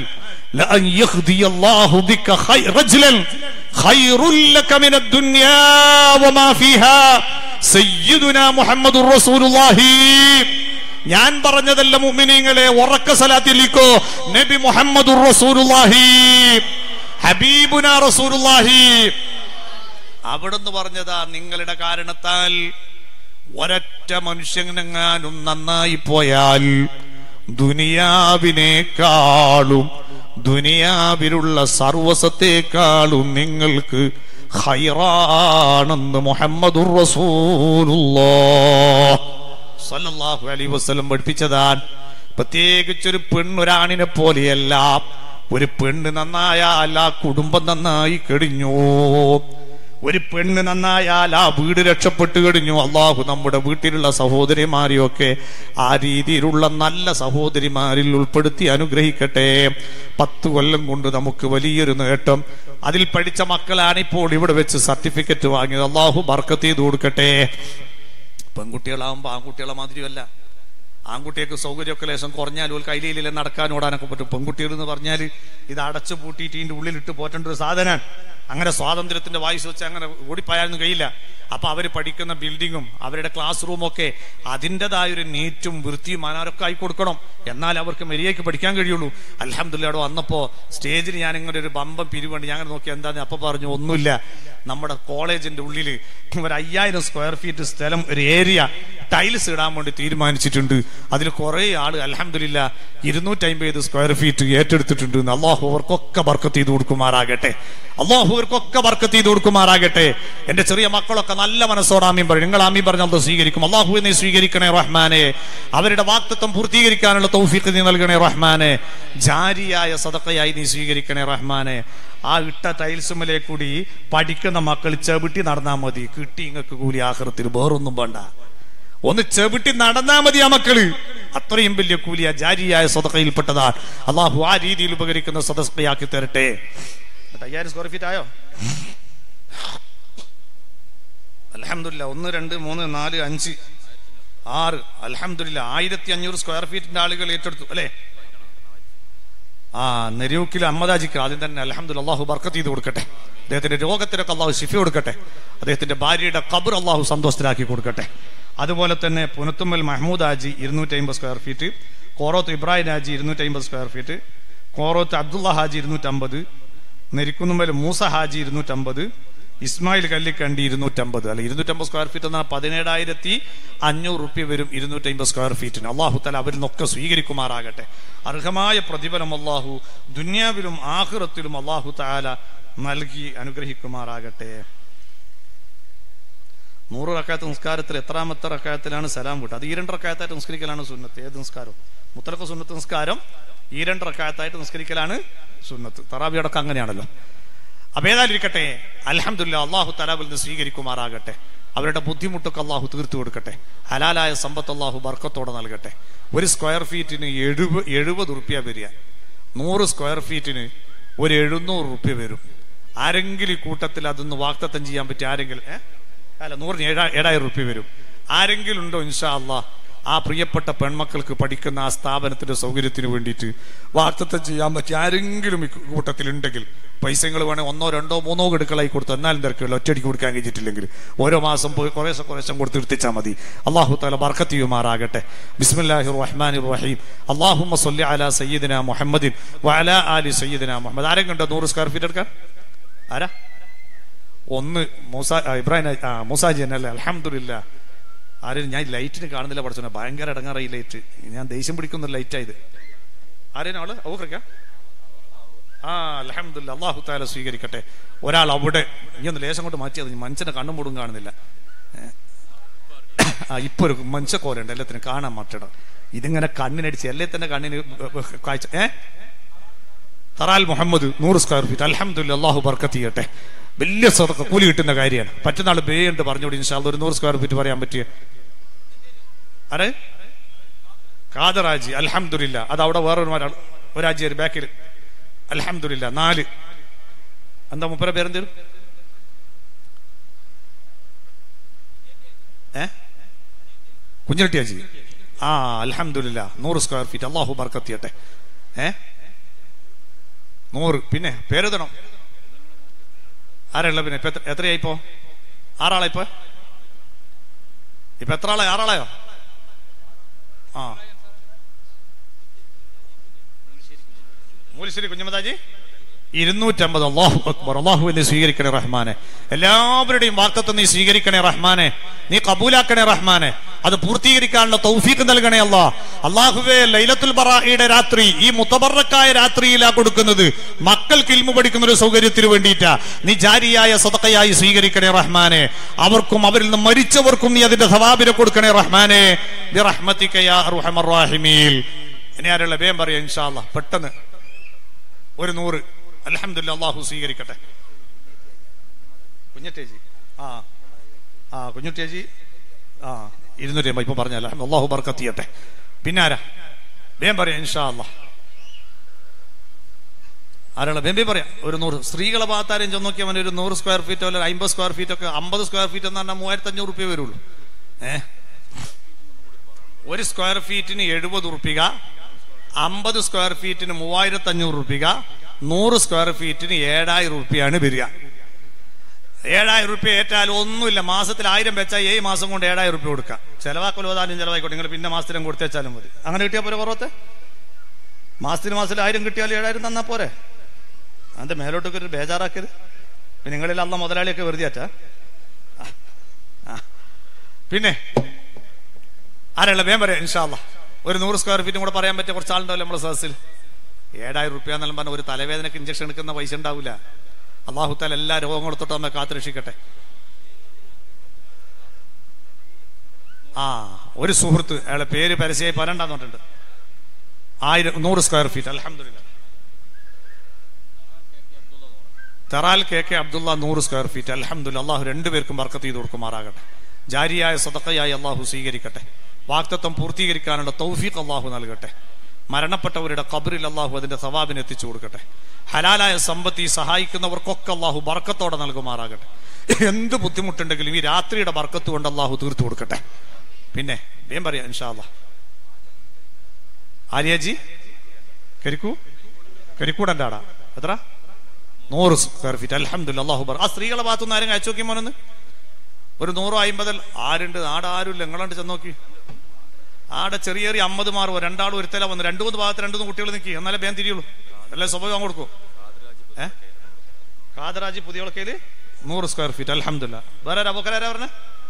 ഞാൻ പറഞ്ഞതല്ല മുഅ്മിനീങ്ങളെ, ഉറക്ക സലാത്തിലേക്കോ നബി മുഹമ്മദുർ റസൂലുള്ളാഹി ഹബീബുനാ റസൂലുള്ളാഹി അവിടുന്ന് പറഞ്ഞതാ, നിങ്ങളുടെ കാരണത്താൽ ഒരൊറ്റ മനുഷ്യനെങ്ങാനും നന്നായി പോയാൽ ദുനിയാവിനേക്കാളും ദുനിയാവിലുള്ള സർവസത്തെക്കാളും നിങ്ങൾക്ക് ഖൈറാണെന്ന് മുഹമ്മദുർ റസൂലുള്ളാഹ് സ്വല്ലല്ലാഹു അലൈഹി വസല്ലം പഠിപ്പിച്ചതാണ്. പ്രത്യേകിച്ചൊരു പെണ്ണൊരാണിനെ പോലെയല്ല. ഒരു പെണ്ണ് നന്നായാൽ ആ കുടുംബം നന്നായി കഴിഞ്ഞു. ഒരു പെണ്ണ് നന്നായാൽ ആ വീട് രക്ഷപ്പെട്ടു കഴിഞ്ഞു. അള്ളാഹു നമ്മുടെ വീട്ടിലുള്ള സഹോദരിമാരെയൊക്കെ ആ രീതിയിലുള്ള നല്ല സഹോദരിമാരിൽ ഉൾപ്പെടുത്തി അനുഗ്രഹിക്കട്ടെ. പത്ത് കൊല്ലം കൊണ്ട് നമുക്ക് വലിയൊരു നേട്ടം. അതിൽ പഠിച്ച മക്കളാണ് ഇപ്പോൾ ഇവിടെ വെച്ച് സർട്ടിഫിക്കറ്റ് വാങ്ങിയത്. അള്ളാഹു ബർക്കത്ത് ചെയ്ത് കൊടുക്കട്ടെ. പെൺകുട്ടികളാവുമ്പോ ആൺകുട്ടികളെ മാതിരിയല്ല. ആൺകുട്ടികൾക്ക് സൗകര്യമൊക്കെ ലേശം കുറഞ്ഞാൽ ഒരു കയ്യിലെ നടക്കാൻ ഓടാനൊക്കെ പറ്റും. പെൺകുട്ടികൾ എന്ന് പറഞ്ഞാൽ ഇത് അടച്ചു പൂട്ടിയിട്ട് ഇതിന്റെ ഉള്ളിലിട്ട് പോറ്റേണ്ട ഒരു സാധനമാണ്. അങ്ങനെ സ്വാതന്ത്ര്യത്തിന്റെ വായിസ് വെച്ച് അങ്ങനെ ഓടിപ്പായാലൊന്നും കഴിയില്ല. അപ്പൊ അവര് പഠിക്കുന്ന ബിൽഡിങ്ങും അവരുടെ ക്ലാസ് റൂമൊക്കെ അതിൻ്റെതായൊരു നീറ്റും വൃത്തിയും അനാരൊക്കെ ആയി കൊടുക്കണം. എന്നാൽ അവർക്ക് മര്യാദയ്ക്ക് പഠിക്കാൻ കഴിയുള്ളൂ. അൽഹംദുലില്ലാഹ് അവിടെ വന്നപ്പോ സ്റ്റേജിൽ ഞാൻ ഇങ്ങനെ ഒരു ബമ്പം പിരിവുണ്ട്. ഞാൻ നോക്കി എന്താന്ന് അപ്പൊ പറഞ്ഞു ഒന്നുമില്ല, നമ്മുടെ കോളേജിന്റെ ഉള്ളിൽ ഒരു അയ്യായിരം സ്ക്വയർ ഫീറ്റ് സ്ഥലം ഒരു ഏരിയ ടൈൽസ് ഇടാൻ വേണ്ടി തീരുമാനിച്ചിട്ടുണ്ട്. അതിൽ കുറെ ആള് അൽഹംദുലില്ലാഹ് ഇരുന്നൂറ്റി അമ്പത് സ്ക്വയർ ഫീറ്റ് ഏറ്റെടുത്തിട്ടുണ്ട്. അള്ളാഹു അവർക്കൊക്കെ ബർക്കത്ത് ചെയ്ത് കൊടുക്കുമാറാകട്ടെ. അള്ളാഹു അവർക്കൊക്കെ ബർക്കത്ത് ചെയ്ത് കൊടുക്കുമാറാകട്ടെ. എന്റെ ചെറിയ മക്കളൊക്കെ നല്ല മനസ്സോടെ ആമീൻ പറയും. നിങ്ങൾ ആമീൻ പറഞ്ഞാൽ അത് സ്വീകരിക്കും. അള്ളാഹു നീ സ്വീകരിക്കണേ റഹ്മാനെ. അവരുടെ വാക്തത്വം പൂർത്തീകരിക്കാനുള്ള തൗഫീഖ് നീ നൽകണേ റഹ്മാനെ. ജാരിയായ സദഖയായി നീ സ്വീകരിക്കണേ റഹ്മാനെ. ആ ഇട്ട ടൈൽസുമലേ കൂടി പഠിക്കുന്ന മക്കൾ ചെവിട്ടി നടന്നാൽ മതി. കിട്ടി ഇങ്ങക്ക് കൂലി ആഖിറത്തിൽ. വേറൊന്നും വേണ്ട, ഒന്ന് ചെവിട്ടി നടന്നാ മതി ആ മക്കള്. അത്രയും വലിയ കൂലിയ ജാരിയായ സദഖയിൽപ്പെട്ടതാണ്. അള്ളാഹു ആ രീതിയിൽ ഉപകരിക്കുന്ന സദഖയാക്കി തരട്ടെ. അയ്യായിരം സ്ക്വയർ ഫീറ്റ് ആയോ? അൽഹംദുലില്ലാഹ്. ഒന്ന് രണ്ട് മൂന്ന് നാല് അഞ്ച് ആറ് അൽഹംദുലില്ലാഹ് ആയിരത്തി അഞ്ഞൂറ് സ്ക്വയർ ഫീറ്റിന്റെ ആളുകൾ ഏറ്റെടുത്തു അല്ലെ? ആ നെരൂക്കിൽ അഹമ്മദാജിക്ക് ആദ്യം തന്നെ അൽഹംദുലില്ലാഹ് അള്ളാഹു ബർക്കത്ത് ചെയ്ത് കൊടുക്കട്ടെ. അദ്ദേഹത്തിന്റെ രോഗത്തിനൊക്കെ അള്ളാഹു ശിഫ കൊടുക്കട്ടെ. അദ്ദേഹത്തിന്റെ ഭാര്യയുടെ ഖബർ അള്ളാഹു സന്തോഷത്തിലാക്കി കൊടുക്കട്ടെ. അതുപോലെ തന്നെ പുനത്തുമ്മൽ മഹ്മൂദ് ഹാജി ഇരുന്നൂറ്റി അമ്പത് സ്ക്വയർ ഫീറ്റ്, കോറോത്ത് ഇബ്രാഹിം ഹാജി ഇരുന്നൂറ്റി അമ്പത് സ്ക്വയർ ഫീറ്റ്, കോറോത്ത് അബ്ദുള്ള ഹാജി ഇരുന്നൂറ്റമ്പത്, നെരിക്കുന്നുമ്മൽ മൂസ ഹാജി ഇരുന്നൂറ്റമ്പത്, ഇസ്മായിൽ കല്ലിക്കണ്ടി ഇരുന്നൂറ്റമ്പത്. അല്ല, ഇരുന്നൂറ്റമ്പത് സ്ക്വയർ ഫീറ്റ് എന്നാൽ പതിനേഴായിരത്തി അഞ്ഞൂറ് റുപ്യ വരും ഇരുന്നൂറ്റി അമ്പത് സ്ക്വയർ ഫീറ്റിന്. അള്ളാഹു തആല അവരിൽ നിന്നൊക്കെ സ്വീകരിക്കുമാറാകട്ടെ. അർഹമായ പ്രതിഫലം അള്ളാഹു ദുനിയാവിലും ആഖിറത്തിലും അള്ളാഹു തആല നൽകി അനുഗ്രഹിക്കുമാറാകട്ടെ. നൂറ് റക്അത്ത് നിസ്കാരത്തിൽ എത്രാമത്തെ റക്അത്തിലാണ് സലാം വിട്ടത്? അത് ഈ രണ്ട് റക്അത്തായിട്ട് നിസ്കരിക്കലാണ് സുന്നത്ത്. ഏത് നിസ്കാരം? മുത്തലഖ് സുന്നത്ത് നിസ്കാരം ഈ രണ്ട് റക്അത്തായിട്ട് നിസ്കരിക്കലാണ് സുന്നത്ത്. തറാവിയോടൊക്കെ അങ്ങനെയാണല്ലോ. അപ്പൊ ഏതായാലിരിക്കട്ടെ, അൽഹംദുലില്ലാഹ് അള്ളാഹു തആല നിന്ന് സ്വീകരിക്കുമാറാകട്ടെ. അവരുടെ ബുദ്ധിമുട്ടൊക്കെ അള്ളാഹു തീർത്തു കൊടുക്കട്ടെ. ഹലാലായ സമ്പത്ത് അള്ളാഹു ബർക്കത്തോടെ നൽകട്ടെ. ഒരു സ്ക്വയർ ഫീറ്റിന് എഴുപത് എഴുപത് റുപ്യ വരിക. നൂറ് സ്ക്വയർ ഫീറ്റിന് ഒരു എഴുന്നൂറ് റുപ്യ വരും. ആരെങ്കിലും ഈ കൂട്ടത്തിൽ അതൊന്ന് വാക്തത്വം ചെയ്യാൻ പറ്റും? ആരെങ്കിലും ഏഹ് അല്ല, നൂറിന് ഏഴാ ഏഴായിരം റുപ്യ വരും. ആരെങ്കിലും ഉണ്ടോ ഇൻഷാ അള്ളാഹ് ആ പ്രിയപ്പെട്ട പെൺമക്കൾക്ക് പഠിക്കുന്ന ആ സ്ഥാപനത്തിന്റെ സൗകര്യത്തിന് വേണ്ടിയിട്ട് വാക്തത്വം ചെയ്യാൻ പറ്റി ആരെങ്കിലും ഈ കൂട്ടത്തിലുണ്ടെങ്കിൽ പൈസകൾ വേണേൽ ഒന്നോ രണ്ടോ മൂന്നോ ഗഡുക്കളായി കൊടുത്തു. എന്നാലും തിരക്കുള്ള ഒറ്റയടിക്ക് കൊടുക്കാൻ കഴിഞ്ഞിട്ടില്ലെങ്കിൽ ഓരോ മാസം പോയി കുറേശ്ശെ കുറേശ്ശെ കൊടുത്ത് നിർത്തിച്ചാൽ മതി. അള്ളാഹു തആല ബർക്കത്ത് ചെയ്യുമാറാകട്ടെ. ബിസ്മില്ലാഹിർ റഹ്മാനിർ റഹീം. അല്ലാഹുമ്മ സ്വല്ലി അലാ സയ്യിദിനാ മുഹമ്മദിൻ വഅലാ ആലി സയ്യിദിനാ മുഹമ്മദ്. ആരെങ്കിലും ഉണ്ടോ നൂറ് സ്ക്വയർ ഫീറ്റ് എടുക്കാൻ? ആരാ? ഒന്ന് മൂസ ഇബ്രാഹിം ആ മൂസാജി എന്നല്ലേ? അൽഹംദുലില്ലാഹ്. ആരും ഞാൻ ലൈറ്റിന് കാണുന്നില്ല പഠിച്ചോനെ, ഭയങ്കര ഇടങ്ങാറ ഈ ലൈറ്റ്. ഞാൻ ദേഷ്യം പിടിക്കുന്ന ലൈറ്റായത്. ആരേനും ആള് ഔഫ്രിക്ക? ആ അൽഹംദുലില്ലാഹ് അല്ലാഹു തആല സ്വീകരിക്കട്ടെ. ഒരാൾ അവിടെ ഇനി ഒന്ന് ലേശം കൊണ്ട് മാറ്റിയത് മനുഷ്യനെ കണ്ണും മൂടും കാണുന്നില്ല. ആ ഇപ്പൊ ഒരു മനുഷ്യക്കോലുണ്ട് എല്ലാത്തിനും കാണാൻ മാറ്റണം. ഇതിങ്ങനെ കണ്ണിനടിച്ച് എല്ലേ തന്നെ കണ്ണിന് കാഴ്ച. ഏ തറാൽ മുഹമ്മദ് നൂറ് സ്ക്വയർ ഫീറ്റ് അൽഹംദുലില്ലാഹ് അല്ലാഹു ബർക്കത്ത് ചെയ്യട്ടെ. വലിയ സദഖ കൂലി കിട്ടുന്ന കാര്യമാണ്. പറ്റുന്നാൾ ബേയുണ്ട് പറഞ്ഞോടി ഇൻഷാ അല്ലാഹ് ഒരു നൂറ് സ്ക്വയർ ഫീറ്റ് പറയാൻ പറ്റിയ അരെ കാദറാജി അൽഹംദുലില്ലാഹ്. അത് അവിടെ വേറൊരു ഒരാജി ബാക്കിൽ അൽഹംദുലില്ലാഹ് നാല്. എന്താ മുപ്പര പേരെന്തേലും? ഏ കുഞ്ഞിരട്ടിയാജി. ആ അൽഹംദുലില്ലാഹ് നൂറ് സ്ക്വയർ ഫീറ്റ് അല്ലാഹു ബർക്കത്ത് ചെയ്യട്ടെ. ഏ നൂറ്. പിന്നെ പേരെഴുതണം. ആരുള്ള? പിന്നെ ഇപ്പൊ എത്രയായിപ്പോ? ആറാളായിപ്പോ? ഇപ്പൊ എത്ര ആളായി? ആറാളായോ? ആ മൂലിശ്ശേരി കുഞ്ഞമ്മദാജി ഇരുന്നൂറ്റമ്പത്. അല്ലാഹു അക്ബർ. അല്ലാഹു നീ സ്വീകരിക്കണേ റഹ്മാനെ. എല്ലാവരുടെയും വാക്തത്വം നീ സ്വീകരിക്കണേ റഹ്മാനെ. നീ കബൂലാക്കണേ റഹ്മാനെ. അത് പൂർത്തീകരിക്കാനുള്ള തൗഫീഖ് നൽകണേ അല്ലാ. അല്ലാഹുവേ, ലൈലത്തുൽ ബറാഇയുടെ രാത്രി ഈ മുതബറക്കായ രാത്രിയിലാ കൊടുക്കുന്നത്. മക്കൾക്ക് ഇൽമു പഠിക്കുന്ന ഒരു സൗകര്യത്തിന് വേണ്ടിയിട്ടാ. നീ ജാരിയായ സദഖയായി സ്വീകരിക്കണേ റഹ്മാനെ. അവർക്കും അവരിൽ നിന്ന് മരിച്ചവർക്കും നീ അതിന്റെ സവാബിനെ കൊടുക്കണേ റഹ്മാനെ. ബിറഹ്മതിക യാ അർഹമർ റഹീമീൻ. ഇനി ആരുള്ള വേഗം പറയാം ഇൻഷാ അല്ലാഹ്. പെട്ടെന്ന് ഒരു നൂറ്. അൽഹംദുലില്ലാഹ്. അല്ലാഹു സ്വീകരിക്കട്ടെ. കുഞ്ഞറ്റേജി ആ ആ കുഞ്ഞുട്ടേജി ആ ഇരുന്നൂറ്റി അമ്പത് ഇപ്പൊ പറഞ്ഞല്ല. അല്ലാഹു ബർക്കത്ത് ചെയ്യട്ടെ. പിന്നെ ആരാ വേഗം പറയാം ഇൻഷാ അല്ലാഹ്. ആരാളെ വേഗം പറയാം. ഒരു നൂറ്. സ്ത്രീകളെ ഭാഗത്താരും ചെന്ന് നോക്കിയാൽ മതി. ഒരു നൂറ് സ്ക്വയർ ഫീറ്റോ അല്ലെങ്കിൽ അമ്പത് സ്ക്വയർ ഫീറ്റ് ഒക്കെ അമ്പത് സ്ക്വയർ ഫീറ്റ് എന്ന് പറഞ്ഞാൽ മൂവായിരത്തി അഞ്ഞൂറ് റുപ്യ വരുള്ളൂ. ഏഹ് ഒരു സ്ക്വയർ ഫീറ്റിന് എഴുപത് റുപ്യ, അമ്പത് സ്ക്വയർ ഫീറ്റിന് മൂവായിരത്തി അഞ്ഞൂറ് റുപ്യ, നൂറ് സ്ക്വയർ ഫീറ്റിന് ഏഴായിരം റുപ്യാണ് വരിക. ഏഴായിരം റുപ്യ ഏറ്റാൽ ഒന്നുമില്ല. മാസത്തിൽ ആയിരം വെച്ചാൽ ഏഴ് മാസം കൊണ്ട് ഏഴായിരം റുപ്യ കൊടുക്കാം. ചെലവാക്കലോ താനും ചെലവായിക്കോട്ടെ. നിങ്ങൾ പിന്നെ മാസത്തിലും കൊടുത്തേച്ചാലും മതി. അങ്ങനെ കിട്ടിയാൽ പോലെ കുറവത്തെ മാസത്തിന് മാസത്തിൽ ആയിരം കിട്ടിയാൽ ഏഴായിരം തന്നാ പോരെ. അതിന്റെ മേലോട്ടൊക്കെ ഒരു ബേജാറാക്കരുത്. പിന്നെ നിങ്ങളിൽ അല്ല മുതലാളിയൊക്കെ വെറുതെ ആറ്റാ. പിന്നെ ആരല്ല വേഗം പറയാം ഇൻഷാ അല്ലാഹ്. ഒരു നൂറ് സ്ക്വയർ ഫീറ്റും കൂടെ പറയാൻ പറ്റിയ കുറച്ച് ആളുണ്ടാവില്ല നമ്മുടെ സദസ്സിൽ. ഏഴായിരം റുപ്യ എന്നെല്ലാം പറഞ്ഞ ഒരു തലവേദനക്ക് ഇഞ്ചക്ഷൻ എടുക്കുന്ന പൈസ ഉണ്ടാവില്ല. അല്ലാഹു തആല എല്ലാ രോഗങ്ങളും തൊട്ട് നമ്മെ കാത്തുരക്ഷിക്കട്ടെ. ആ ഒരു സുഹൃത്ത്, അയാളെ പേര് പരസ്യമായി പറയണ്ടെന്ന് പറഞ്ഞിട്ടുണ്ട്. ആയിരം നൂറ് സ്ക്വയർ ഫീറ്റ്. അൽഹംദുലില്ലാഹ്. തറാൽ കെ കെ അബ്ദുള്ള നൂറ് സ്ക്വയർ ഫീറ്റ്. അൽഹംദുലില്ലാഹ്. അല്ലാഹു രണ്ടുപേർക്കും ബർക്കത്ത് ചെയ്ത് കൊടുക്കുമാറാകട്ടെ. ജാരിയായ സദഖയായി അല്ലാഹു സ്വീകരിക്കട്ടെ. വാക്തത്വം പൂർത്തീകരിക്കാനുള്ള തൗഫീഖ് അല്ലാഹു നൽകട്ടെ. മരണപ്പെട്ടവരുടെ ഖബറിൽ അല്ലാഹു അതിന്റെ സവാബിന് എത്തിച്ചു കൊടുക്കട്ടെ. ഹലാലായ സമ്പത്തി സഹായിക്കുന്നവർക്കൊക്കെ അല്ലാഹു ബർക്കത്തോടെ നൽകുമാറാകട്ടെ. എന്ത് ബുദ്ധിമുട്ടുണ്ടെങ്കിലും ഈ രാത്രിയുടെ ബർക്കത്ത് കൊണ്ട് അല്ലാഹു തീർത്തു കൊടുക്കട്ടെ. പിന്നെ വേഗം പറയാം ഇൻഷാ അല്ലാഹ്. ആര്യാജി കരിക്കൂ കരിക്കൂടന്റെ ആടാ എത്ര? നൂറ് സ്ക്വയർ ഫീറ്റ്. അൽഹംദുലില്ലാഹ്. അല്ലാഹു ബർ. ആ സ്ത്രീകളെ ഭാഗത്തുനിന്ന് ആരും അയച്ചു നോക്കി മോനൊന്ന്. ഒരു നൂറോ അമ്പതിൽ ആരുണ്ട്? ആടെ ആരുമില്ല. നിങ്ങളാണ്ട് ചെന്ന് നോക്കി. ആടെ ചെറിയ ചെറിയ അമ്പത് മാറുമോ? രണ്ടാളും ഒരുത്തല വന്ന് രണ്ടു മൂന്ന് ഭാഗത്ത് രണ്ടു മൂന്ന് കുട്ടികൾ നിൽക്കി. എന്നാലേ വേഗം തിരിയുള്ളൂ. എല്ലാം സ്വഭാവം കൊടുക്കും. ഏഹ് കാദറാജി പുതിയ വിളക്കയില് നൂറ് സ്ക്വയർ ഫീറ്റ്. അൽഹംദുലില്ലാഹ്. വേറെ അബൂബക്കറാരാ പറഞ്ഞ?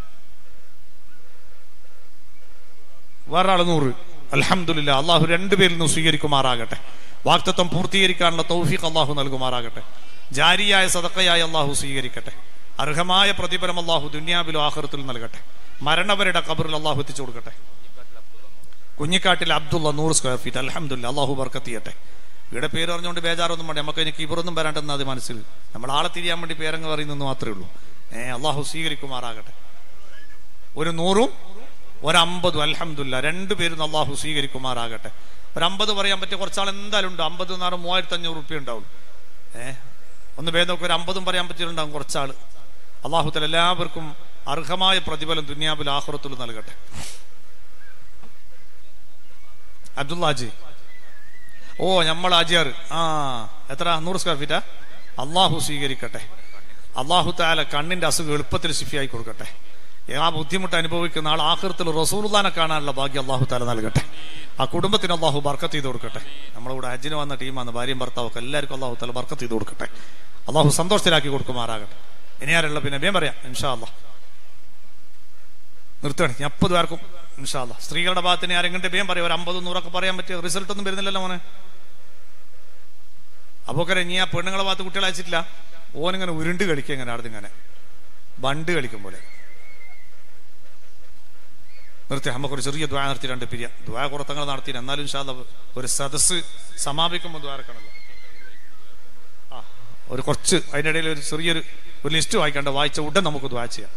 വേറെ ആള് നൂറ്. അൽഹംദുലില്ലാഹ്. അള്ളാഹു രണ്ടുപേരിൽ നിന്ന് സ്വീകരിക്കുമാറാകട്ടെ. വാക്തത്വം പൂർത്തീകരിക്കാനുള്ള തൗഫീഖ് അള്ളാഹു നൽകുമാറാകട്ടെ. ജാരിയായ സദഖയായി അള്ളാഹു സ്വീകരിക്കട്ടെ. അർഹമായ പ്രതിഫലം അള്ളാഹു ദുനിയാവിലും ആഖിറത്തിലും നൽകട്ടെ. മരണവരുടെ ഖബറിൽ അള്ളാഹു എത്തിച്ചു കൊടുക്കട്ടെ. കുഞ്ഞിക്കാട്ടിൽ അബ്ദുള്ള നൂറ് സ്ക്വയർ ഫീറ്റ്. അൽഹംദുലില്ലാഹ്. അള്ളാഹു ബർക്കത്ത് ചെയ്യട്ടെ. ഇവിടെ പേര് പറഞ്ഞുകൊണ്ട് ബേജാറൊന്നും വേണ്ട. നമുക്ക് എനിക്ക് ഇവരൊന്നും വരാണ്ടെന്ന് അത് മനസ്സിൽ നമ്മൾ ആളെ തിരിയാൻ വേണ്ടി പേരങ്ങ് പറയുന്നെന്ന് മാത്രമേ ഉള്ളൂ. ഏഹ് അള്ളാഹു സ്വീകരിക്കുമാറാകട്ടെ. ഒരു നൂറും ഒരമ്പതും. അൽഹംദുലില്ലാഹ്. രണ്ടുപേരും അള്ളാഹു സ്വീകരിക്കുമാറാകട്ടെ. ഒരു അമ്പത് പറയാൻ പറ്റിയ കുറച്ചാൾ എന്തായാലും ഉണ്ട്. അമ്പത് എന്ന് പറഞ്ഞാൽ മൂവായിരത്തി അഞ്ഞൂറ് റുപ്യ ഉണ്ടാവും. ഏഹ് ഒന്ന് വേദം നോക്കി. ഒരു അമ്പതും പറയാൻ പറ്റിയിട്ടുണ്ടാവും കുറച്ചാൾ. അള്ളാഹു തആല എല്ലാവർക്കും അർഹമായ പ്രതിഫലം ദുനിയാവിൽ ആഖിറത്തിലും നൽകട്ടെ. അബ്ദുല്ലാജി ഓ നമ്മൾ അജിയാർ ആ എത്ര? നൂറ് സ്ക്വയർ ഫീറ്റാ. അള്ളാഹു സ്വീകരിക്കട്ടെ. അള്ളാഹു തആല കണ്ണിന്റെ അസുഖം എളുപ്പത്തിൽ ശിഫിയായി കൊടുക്കട്ടെ. ആ ബുദ്ധിമുട്ട് അനുഭവിക്കുന്ന ആൾ ആഖിറത്തിൽ റസൂലുള്ളാഹിനെ കാണാനുള്ള ഭാഗ്യം അള്ളാഹു തആല നൽകട്ടെ. ആ കുടുംബത്തിന് അള്ളാഹു ബർക്കത്ത് ചെയ്ത് കൊടുക്കട്ടെ. നമ്മളിവിടെ ഹജ്ജിന് വന്ന ടീമാണ്. ഭാര്യയും ഭർത്താവൊക്കെ എല്ലാവർക്കും അള്ളാഹു തആല ബർക്കത്ത് ചെയ്ത് കൊടുക്കട്ടെ. അള്ളാഹു സന്തോഷത്തിലാക്കി കൊടുക്കുമാറാകട്ടെ. ഇനി ആരുള്ള പിന്നെ വേം പറയാം ഇൻഷാ അല്ലാഹ്. നിർത്തണേ. ഞാൻ അപ്പത് പേർക്കും ഇൻഷാ അല്ലാഹ്. സ്ത്രീകളുടെ ഭാഗത്തിന് ആരെങ്കിലും വേം പറയാം. ഒരു അമ്പതും നൂറൊക്കെ പറയാൻ പറ്റിയ റിസൾട്ട് ഒന്നും വരുന്നില്ലല്ലോ മോനെ. അപ്പോക്കരെ ഇനി ആ പെണ്ണുങ്ങളെ ഭാഗത്ത് കുട്ടികളെ അയച്ചിട്ടില്ല. ഓനിങ്ങനെ ഉരുണ്ട് കളിക്കുക. ഇങ്ങനെ അടുത്തിങ്ങനെ ബണ്ട് കളിക്കും പോലെ. നിർത്തി. നമുക്കൊരു ചെറിയ ദ്വാ നിർത്തി രണ്ട് പിരിയ ദ്വാ കുറത്തങ്ങൾ നടത്തി. എന്നാലും ഇൻഷാ അല്ലാഹ് ഒരു സദസ്സ് സമാപിക്കുമ്പോൾ ദ്വാരക്കണല്ലോ. ആ ഒരു കുറച്ച് അതിൻ്റെ ഇടയിൽ ഒരു ചെറിയൊരു ഒരു ലിസ്റ്റ് വായിക്കണ്ട. വായിച്ച ഉടൻ നമുക്ക് ദ്വാ ചെയ്യാം.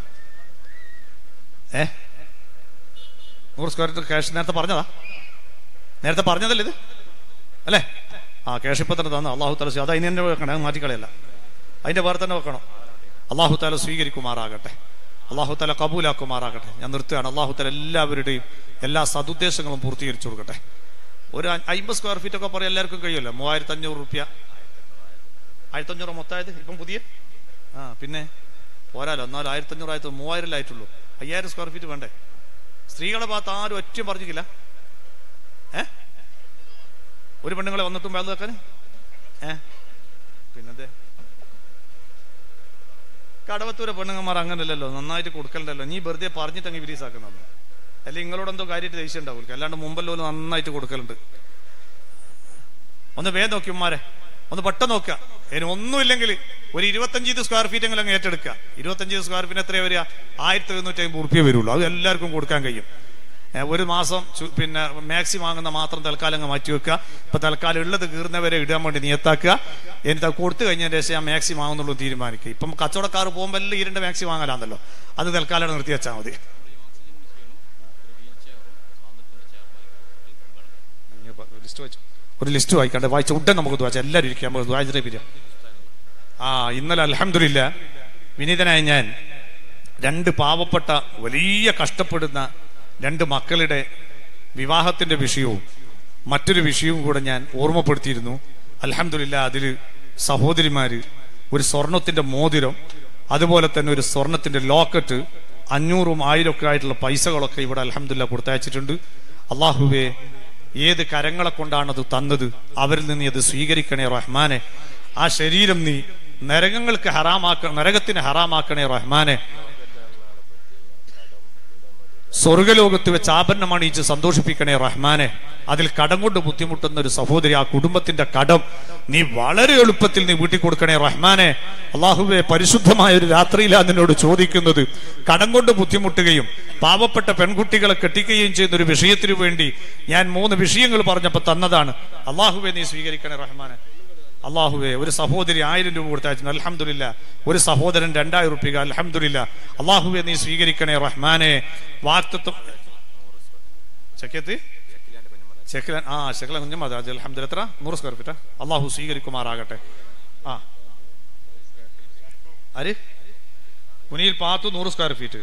ഏ നൂറ് സ്ക്വയർ ഫീറ്റ് ക്യാഷ് നേരത്തെ പറഞ്ഞതാ. നേരത്തെ പറഞ്ഞതല്ലേ ഇത് അല്ലേ? ആ ക്യാഷ് ഇപ്പം തന്നെ തന്നു. അള്ളാഹു തആല അത് അതിന് തന്നെ വെക്കണം. അത് മാറ്റിക്കളയല്ല. അതിന്റെ വേറെ തന്നെ വെക്കണം. അള്ളാഹു തആല സ്വീകരിക്കുമാറാകട്ടെ. അള്ളാഹു തആല കബൂലാക്കുമാറാകട്ടെ. ഞാൻ നിർത്തുകയാണ്. അള്ളാഹു തആല എല്ലാവരുടെയും എല്ലാ സതുദ്ദേശങ്ങളും പൂർത്തീകരിച്ചു കൊടുക്കട്ടെ. ഒരു അമ്പത് സ്ക്വയർ ഫീറ്റ് ഒക്കെ പറയാൻ എല്ലാവർക്കും കഴിയുമല്ലോ. മൂവായിരത്തി അഞ്ഞൂറ് റുപ്യ ആയിരത്തി അഞ്ഞൂറ് മൊത്തമായത് ഇപ്പം പുതിയ ആ പിന്നെ പോരാലോ. എന്നാലും ആയിരത്തി അഞ്ഞൂറ് ആയിരത്തി മൂവായിരത്തിലായിട്ടുള്ളൂ. അയ്യായിരം സ്ക്വയർ ഫീറ്റ് വേണ്ടേ? സ്ത്രീകളുടെ ഭാഗത്ത് ആരും ഒറ്റയും പറഞ്ഞിട്ടില്ല. ഏ ഒരു പെണ്ണുങ്ങളെ വന്നിട്ടും വേദ വെക്കാൻ ഏ പിന്നതെ കടവത്തൂരെ പെണ്ണുങ്ങന്മാർ അങ്ങനല്ലല്ലോ, നന്നായിട്ട് കൊടുക്കലുണ്ടല്ലോ. നീ വെറുതെ പറഞ്ഞിട്ടങ്ങ് വിലീസാക്കുന്നത്. അല്ലെങ്കിൽ നിങ്ങളോട് എന്തോ കാര്യമായിട്ട് ദേഷ്യം ഉണ്ടാവില്ല. അല്ലാണ്ട് മുമ്പല്ലോ നന്നായിട്ട് കൊടുക്കലുണ്ട്. ഒന്ന് വേഗം നോക്കി ഉമ്മാരെ, ഒന്ന് പെട്ടെന്ന് നോക്കുക. ഇനി ഒന്നുമില്ലെങ്കിൽ ഒരു ഇരുപത്തഞ്ച് സ്ക്വയർ ഫീറ്റ് എങ്കിലും അങ്ങ് ഏറ്റെടുക്കുക. ഇരുപത്തഞ്ച് സ്ക്വയർ ഫീറ്റ് എത്രയാ വരിക? ആയിരത്തി എഴുന്നൂറ്റി അമ്പത് ഉറുപ്പിക വരുള്ളൂ. അത് എല്ലാവർക്കും കൊടുക്കാൻ കഴിയും. ഒരു മാസം പിന്നെ മാക്സി വാങ്ങുന്ന മാത്രം തൽക്കാലം അങ്ങ് മാറ്റി വെക്കുക. ഇപ്പൊ തൽക്കാലം ഉള്ളത് കീറുന്നവരെ ഇടാൻ വേണ്ടി നിയത്താക്കുക. എന്നിട്ട് കൊടുത്തു കഴിഞ്ഞതിന് ശേഷം ആ മാക്സി വാങ്ങുന്നുള്ളൂ തീരുമാനിക്കുക. ഇപ്പം കച്ചവടക്കാർ പോകുമ്പോൾ എല്ലാം ഈരണ്ട് മാക്സി വാങ്ങലാന്നല്ലോ, അത് തൽക്കാലം നിർത്തി വെച്ചാൽ മതി. ഒരു ലിസ്റ്റ് വായിക്കാണ്ട് വായിച്ച ഉടൻ നമുക്ക് വായിച്ചാൽ എല്ലാവരും ഇരിക്കാം. വായിച്ചിട്ടേ പിരിയാം. ആ ഇന്നലെ അൽഹംദുലില്ലാ വിനീതനായ ഞാൻ രണ്ട് പാവപ്പെട്ട വലിയ കഷ്ടപ്പെടുന്ന രണ്ട് മക്കളുടെ വിവാഹത്തിന്റെ വിഷയവും മറ്റൊരു വിഷയവും കൂടെ ഞാൻ ഓർമ്മപ്പെടുത്തിയിരുന്നു. അൽഹംദുലില്ലാ അതിൽ സഹോദരിമാര് ഒരു സ്വർണത്തിന്റെ മോതിരം, അതുപോലെ തന്നെ ഒരു സ്വർണത്തിന്റെ ലോക്കറ്റ്, അഞ്ഞൂറും ആയിരം ഒക്കെ ആയിട്ടുള്ള പൈസകളൊക്കെ ഇവിടെ അൽഹംദുലില്ലാ കൊടുത്തയച്ചിട്ടുണ്ട്. അള്ളാഹുവേ, ഏത് കരങ്ങളെ കൊണ്ടാണത് തന്നത് അവരിൽ നിന്ന് അത് സ്വീകരിക്കണേ റഹ്മാനെ. ആ ശരീരം നീ നരകങ്ങൾക്ക് ഹറാമാക്ക നരകത്തിന് ഹറാമാക്കണേ റഹ്മാനെ. സ്വർഗലോകത്ത് വെച്ച് ആഭരണം അണിയിച്ച് സന്തോഷിപ്പിക്കണേ റഹ്മാനെ. അതിൽ കടം കൊണ്ട് ബുദ്ധിമുട്ടുന്ന ഒരു സഹോദരി, ആ കുടുംബത്തിന്റെ കടം നീ വളരെ എളുപ്പത്തിൽ നീ വീട്ടിൽ കൊടുക്കണേ റഹ്മാനെ. അള്ളാഹുവെ, പരിശുദ്ധമായ ഒരു രാത്രിയിലാണ് നിന്നോട് ചോദിക്കുന്നത്. കടം കൊണ്ട് ബുദ്ധിമുട്ടുകയും പാവപ്പെട്ട പെൺകുട്ടികളെ കെട്ടിക്കുകയും ചെയ്യുന്ന ഒരു വിഷയത്തിനു വേണ്ടി ഞാൻ മൂന്ന് വിഷയങ്ങൾ പറഞ്ഞപ്പോൾ തന്നതാണ്. അള്ളാഹുവെ, നീ സ്വീകരിക്കണേ റഹ്മാനെ. അള്ളാഹുവെ, ഒരു സഹോദരി ആയിരം രൂപ കൊടുത്തയച്ചു അൽഹംദുലില്ലാ. ഒരു സഹോദരൻ രണ്ടായിരം റുപ്യ അൽഹംദുലില്ലാ. അള്ളാഹുവെ, നീ സ്വീകരിക്കണേ റഹ്മാനെ. വാക്തത്വം ചെക്കത്ത് ചെക്കലാൻ ആ ചെക്കല കുഞ്ഞമ്മ അൽഹംദുലില്ലാ. എത്ര? നൂറ് സ്ക്വയർ ഫീറ്റാ. അള്ളാഹു സ്വീകരിക്കുമാറാകട്ടെ. ആ ആര്? കുനിയിൽ പാത്തു നൂറ് സ്ക്വയർ ഫീറ്റ്.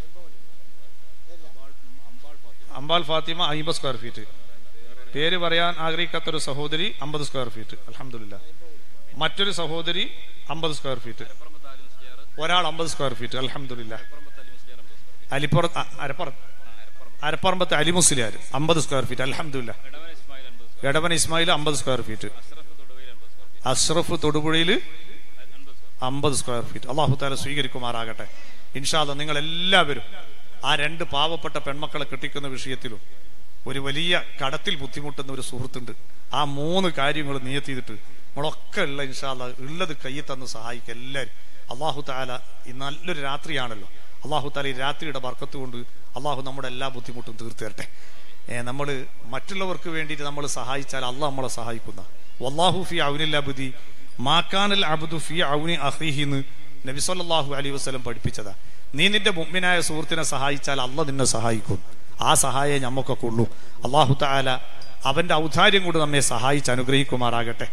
അംബാൽ ഫാത്തിമ അമ്പത് സ്ക്വയർ ഫീറ്റ്. പേര് പറയാൻ ആഗ്രഹിക്കാത്തൊരു സഹോദരി അമ്പത് സ്ക്വയർ ഫീറ്റ് അൽഹംദുലില്ലാ. മറ്റൊരു സഹോദരി അമ്പത് സ്ക്വയർ ഫീറ്റ്. ഒരാൾ അമ്പത് സ്ക്വയർ ഫീറ്റ് അൽഹംദുലില്ലാ. അലിപ്പുറത്ത് അരപ്പുറത്ത് അരപ്പറമ്പത്ത് അലിമുസ്ലിയാർ അമ്പത് സ്ക്വയർ ഫീറ്റ് അൽഹംദുലില്ലാ. എടവൻ ഇസ്മായിൽ അമ്പത് സ്ക്വയർ ഫീറ്റ്. അഷ്റഫ് തൊടുപുഴയിൽ അമ്പത് സ്ക്വയർ ഫീറ്റ്. അള്ളാഹു തആല സ്വീകരിക്കുമാറാകട്ടെ. ഇൻഷാ അല്ലാഹ് നിങ്ങൾ എല്ലാവരും ആ രണ്ട് പാവപ്പെട്ട പെൺമക്കളെ കെട്ടിക്കുന്ന വിഷയത്തിലും ഒരു വലിയ കടത്തിൽ ബുദ്ധിമുട്ടുന്ന ഒരു സുഹൃത്തുണ്ട്. ആ മൂന്ന് കാര്യങ്ങൾ നിയത്ത് ചെയ്തിട്ട് നമ്മളൊക്കെ ഉള്ള ഇൻഷാ അല്ലാഹ് ഉള്ളത് കയ്യിൽ തന്ന് സഹായിക്കുക എല്ലാവരും. അള്ളാഹു തആല ഈ നല്ലൊരു രാത്രിയാണല്ലോ. അള്ളാഹു തആല ഈ രാത്രിയുടെ ബർക്കത്ത് കൊണ്ട് അള്ളാഹു നമ്മുടെ എല്ലാ ബുദ്ധിമുട്ടും തീർത്തു തരട്ടെ. നമ്മൾ മറ്റുള്ളവർക്ക് വേണ്ടിയിട്ട് നമ്മൾ സഹായിച്ചാൽ അള്ളാഹ് നമ്മളെ സഹായിക്കുന്ന വല്ലാഹു ഫി ഔനിൽ അബ്ദി മാ കാനൽ അബ്ദു ഫി ഔനി അഖീഹി എന്ന് നബി സല്ലല്ലാഹു അലൈഹി വസല്ലം പഠിപ്പിച്ചതാ. നീ നിന്റെ മുഅ്മിനായ സുഹൃത്തിനെ സഹായിച്ചാൽ അള്ളാഹ് നിന്നെ സഹായിക്കും. ആ സഹായം നമുക്കൊക്കെ ഉള്ളൂ. അള്ളാഹു തആല അവന്റെ ഔദാര്യം കൊണ്ട് നമ്മെ സഹായിച്ച് അനുഗ്രഹിക്കുമാറാകട്ടെ.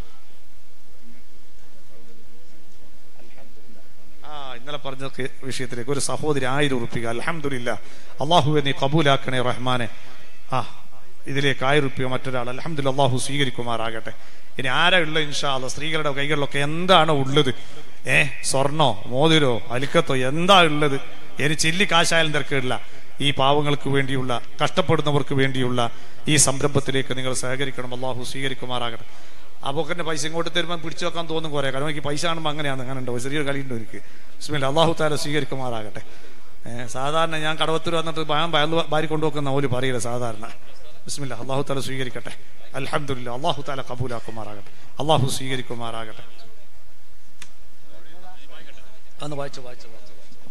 ആ ഇന്നലെ പറഞ്ഞ വിഷയത്തിലേക്ക് ഒരു സഹോദരി ആയിരം ഉറുപ്പിക അൽഹംദുലില്ലാ. അള്ളാഹുവെ, നീ കബൂലാക്കണേ റഹ്മാനെ. ആ ഇതിലേക്ക് ആയിരം ഉറുപ്പിക മറ്റൊരാൾ അൽഹംദുലില്ലാ. അള്ളാഹു സ്വീകരിക്കുമാറാകട്ടെ. ഇനി ആരാ ഉള്ള ഇൻഷാ അല്ലാഹ് സ്ത്രീകളുടെ കൈകളിലൊക്കെ എന്താണോ ഉള്ളത്, ഏ സ്വർണോ മോതിരോ അലിക്കത്തോ എന്താ ഉള്ളത്, ഇനി ചില്ലി കാശായാലും തിരക്കില്ല. ഈ പാവങ്ങൾക്ക് വേണ്ടിയുള്ള കഷ്ടപ്പെടുന്നവർക്ക് വേണ്ടിയുള്ള ഈ സംരംഭത്തിലേക്ക് നിങ്ങൾ സഹകരിക്കണം. അള്ളാഹു സ്വീകരിക്കുമാറാകട്ടെ. അബൂബക്കറിന്റെ പൈസ ഇങ്ങോട്ട് തരുമ്പോൾ പിടിച്ചു വെക്കാൻ തോന്നും കുറെ. കാരണം എനിക്ക് പൈസ കാണുമ്പോൾ അങ്ങനെയാണ്. അങ്ങനെ ഉണ്ടോ? ചെറിയൊരു കളിയുണ്ടോ എനിക്ക്? ബിസ്മില്ലാ. അള്ളാഹു തആല സ്വീകരിക്കുമാറാകട്ടെ. ഏഹ് സാധാരണ ഞാൻ കടവത്തൂർ വന്നിട്ട് ഭയം ഭയം ഭാര്യ കൊണ്ടുവെക്കുന്ന ഓല് പറയില്ല സാധാരണ. ബിസ്മില്ലാ. അള്ളാഹു തആല സ്വീകരിക്കട്ടെ. അൽഹംദുലില്ലാ. അള്ളാഹു തആല കബൂലാക്കുമാറാകട്ടെ. അള്ളാഹു സ്വീകരിക്കുമാറാകട്ടെ. അന്ന് വായിച്ചു വായിച്ചു വായിച്ചു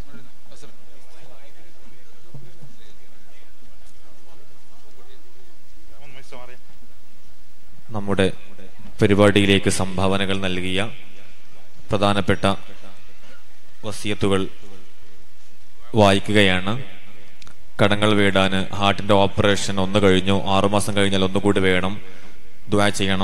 നമ്മുടെ പരിപാടിയിലേക്ക് സംഭാവനകൾ നൽകിയ പ്രധാനപ്പെട്ട വസിയത്തുകൾ വായിക്കുകയാണ്. കടങ്ങൾ വീടാന് ഹാർട്ടിന്റെ ഓപ്പറേഷൻ ഒന്ന് കഴിഞ്ഞു, ആറുമാസം കഴിഞ്ഞാൽ ഒന്നുകൂടി വേണം. ദുആ ചെയ്യണം.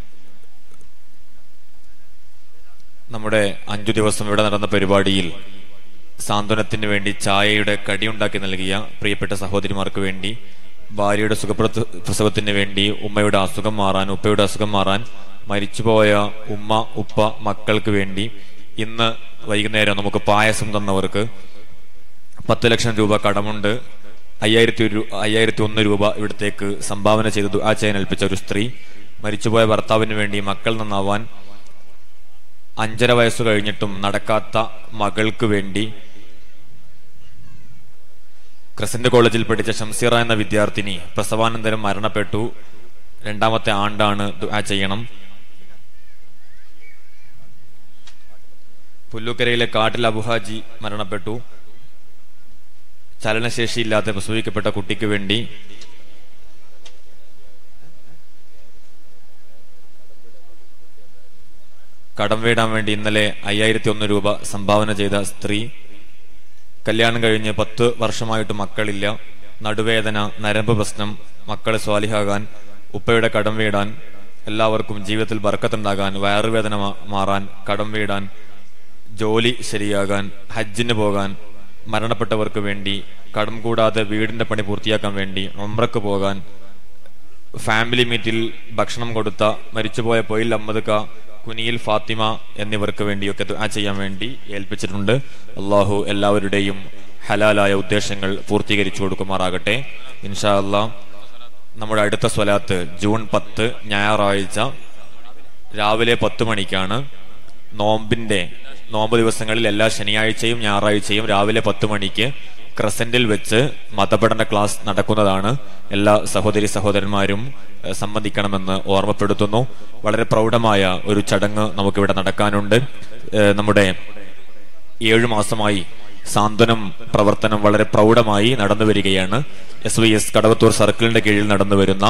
നമ്മുടെ അഞ്ചു ദിവസം ഇവിടെ നടന്ന പരിപാടിയിൽ സാന്ത്വനത്തിന് വേണ്ടി ചായയുടെ കടിയുണ്ടാക്കി നൽകിയ പ്രിയപ്പെട്ട സഹോദരിമാർക്ക് വേണ്ടി, ഭാര്യയുടെ സുഖപ്രസവത്തിന് വേണ്ടി, ഉമ്മയുടെ അസുഖം മാറാൻ ഉപ്പയുടെ അസുഖം മാറാൻ മരിച്ചുപോയ ഉമ്മ ഉപ്പ മക്കൾക്ക് വേണ്ടി, ഇന്ന് വൈകുന്നേരം നമുക്ക് പായസം തന്നവർക്ക്, പത്ത് ലക്ഷം രൂപ കടമുണ്ട്, അയ്യായിരത്തി ഒരു അയ്യായിരത്തി ഒന്ന് രൂപ ഇവിടത്തേക്ക് സംഭാവന ചെയ്ത് ദുആ ചെയ്യാൻ ഏൽപ്പിച്ച ഒരു സ്ത്രീ, മരിച്ചുപോയ ഭർത്താവിന് വേണ്ടി മക്കൾ നന്നാവാൻ അഞ്ചര വയസ്സ് കഴിഞ്ഞിട്ടും നടക്കാത്ത മകൾക്ക് വേണ്ടി ക്രസന്റ് കോളേജിൽ പഠിച്ച ഷംസീറ എന്ന വിദ്യാർത്ഥിനി പ്രസവാനന്തരം മരണപ്പെട്ടു. രണ്ടാമത്തെ ആണ്ടാണ്. ദുആ ചെയ്യണം. പുല്ലൂക്കരയിലെ കാട്ടിൽ അബുഹാജി മരണപ്പെട്ടു. ചലനശേഷിയില്ലാതെ പ്രസവിക്കപ്പെട്ട കുട്ടിക്ക് വേണ്ടി കടം വീടാൻ വേണ്ടി ഇന്നലെ അയ്യായിരത്തി ഒന്ന് രൂപ സംഭാവന ചെയ്ത സ്ത്രീ, കല്യാണം കഴിഞ്ഞ് പത്ത് വർഷമായിട്ട് മക്കളില്ല, നടുവേദന, നരമ്പ് പ്രശ്നം, മക്കളെ സ്വാലിഹാകാൻ, ഉപ്പയുടെ കടം വീടാൻ, എല്ലാവർക്കും ജീവിതത്തിൽ ബർക്കത്തുണ്ടാകാൻ, വയറുവേദന മാറാൻ, കടം വീടാൻ, ജോലി ശരിയാകാൻ, ഹജ്ജിന് പോകാൻ, മരണപ്പെട്ടവർക്ക് വേണ്ടി, കടം കൂടാതെ വീടിന്റെ പണി പൂർത്തിയാക്കാൻ വേണ്ടി, ഉംറക്ക് പോകാൻ, ഫാമിലി മീറ്റിൽ ഭക്ഷണം കൊടുത്ത മരിച്ചുപോയ പൊയിൽ അഹമ്മദ് ക, കുനിയിൽ ഫാത്തിമ എന്നിവർക്ക് വേണ്ടിയൊക്കെ ദുആ ചെയ്യാൻ വേണ്ടി ഏൽപ്പിച്ചിട്ടുണ്ട്. അള്ളാഹു എല്ലാവരുടെയും ഹലാലായ ഉദ്ദേശങ്ങൾ പൂർത്തീകരിച്ചു കൊടുക്കുമാറാകട്ടെ. ഇൻഷാ അല്ലാഹ് നമ്മുടെ അടുത്ത സ്വലാത്ത് ജൂൺ പത്ത് ഞായറാഴ്ച രാവിലെ പത്ത് മണിക്കാണ്. നോമ്പിന്റെ നോമ്പ് ദിവസങ്ങളിൽ എല്ലാ ശനിയാഴ്ചയും ഞായറാഴ്ചയും രാവിലെ പത്ത് മണിക്ക് ക്രസന്റിൽ വെച്ച് മതപഠന ക്ലാസ് നടക്കുന്നതാണ്. എല്ലാ സഹോദരി സഹോദരന്മാരും സംബന്ധിക്കണമെന്ന് ഓർമ്മപ്പെടുത്തുന്നു. വളരെ പ്രൗഢമായ ഒരു ചടങ്ങ് നമുക്കിവിടെ നടക്കാനുണ്ട്. നമ്മുടെ ഏഴു മാസമായി സാന്ത്വനം പ്രവർത്തനം വളരെ പ്രൗഢമായി നടന്നു വരികയാണ്. എസ് വി എസ് കടവത്തൂർ സർക്കിളിന്റെ കീഴിൽ നടന്നു വരുന്ന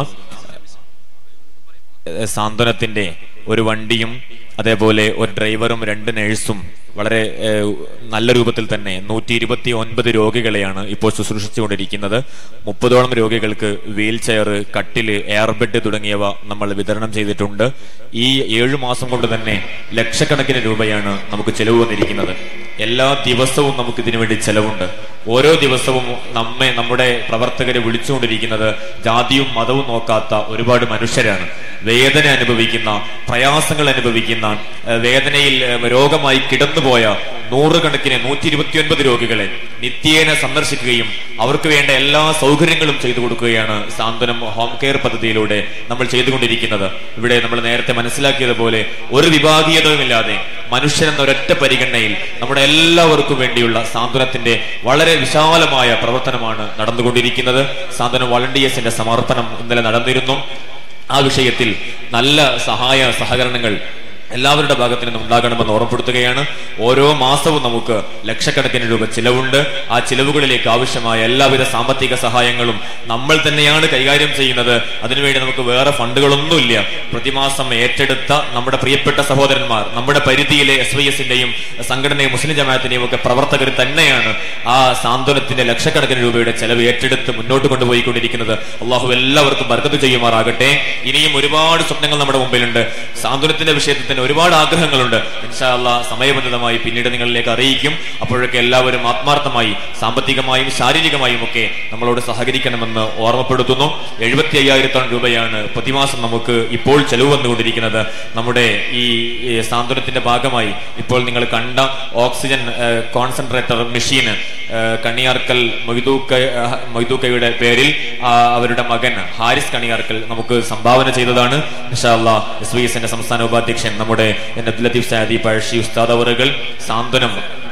സാന്ത്വനത്തിന്റെ ഒരു വണ്ടിയും അതേപോലെ ഒരു ഡ്രൈവറും രണ്ട് നഴ്സും വളരെ നല്ല രൂപത്തിൽ തന്നെ നൂറ്റി ഇരുപത്തി ഒൻപത് രോഗികളെയാണ് ഇപ്പോൾ ശുശ്രൂഷിച്ചുകൊണ്ടിരിക്കുന്നത്. മുപ്പതോളം രോഗികൾക്ക് വീൽ ചെയർ, കട്ടില്, എയർബെഡ് തുടങ്ങിയവ നമ്മൾ വിതരണം ചെയ്തിട്ടുണ്ട്. ഈ ഏഴു മാസം കൊണ്ട് തന്നെ ലക്ഷക്കണക്കിന് രൂപയാണ് നമുക്ക് ചെലവ് വന്നിരിക്കുന്നത്. എല്ലാ ദിവസവും നമുക്ക് ഇതിനു വേണ്ടി ചെലവുണ്ട്. ഓരോ ദിവസവും നമ്മെ നമ്മുടെ പ്രവർത്തകരെ വിളിച്ചുകൊണ്ടിരിക്കുന്നത് ജാതിയും മതവും നോക്കാത്ത ഒരുപാട് മനുഷ്യരാണ്. വേദന അനുഭവിക്കുന്ന, പ്രയാസങ്ങൾ അനുഭവിക്കുന്ന, വേദനയിൽ രോഗമായി കിടന്നുപോയ നൂറുകണക്കിന് നൂറ്റി ഇരുപത്തി ഒൻപത് രോഗികളെ നിത്യേന സന്ദർശിക്കുകയും അവർക്ക് വേണ്ട എല്ലാ സൗകര്യങ്ങളും ചെയ്തു കൊടുക്കുകയാണ് സാന്ത്വനം ഹോം കെയർ പദ്ധതിയിലൂടെ നമ്മൾ ചെയ്തുകൊണ്ടിരിക്കുന്നത്. ഇവിടെ നമ്മൾ നേരത്തെ മനസ്സിലാക്കിയതുപോലെ ഒരു വിഭാഗീയതയുമില്ലാതെ മനുഷ്യനെന്ന ഒരൊറ്റ പരിഗണനയിൽ നമ്മുടെ എല്ലാവർക്കും വേണ്ടിയുള്ള സാന്ത്വനത്തിന്റെ വളരെ വിശാലമായ പ്രവർത്തനമാണ് നടന്നുകൊണ്ടിരിക്കുന്നത്. സാന്ത്വനം വളണ്ടിയേഴ്സിന്റെ സമർപ്പണം ഇന്നലെ നടന്നിരുന്നു. ആ വിഷയത്തിൽ നല്ല സഹായ സഹകരണങ്ങൾ എല്ലാവരുടെ ഭാഗത്തു നിന്നും ഉണ്ടാകണമെന്ന് ഓർമ്മപ്പെടുത്തുകയാണ്. ഓരോ മാസവും നമുക്ക് ലക്ഷക്കണക്കിന് രൂപ ചിലവുണ്ട്. ആ ചിലവുകളിലേക്ക് ആവശ്യമായ എല്ലാവിധ സാമ്പത്തിക സഹായങ്ങളും നമ്മൾ തന്നെയാണ് കൈകാര്യം ചെയ്യുന്നത്. അതിനുവേണ്ടി നമുക്ക് വേറെ ഫണ്ടുകളൊന്നുമില്ല. പ്രതിമാസം ഏറ്റെടുത്ത നമ്മുടെ പ്രിയപ്പെട്ട സഹോദരന്മാർ, നമ്മുടെ പരിധിയിലെ എസ് വൈ എസിന്റെയും സംഘടനയും മുസ്ലിം ജമാഅത്തിന്റെയും ഒക്കെ പ്രവർത്തകർ തന്നെയാണ് ആ സാന്ത്വനത്തിന്റെ ലക്ഷക്കണക്കിന് രൂപയുടെ ചെലവ് ഏറ്റെടുത്ത് മുന്നോട്ട് കൊണ്ടുപോയിക്കൊണ്ടിരിക്കുന്നത്. അള്ളാഹു എല്ലാവർക്കും ബർക്കത്ത് ചെയ്യുമാറാകട്ടെ. ഇനിയും ഒരുപാട് സ്വപ്നങ്ങൾ നമ്മുടെ മുമ്പിലുണ്ട്. സാന്ത്വനത്തിന്റെ വിഷയത്തിൽ ഒരുപാട് ആഗ്രഹങ്ങളുണ്ട്. ഇൻഷാ അല്ലാഹ് സമയബന്ധിതമായി പിന്നീട് നിങ്ങളിലേക്ക് അറിയിക്കും. അപ്പോഴൊക്കെ എല്ലാവരും ആത്മാർത്ഥമായി സാമ്പത്തികമായും ശാരീരികമായും ഒക്കെ നമ്മളോട് സഹകരിക്കണമെന്ന് ഓർമ്മപ്പെടുത്തുന്നു. എഴുപത്തി അയ്യായിരത്തോളം രൂപയാണ് പ്രതിമാസം നമുക്ക് ഇപ്പോൾ ചെലവ് വന്നുകൊണ്ടിരിക്കുന്നത്. നമ്മുടെ ഈ സാന്ത്വനത്തിന്റെ ഭാഗമായി ഇപ്പോൾ നിങ്ങൾ കണ്ട ഓക്സിജൻ കോൺസെൻട്രേറ്റർ മെഷീന് കണിയാർക്കൽ മൊയ്തൂക്ക മൊയ്തൂക്കയുടെ പേരിൽ അവരുടെ മകൻ ഹാരിസ് കണിയാർക്കൽ നമുക്ക് സംഭാവന ചെയ്തതാണ്. ഇൻഷാ അല്ലാഹ് എസ് വി എസിന്റെ സംസ്ഥാന ഉപാധ്യക്ഷൻ നമ്മുടെ അബ്ദുൽ ലത്തീഫ് സാദി പഴശ്ശി ഉസ്താദ് അവറുകൾ, സാന്ത്വനം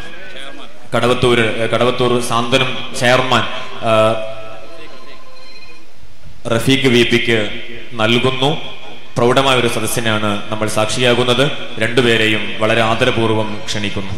കടവത്തൂർ കടവത്തൂർ സാന്ത്വനം ചെയർമാൻ റഫീഖ് വി പിക്ക് നൽകുന്നു. പ്രൗഢമായ ഒരു സദസ്സിനാണ് നമ്മൾ സാക്ഷിയാകുന്നത്. രണ്ടുപേരെയും വളരെ ആദരപൂർവ്വം ക്ഷണിക്കുന്നു.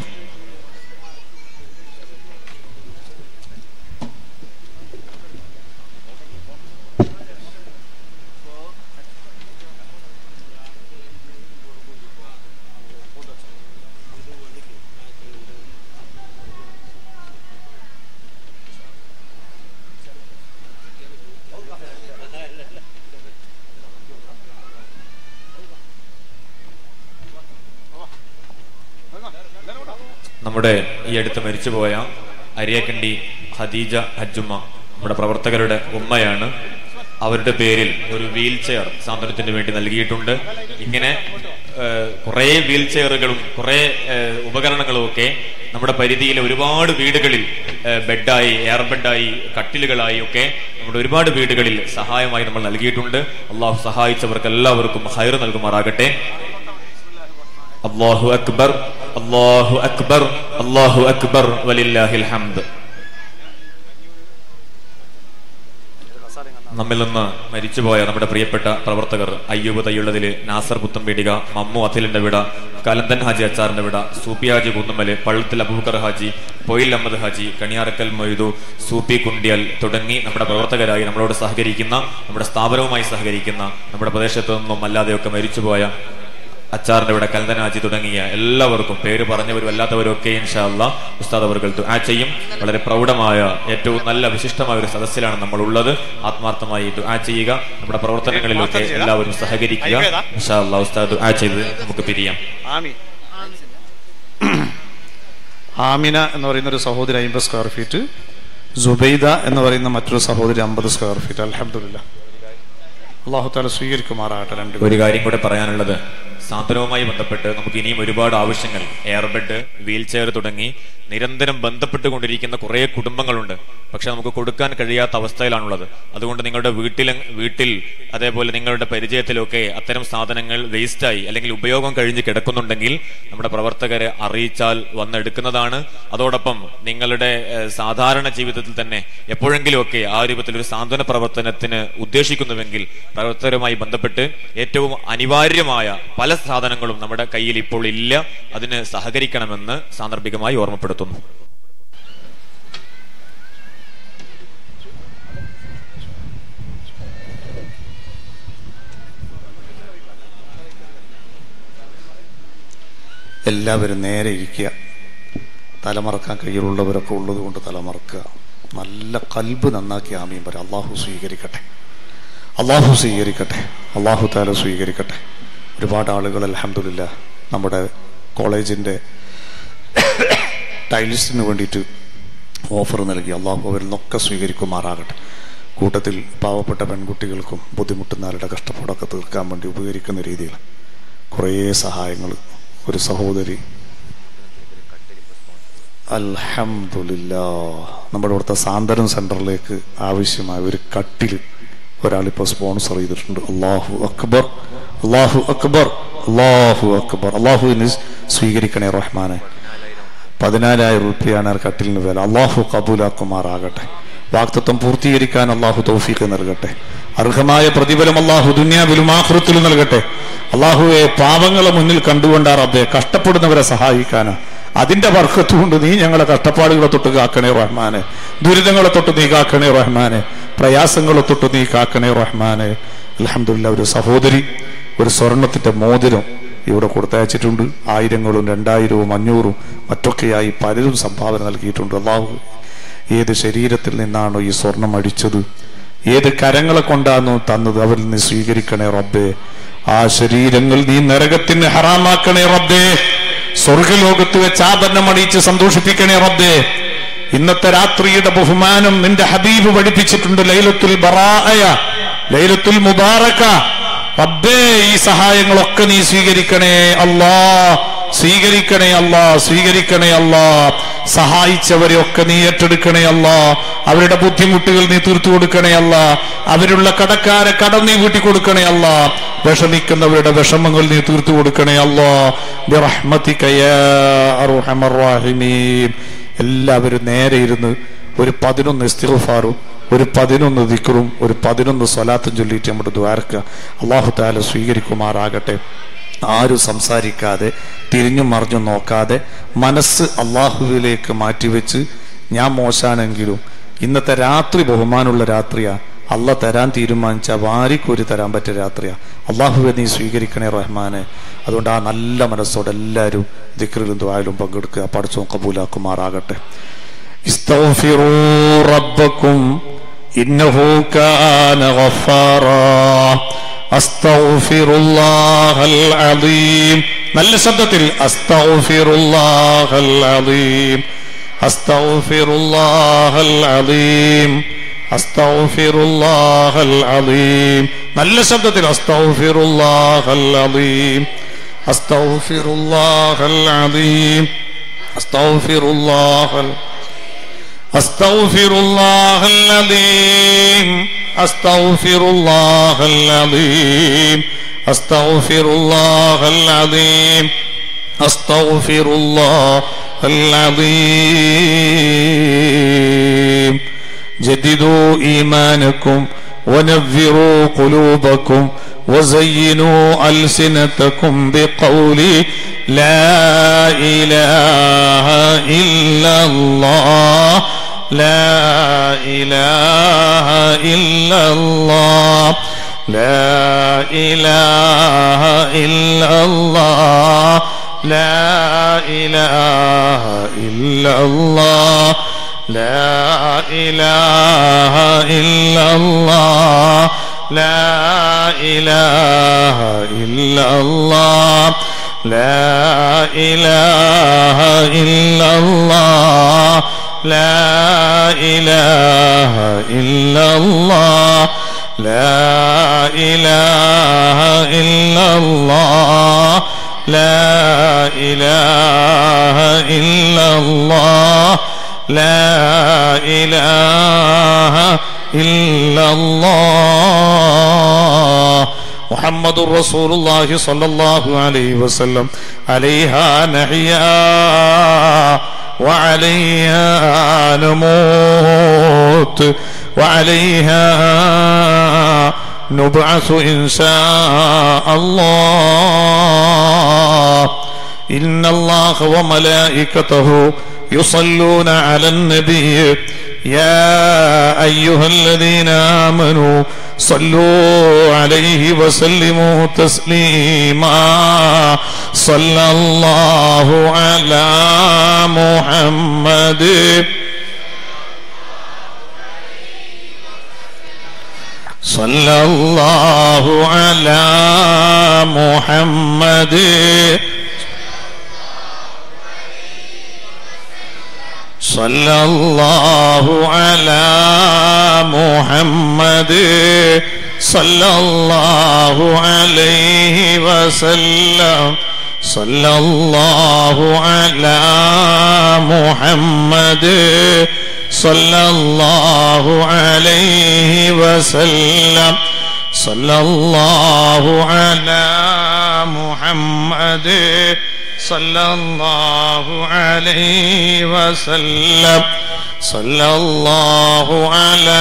നമ്മുടെ ഈ അടുത്ത് മരിച്ചുപോയ അരിയക്കണ്ടി ഖദീജ ഹജ്ജുമ്മ നമ്മുടെ പ്രവർത്തകരുടെ ഉമ്മയാണ്. അവരുടെ പേരിൽ ഒരു വീൽ ചെയർ സാന്ത്വനത്തിന് വേണ്ടി നൽകിയിട്ടുണ്ട്. ഇങ്ങനെ കുറെ വീൽ ചെയറുകളും കുറെ ഉപകരണങ്ങളും ഒക്കെ നമ്മുടെ പരിധിയിലെ ഒരുപാട് വീടുകളിൽ ബെഡായി, എയർ ബെഡായി, കട്ടിലുകളായി ഒക്കെ നമ്മുടെ ഒരുപാട് വീടുകളിൽ സഹായമായി നമ്മൾ നൽകിയിട്ടുണ്ട്. അള്ളാഹു സഹായിച്ചവർക്ക് എല്ലാവർക്കും ഹൈർ നൽകുമാറാകട്ടെ. അല്ലാഹു അക്ബർ അല്ലാഹു അക്ബർ അല്ലാഹു അക്ബർ വലില്ലാഹിൽ ഹംദ്. നമ്മിൽ നിന്ന് മരിച്ചുപോയ നമ്മുടെ പ്രിയപ്പെട്ട പ്രവർത്തകർ അയ്യൂബ് തയ്യുള്ളതില്, നാസർ പുത്തമ്പേടിക, മമ്മു അഥിലിന്റെ വിട, കലന്തൻ ഹാജി അച്ചാറിന്റെ വിട, സൂപ്പി ഹാജി കുന്നുമല്, പള്ളത്തിൽ അബൂബക്കർ ഹാജി, പൊയിൽ അഹമ്മദ് ഹാജി, കണിയാറക്കൽ മൊയ്തു, സൂപ്പി കുണ്ടിയൽ തുടങ്ങി നമ്മുടെ പ്രവർത്തകരായി നമ്മളോട് സഹകരിക്കുന്ന, നമ്മുടെ സ്ഥാപനവുമായി സഹകരിക്കുന്ന, നമ്മുടെ പ്രദേശത്തു നിന്നും അല്ലാതെയൊക്കെ മരിച്ചുപോയ അച്ചാറിന്റെ ഇവിടെ കൽദനാജി തുടങ്ങിയ എല്ലാവർക്കും, പേര് പറഞ്ഞവരും അല്ലാത്തവരും ഒക്കെ ഇൻഷാ അല്ലാഹ് ഉസ്താദ് അവർകൾ ദുആ ചെയ്യും. വളരെ പ്രൗഢമായ ഏറ്റവും നല്ല വിശിഷ്ടമായ ഒരു സദസ്സിലാണ് നമ്മൾ ഉള്ളത്. ആത്മാർത്ഥമായി ദുആ ചെയ്യുക. നമ്മുടെ പ്രവർത്തനങ്ങളിലൊക്കെ എല്ലാവരും സഹകരിക്കുക. ഇൻഷാ അല്ലാഹ് ഉസ്താദ് ദുആ ചെയ്ത് നമുക്ക് പിരിയാം. ആമിന എന്ന് പറയുന്ന ഒരു സഹോദരി അമ്പത് സ്ക്വയർ ഫീറ്റ്, സുബൈദ എന്ന് പറയുന്ന മറ്റൊരു സഹോദരി അമ്പത് സ്ക്വയർ ഫീറ്റ്. അൽഹംദുലില്ലാഹ്, അല്ലാഹു തആല സ്വീകരിക്കുമാറാകട്ടെ. രണ്ട് ഒരു കാര്യം കൂടെ പറയാനുള്ളത്, സാന്ത്വനവുമായി ബന്ധപ്പെട്ട് നമുക്ക് ഇനിയും ഒരുപാട് ആവശ്യങ്ങൾ, എയർബെഡ്, വീൽ ചെയർ തുടങ്ങി നിരന്തരം ബന്ധപ്പെട്ടുകൊണ്ടിരിക്കുന്ന കുറേ കുടുംബങ്ങളുണ്ട്. പക്ഷെ നമുക്ക് കൊടുക്കാൻ കഴിയാത്ത അവസ്ഥയിലാണുള്ളത്. അതുകൊണ്ട് നിങ്ങളുടെ വീട്ടിൽ വീട്ടിൽ അതേപോലെ നിങ്ങളുടെ പരിചയത്തിലൊക്കെ അത്തരം സാധനങ്ങൾ വേസ്റ്റായി അല്ലെങ്കിൽ ഉപയോഗം കഴിഞ്ഞ് കിടക്കുന്നുണ്ടെങ്കിൽ നമ്മുടെ പ്രവർത്തകരെ അറിയിച്ചാൽ വന്നെടുക്കുന്നതാണ്. അതോടൊപ്പം നിങ്ങളുടെ സാധാരണ ജീവിതത്തിൽ തന്നെ എപ്പോഴെങ്കിലുമൊക്കെ ആ രൂപത്തിൽ ഒരു സാന്ത്വന പ്രവർത്തനത്തിന് ഉദ്ദേശിക്കുന്നുവെങ്കിൽ പ്രവർത്തകരുമായി ബന്ധപ്പെട്ട് ഏറ്റവും അനിവാര്യമായ പല സാധനങ്ങളും നമ്മുടെ കയ്യിൽ ഇപ്പോൾ ഇല്ല. അതിന് സഹകരിക്കണമെന്ന് സാന്ദർഭികമായി ഓർമ്മപ്പെടുത്തുന്നു. എല്ലാവരും നേരെ ഇരിക്കുക. തലമറക്കാൻ കയ്യിലുള്ളവരൊക്കെ ഉള്ളത് കൊണ്ട് തലമറക്കുക. നല്ല കൽബ് നന്നാക്കി ആമീൻ പറ. അള്ളാഹു സ്വീകരിക്കട്ടെ, അള്ളാഹു സ്വീകരിക്കട്ടെ, അള്ളാഹു തആല സ്വീകരിക്കട്ടെ. ഒരുപാട് ആളുകൾ അൽഹംദുലില്ലാഹ് നമ്മുടെ കോളേജിൻ്റെ ടൈലിസ്റ്റിന് വേണ്ടിയിട്ട് ഓഫർ നൽകി. അള്ളാഹു അവരിൽ നിന്നൊക്കെ സ്വീകരിക്കുമാറാകട്ടെ. കൂട്ടത്തിൽ പാവപ്പെട്ട പെൺകുട്ടികൾക്കും ബുദ്ധിമുട്ടുന്നവരുടെ കഷ്ടപ്പാടൊക്കെ തീർക്കാൻ വേണ്ടി ഉപകരിക്കുന്ന രീതിയിൽ കുറേ സഹായങ്ങൾ ഒരു സഹോദരി അൽഹംദുലില്ലാഹ് നമ്മുടെ ഇവിടുത്തെ സാന്ത്വനം സെന്ററിലേക്ക് ആവശ്യമായ ഒരു കട്ടിൽ ഒരാളിപ്പോൾ സ്പോൺസർ ചെയ്തിട്ടുണ്ട്. അല്ലാഹു അക്ബർ, അല്ലാഹു അക്ബർ, അല്ലാഹു അക്ബർ. അല്ലാഹുവിനെ സ്വീകരിക്കണേ റഹ്മാനെ. പതിനാലായിരം രൂപയാണ് ആ കട്ടിലിന് വില. അള്ളാഹു കബൂലാക്കുമാറാകട്ടെ. വാക്തത്വം പൂർത്തീകരിക്കാൻ അള്ളാഹു തൗഫീഖ് നൽകട്ടെ. അർഹമായ പ്രതിഫലം അള്ളാഹു ദുനിയാവിലും ആഖിറത്തിലും നൽകട്ടെ. അള്ളാഹുവെ, പാവങ്ങളെ മുന്നിൽ കണ്ടുകൊണ്ടാ റബ്ബേ കഷ്ടപ്പെടുന്നവരെ സഹായിക്കാനാ. അതിന്റെ ബർക്കത്ത് കൊണ്ട് നീ ഞങ്ങളെ കഷ്ടപ്പാടുകളെ തൊട്ട് കാക്കണേ റഹ്മാനെ. ദുരിതങ്ങളെ തൊട്ട് നീ കാക്കണേ റഹ്മാനെ. പ്രയാസങ്ങളെ തൊട്ട് നീ കാക്കണേ റഹ്മാനെ. അൽഹംദുലില്ലാഹ് ഒരു സഹോദരി ഒരു സ്വർണത്തിന്റെ മോതിരം ഇവിടെ കൊടുത്തയച്ചിട്ടുണ്ട്. ആയിരങ്ങളും രണ്ടായിരവും അഞ്ഞൂറും മറ്റൊക്കെയായി പലരും സംഭാവന നൽകിയിട്ടുണ്ട്. അള്ളാഹു, ഏത് ശരീരത്തിൽ നിന്നാണോ ഈ സ്വർണം അടിച്ചത്, ഏത് കരങ്ങളെ കൊണ്ടാണോ തന്നത്, അവരിൽ നിന്ന് സ്വീകരിക്കണേ റബ്ബേ. ആ ശരീരങ്ങൾ നീ നരകത്തിന് ഹറാമാക്കണേ റബ്ബേ. സ്വർഗലോകത്ത് വെച്ച് ആഭരണം അണിയിച്ച് സന്തോഷിപ്പിക്കണേ റബ്ബേ. ഇന്നത്തെ രാത്രിയുടെ ബഹുമാനം നിന്റെ ഹബീബ് പഠിപ്പിച്ചിട്ടുണ്ട്. ലൈലത്തുൽ ബറാഅയ, ലൈലത്തുൽ മുബാറക. റബ്ബേ, ഈ സഹായങ്ങളൊക്കെ നീ സ്വീകരിക്കണേ അല്ലാ, സ്വീകരിക്കണേ അല്ലാ, സ്വീകരിക്കണേ അല്ലാ. സഹായിച്ചവരെ ഒക്കെ നീ ഏറ്റെടുക്കണേ അല്ലാ. അവരുടെ ബുദ്ധിമുട്ടുകൾ നീ തീർത്തു കൊടുക്കണേ അല്ലാ. അവരുള്ള കടക്കാരെ കടം നീ വീട്ടി കൊടുക്കണേ അല്ലാ. വിഷമിക്കുന്നവരുടെ വിഷമങ്ങൾ നീ തീർത്തു കൊടുക്കണേ അല്ലാ. ബിറഹ്മതിക യാ അർഹമർ റഹീമീൻ. എല്ലാവരും നേരെ ഇരുന്ന് ഒരു പതിനൊന്ന് ഇസ്തിഗ്ഫാറും ഒരു പതിനൊന്ന് ദിക്റും ഒരു പതിനൊന്ന് സ്വലാത്തും ചൊല്ലിയിട്ട് നമ്മുടെ ദ്വാരക്ക. അല്ലാഹു തആല സ്വീകരിക്കുമാറാകട്ടെ. ആരും സംസാരിക്കാതെ തിരിഞ്ഞും മറിഞ്ഞും നോക്കാതെ മനസ്സ് അള്ളാഹുവിലേക്ക് മാറ്റിവെച്ച്, ഞാൻ മോശാണെങ്കിലും ഇന്നത്തെ രാത്രി ബഹുമാനുള്ള രാത്രിയാ. അള്ള തരാൻ തീരുമാനിച്ച വാരിക്കോരി തരാൻ പറ്റിയ രാത്രിയാ. അള്ളാഹുവെ നീ സ്വീകരിക്കണേ റഹ്മാനെ. അതുകൊണ്ട് ആ നല്ല മനസ്സോടെ എല്ലാവരും ദിക്റിലും ദുആയിലും പങ്കെടുക്കുക. പടച്ചോൻ കബൂലാക്കുമാറാകട്ടെ. ഇസ്തഗ്ഫിറൂ റബ്ബക്കും ഇന്നഹു കാന ഗഫാറാ. അസ്തഗ്ഫിറുല്ലാഹൽ അദീം. നല്ല ശബ്ദത്തിൽ അസ്തഗ്ഫിറുല്ലാഹൽ അദീം, അസ്തഗ്ഫിറുല്ലാഹൽ അദീം, അസ്തഗ്ഫിറുല്ലാഹൽ അദീം. നല്ല ശബ്ദത്തിൽ അസ്തഗ്ഫിറുല്ലാഹൽ അദീം, അസ്തഗ്ഫിറുല്ലാഹൽ അദീം, അസ്തഗ്ഫിറുല്ലാഹൽ അസ്തഗ്ഫിറുല്ലാഹൽ അദീം, അസ്തഗ്ഫിറുല്ലാഹൽ അദീം, അസ്തഗ്ഫിറുല്ലാഹൽ അദീം, أستغفر الله العظيم. جددوا إيمانكم ونفروا قلوبكم وزينوا ألسنتكم بقول لا إله إلا الله لا إله إلا الله لا إله إلا الله لا إله إلا الله لا إله إلا الله لا إله إلا الله لا إله إلا الله لا إله إلا الله لا إله إلا الله لا إله إلا الله لا إله إلا الله محمد رسول الله صلى الله عليه وسلم. عليها نحيا وعليها نموت وعليها نبعث إن شاء الله. إن الله وملائكته يصلون على النبي يا أيها الذين آمنوا صلوا عليه وسلموا تسليما. صلى الله على محمد صلى الله على محمد صلى الله على محمد صلى الله عليه وسلم. صلى الله على محمد صلى الله عليه وسلم. صلى الله على محمد صلى الله عليه وسلم. صلى الله على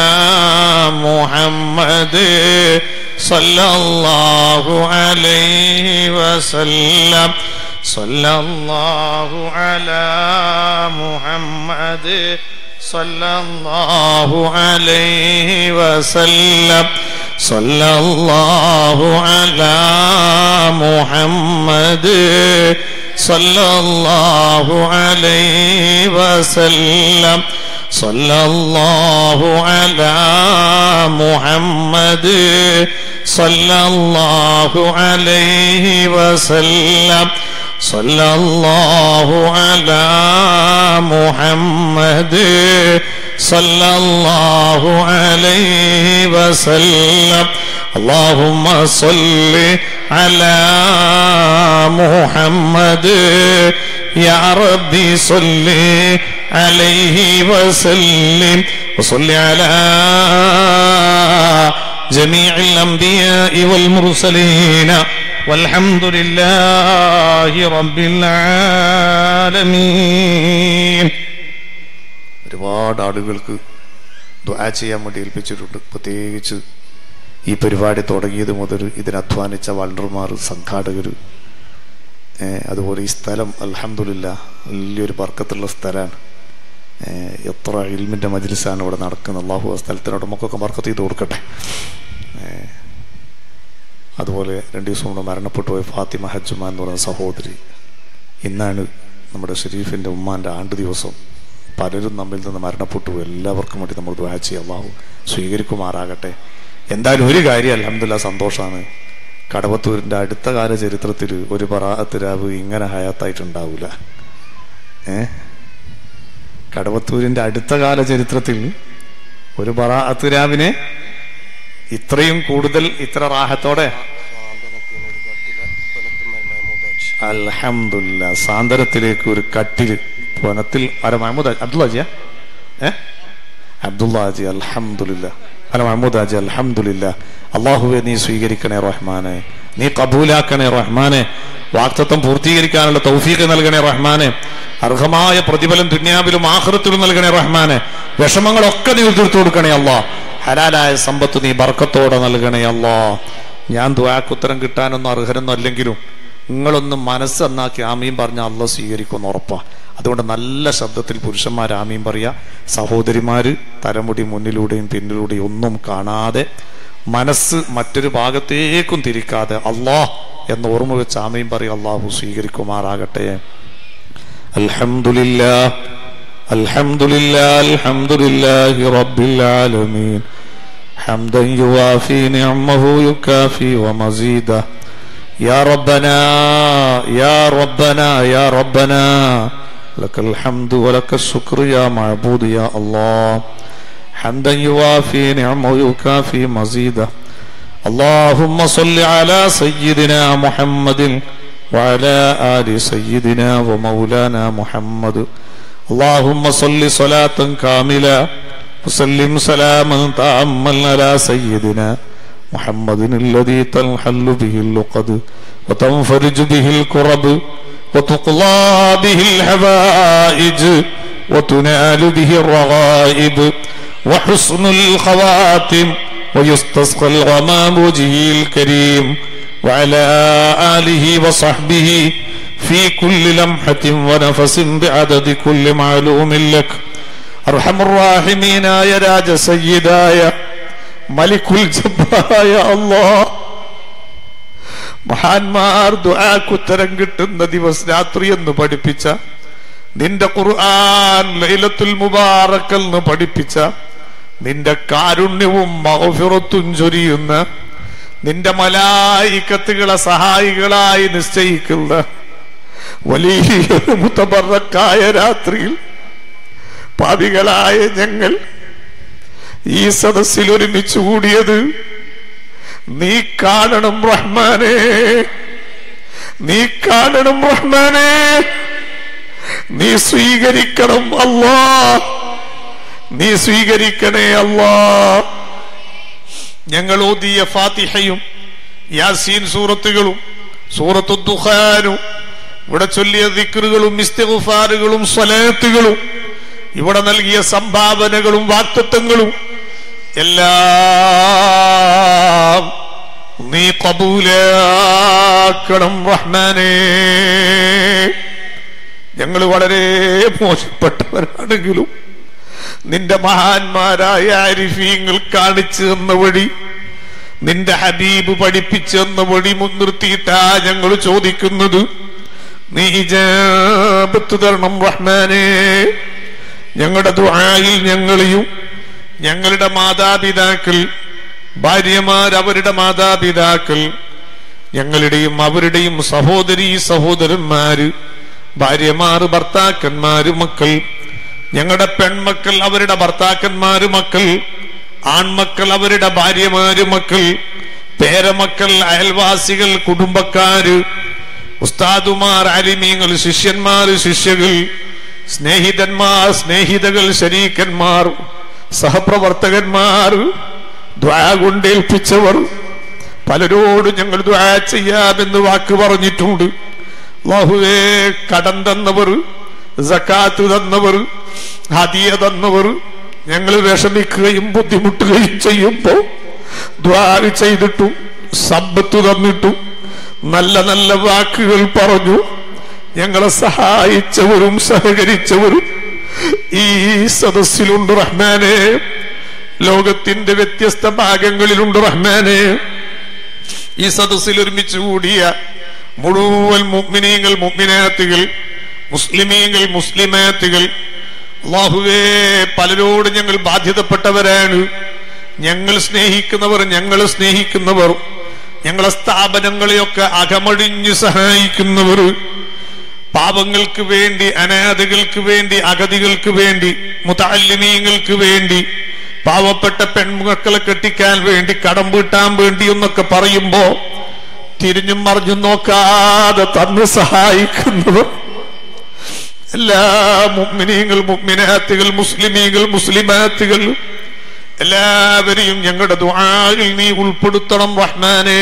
محمد صلى الله عليه وسلم. صلى الله على محمد صلى الله عليه وسلم. صلى الله على محمد صلى الله عليه وسلم. صلى الله على محمد صلى الله عليه وسلم. صلى الله على محمد صلى الله عليه وسلم. اللهم صل على محمد يا ربي صل عليه وسلم. وصل على جميع الأنبياء والمرسلين والحمد لله رب العالمين. ഒരുപാട് ആളുകൾക്ക് ദുആ ചെയ്യാൻ വേണ്ടി ഏൽപ്പിച്ചിട്ടുണ്ട്. പ്രത്യേകിച്ച് ഈ പരിപാടി തുടങ്ങിയത് മുതൽ ഇതിനധ്വാനിച്ച വളണ്ടർമാർ, സംഘാടകർ, അതുപോലെ ഈ സ്ഥലം അൽഹംദുലില്ലാഹ് വലിയൊരു ബർക്കത്തുള്ള സ്ഥലമാണ്. എത്ര ഇൽമിൻ്റെ മജ്ലിസാണ് ഇവിടെ നടക്കുന്നത്. അല്ലാഹു ആ സ്ഥലത്തിനോട് നമുക്കൊക്കെ ബർക്കത്ത് ചെയ്ത് കൊടുക്കട്ടെ. അതുപോലെ രണ്ട് ദിവസം കൊണ്ട് മരണപ്പെട്ടു പോയ ഫാത്തിമ ഹജ്ജുമ എന്ന് പറയുന്ന സഹോദരി, ഇന്നാണ് നമ്മുടെ ഷരീഫിൻ്റെ ഉമ്മാൻ്റെ ആണ്ട് ദിവസം. പലരും നമ്മിൽ നിന്ന് മരണപ്പെട്ടു. എല്ലാവർക്കും വേണ്ടി നമ്മൾ ദുആ ചെയ്യുക, അല്ലാഹു സ്വീകരിക്കുമാറാകട്ടെ. എന്തായാലും ഒരു കാര്യം അൽഹംദുലില്ലാഹ് സന്തോഷമാണ്. കടവത്തൂരിൻ്റെ അടുത്ത കാല ചരിത്രത്തിൽ ഒരു ബറാഅത്ത് രാവ് ഇങ്ങനെ ഹയാത്തായിട്ടുണ്ടാവില്ല. ഏ കടവത്തൂരിൻ്റെ അടുത്ത കാല ചരിത്രത്തിൽ ഒരു ബറാഅത്ത് രാവിനെ ഇത്രയും കൂടുതൽ ഇത്ര റാഹത്തോടെ അൽഹംദുലില്ലാഹ് സാന്ത്വനത്തിലേക്ക് ഒരു കട്ടില് പുനത്തിൽ അര മഹമ്മൂദ് അബ്ദുല്ലാജിയാ ഏ അബ്ദുല്ലാജി അൽഹംദുലില്ലാഹ് അല മഹമ്മൂദ് ആജി അൽഹംദുലില്ലാഹ്. അല്ലാഹുവേ നീ സ്വീകരിക്കണേ റഹ്മാനെ. നീ കബൂലാക്കണേ റഹ്മാനെ. വാക്തത്വം പൂർത്തീകരിക്കാനുള്ള തൗഫീഖ് നൽകണേ റഹ്മാനെ. അർഹമായ പ്രതിഫലം ദുനിയാവിലും ആഖിറത്തിലും നൽകണേ റഹ്മാനെ. വിഷമങ്ങളൊക്കെ നീ തീർത്തു കൊടുക്കണേ അല്ലാ. ഹലാലായ സമ്പത്ത് നീ ബർക്കത്തോടെ നൽകണേ അല്ലാ. ഞാൻ ദുആക്ക് ഉത്തരം കിട്ടാനൊന്നും അർഹരൊന്നും അല്ലെങ്കിലും നിങ്ങളൊന്നും മനസ്സ് നന്നാക്കി ആമീൻ പറഞ്ഞ അല്ലാഹ് സ്വീകരിക്കുമെന്ന് ഉറപ്പാ. അതുകൊണ്ട് നല്ല ശബ്ദത്തിൽ പുരുഷന്മാർ ആമീൻ പറയാ. സഹോദരിമാര് തലമുടി മുന്നിലൂടെയും പിന്നിലൂടെയും ഒന്നും കാണാതെ മനസ്സ് മറ്റൊരു ഭാഗത്തേക്കും തിരിക്കാതെ അല്ലാഹ് എന്ന് ഓർമ്മ വെച്ച് ആമീൻ പറയും. അല്ലാഹു സ്വീകരിക്കുമാറാകട്ടെ. അൽഹംദുലില്ലാഹ് അൽഹംദുലില്ലാഹ് അൽഹംദുലില്ലാഹി റബ്ബിൽ ആലമീൻ ഹംദൻ യുവാഫി നിഅമഹു യുകാഫി വമസീദ യാ റബ്ബനാ യാ റബ്ബനാ യാ റബ്ബനാ ലക്കൽ ഹംദു വലക്കൽ ശുക്ർ യാ മഅബൂദ് യാ അല്ലാഹ് ഹംദൻ യുവാഫി നിഅമഹു യുകാഫി മസീദ اللهم صل على سيدنا محمد وعلى آل سيدنا ومولانا محمد اللهم صل صلاة كاملة وسلم سلاما تاما على سيدنا محمد الذي تنحل به اللقد وتنفرج به الكرب وتقضى به الحوائج وتنال به الرغائب وحسن الخواتم ويستسقى الغمام وجهه الكريم وعلى آله وصحبه في كل لمحة ونفس بعدد كل معلوم لك أرحم الراحمين يا راج سيدايا ملك الجبار يا الله മഹാന്മാർ ദുആക്ക് ഉത്തരം കിട്ടുന്ന ദിവസ രാത്രി എന്ന് പഠിപ്പിച്ച നിന്റെ ഖുർആൻ ലൈലത്തുൽ മുബാറക് എന്ന് പഠിപ്പിച്ച നിന്റെ കാരുണ്യവും മഗ്ഫിറത്തും ചൊരിയുന്ന നിന്റെ മലായികത്തുകളെ സഹായികളായി നിശ്ചയിക്കുന്ന വലിയൊരു മുതബറക്കായ രാത്രിയിൽ പാപികളായ ഞങ്ങൾ ഈ സദസ്സിൽ ഒരുമിച്ച് കൂടിയത് നീ കാണണം റഹ്മാനേ, നീ കാണണം റഹ്മാനേ, നീ സ്വീകരിക്കണം അല്ലാഹ്, നീ സ്വീകരിക്കണേ അല്ലാഹ്. ഞങ്ങൾ ഓതിയ ഫാത്തിഹയും യാസീൻ സൂറത്തുകളും സൂറത്തു ദുഖാനും ഇവിടെ ചൊല്ലിയ ദിക്റുകളും ഇസ്തിഗ്ഫാറുകളും സ്വലാത്തുകളും ഇവിടെ നൽകിയ സംഭാവനകളും വാക്തത്വങ്ങളും എല്ലാം നീ ഖബൂലാക്കണം റഹ്മാനേ. ഞങ്ങൾ വളരെ മോശപ്പെട്ടവരാണെങ്കിലും നിന്റെ മഹാന്മാരായ ആരിഫീങ്ങൾ കാണിച്ചു തന്ന വഴി, നിന്റെ ഹബീബ് പഠിപ്പിച്ചു തന്ന വഴി മുൻനിർത്തിയിട്ടാ ഞങ്ങൾ ചോദിക്കുന്നത്. നീ ഇജാബത്ത് തരണം റഹ്മാനേ. ഞങ്ങളുടെ ദുആയിൽ ഞങ്ങളെയും ഞങ്ങളുടെ മാതാപിതാക്കൾ, ഭാര്യമാർ, അവരുടെ മാതാപിതാക്കൾ, ഞങ്ങളുടെയും അവരുടെയും സഹോദരീ സഹോദരന്മാര്, ഭാര്യമാർ, ഭർത്താക്കന്മാര്, മക്കൾ, ഞങ്ങളുടെ പെൺമക്കൾ അവരുടെ ഭർത്താക്കന്മാര്, മക്കൾ, ആൺമക്കൾ അവരുടെ ഭാര്യമാര്, മക്കൾ, പേരമക്കൾ, അയൽവാസികൾ, കുടുംബക്കാര്, ഉസ്താദുമാർ, ആലിമീങ്ങൾ, ശിഷ്യന്മാർ, ശിഷ്യകൾ, സ്നേഹിതന്മാർ, സ്നേഹിതകൾ, ശരീക്കന്മാർ, സഹപ്രവർത്തകന്മാർ, ദുആ കൊണ്ടേൽപ്പിച്ചവർ, പലരോടും ഞങ്ങൾ ദുആ ചെയ്യാമെന്ന് വാക്ക് പറഞ്ഞിട്ടുണ്ട്. അല്ലാഹുവേ, കടം തന്നവർ, സക്കാത്ത് തന്നവർ, ഹദിയ തന്നവർ, ഞങ്ങൾ വിഷമിക്കുകയും ബുദ്ധിമുട്ടുകയും ചെയ്യുമ്പോൾ ദുആ ചെയ്തിട്ടും സമ്പത്ത് തന്നിട്ടും നല്ല നല്ല വാക്കുകൾ പറഞ്ഞു ഞങ്ങളെ സഹായിച്ചവരും സഹകരിച്ചവരും ഈ സദസ്സിലുണ്ട് റഹ്മാനേ. ലോകത്തിന്റെ വ്യത്യസ്ത ഭാഗങ്ങളിലുണ്ട് റഹ്മാനേ. ഈ സദസ്സിൽ ഒരുമിച്ച് കൂടിയ മുഴുവൻ മുഅ്മിനീങ്ങൾ, മുഅ്മിനാത്തുകൾ, മുസ്ലിമീങ്ങൾ, മുസ്ലിമാത്തുകൾ, അല്ലാഹുവേ, പലരോട് ഞങ്ങൾ ബാധ്യതപ്പെട്ടവരാണ്. ഞങ്ങൾ സ്നേഹിക്കുന്നവർ, ഞങ്ങൾ സ്നേഹിക്കുന്നവർ, ഞങ്ങളെ സ്ഥാപനങ്ങളെയൊക്കെ അകമഴിഞ്ഞ് സഹായിക്കുന്നവർ, പാപങ്ങൾക്ക് വേണ്ടി, അനാഥകൾക്ക് വേണ്ടി, അഗതികൾക്ക് വേണ്ടി, മുതഅല്ലിമീങ്ങൾക്ക് വേണ്ടി, പാവപ്പെട്ട പെൺമക്കളെ കെട്ടിക്കാൻ വേണ്ടി, കടം വീട്ടാൻ വേണ്ടി എന്നൊക്കെ പറയുമ്പോ തിരിഞ്ഞും മറിഞ്ഞും നോക്കാതെ തന്ന് സഹായിക്കുന്നവർ, എല്ലാ മുഅ്മിനീങ്ങൾ, മുഅ്മിനാത്തുകൾ, മുസ്ലിമീങ്ങൾ, മുസ്ലിമാത്തുകൾ എല്ലാവരെയും ഞങ്ങളുടെ ദുആയിൽ നീ ഉൾപ്പെടുത്തണം റഹ്മാനേ.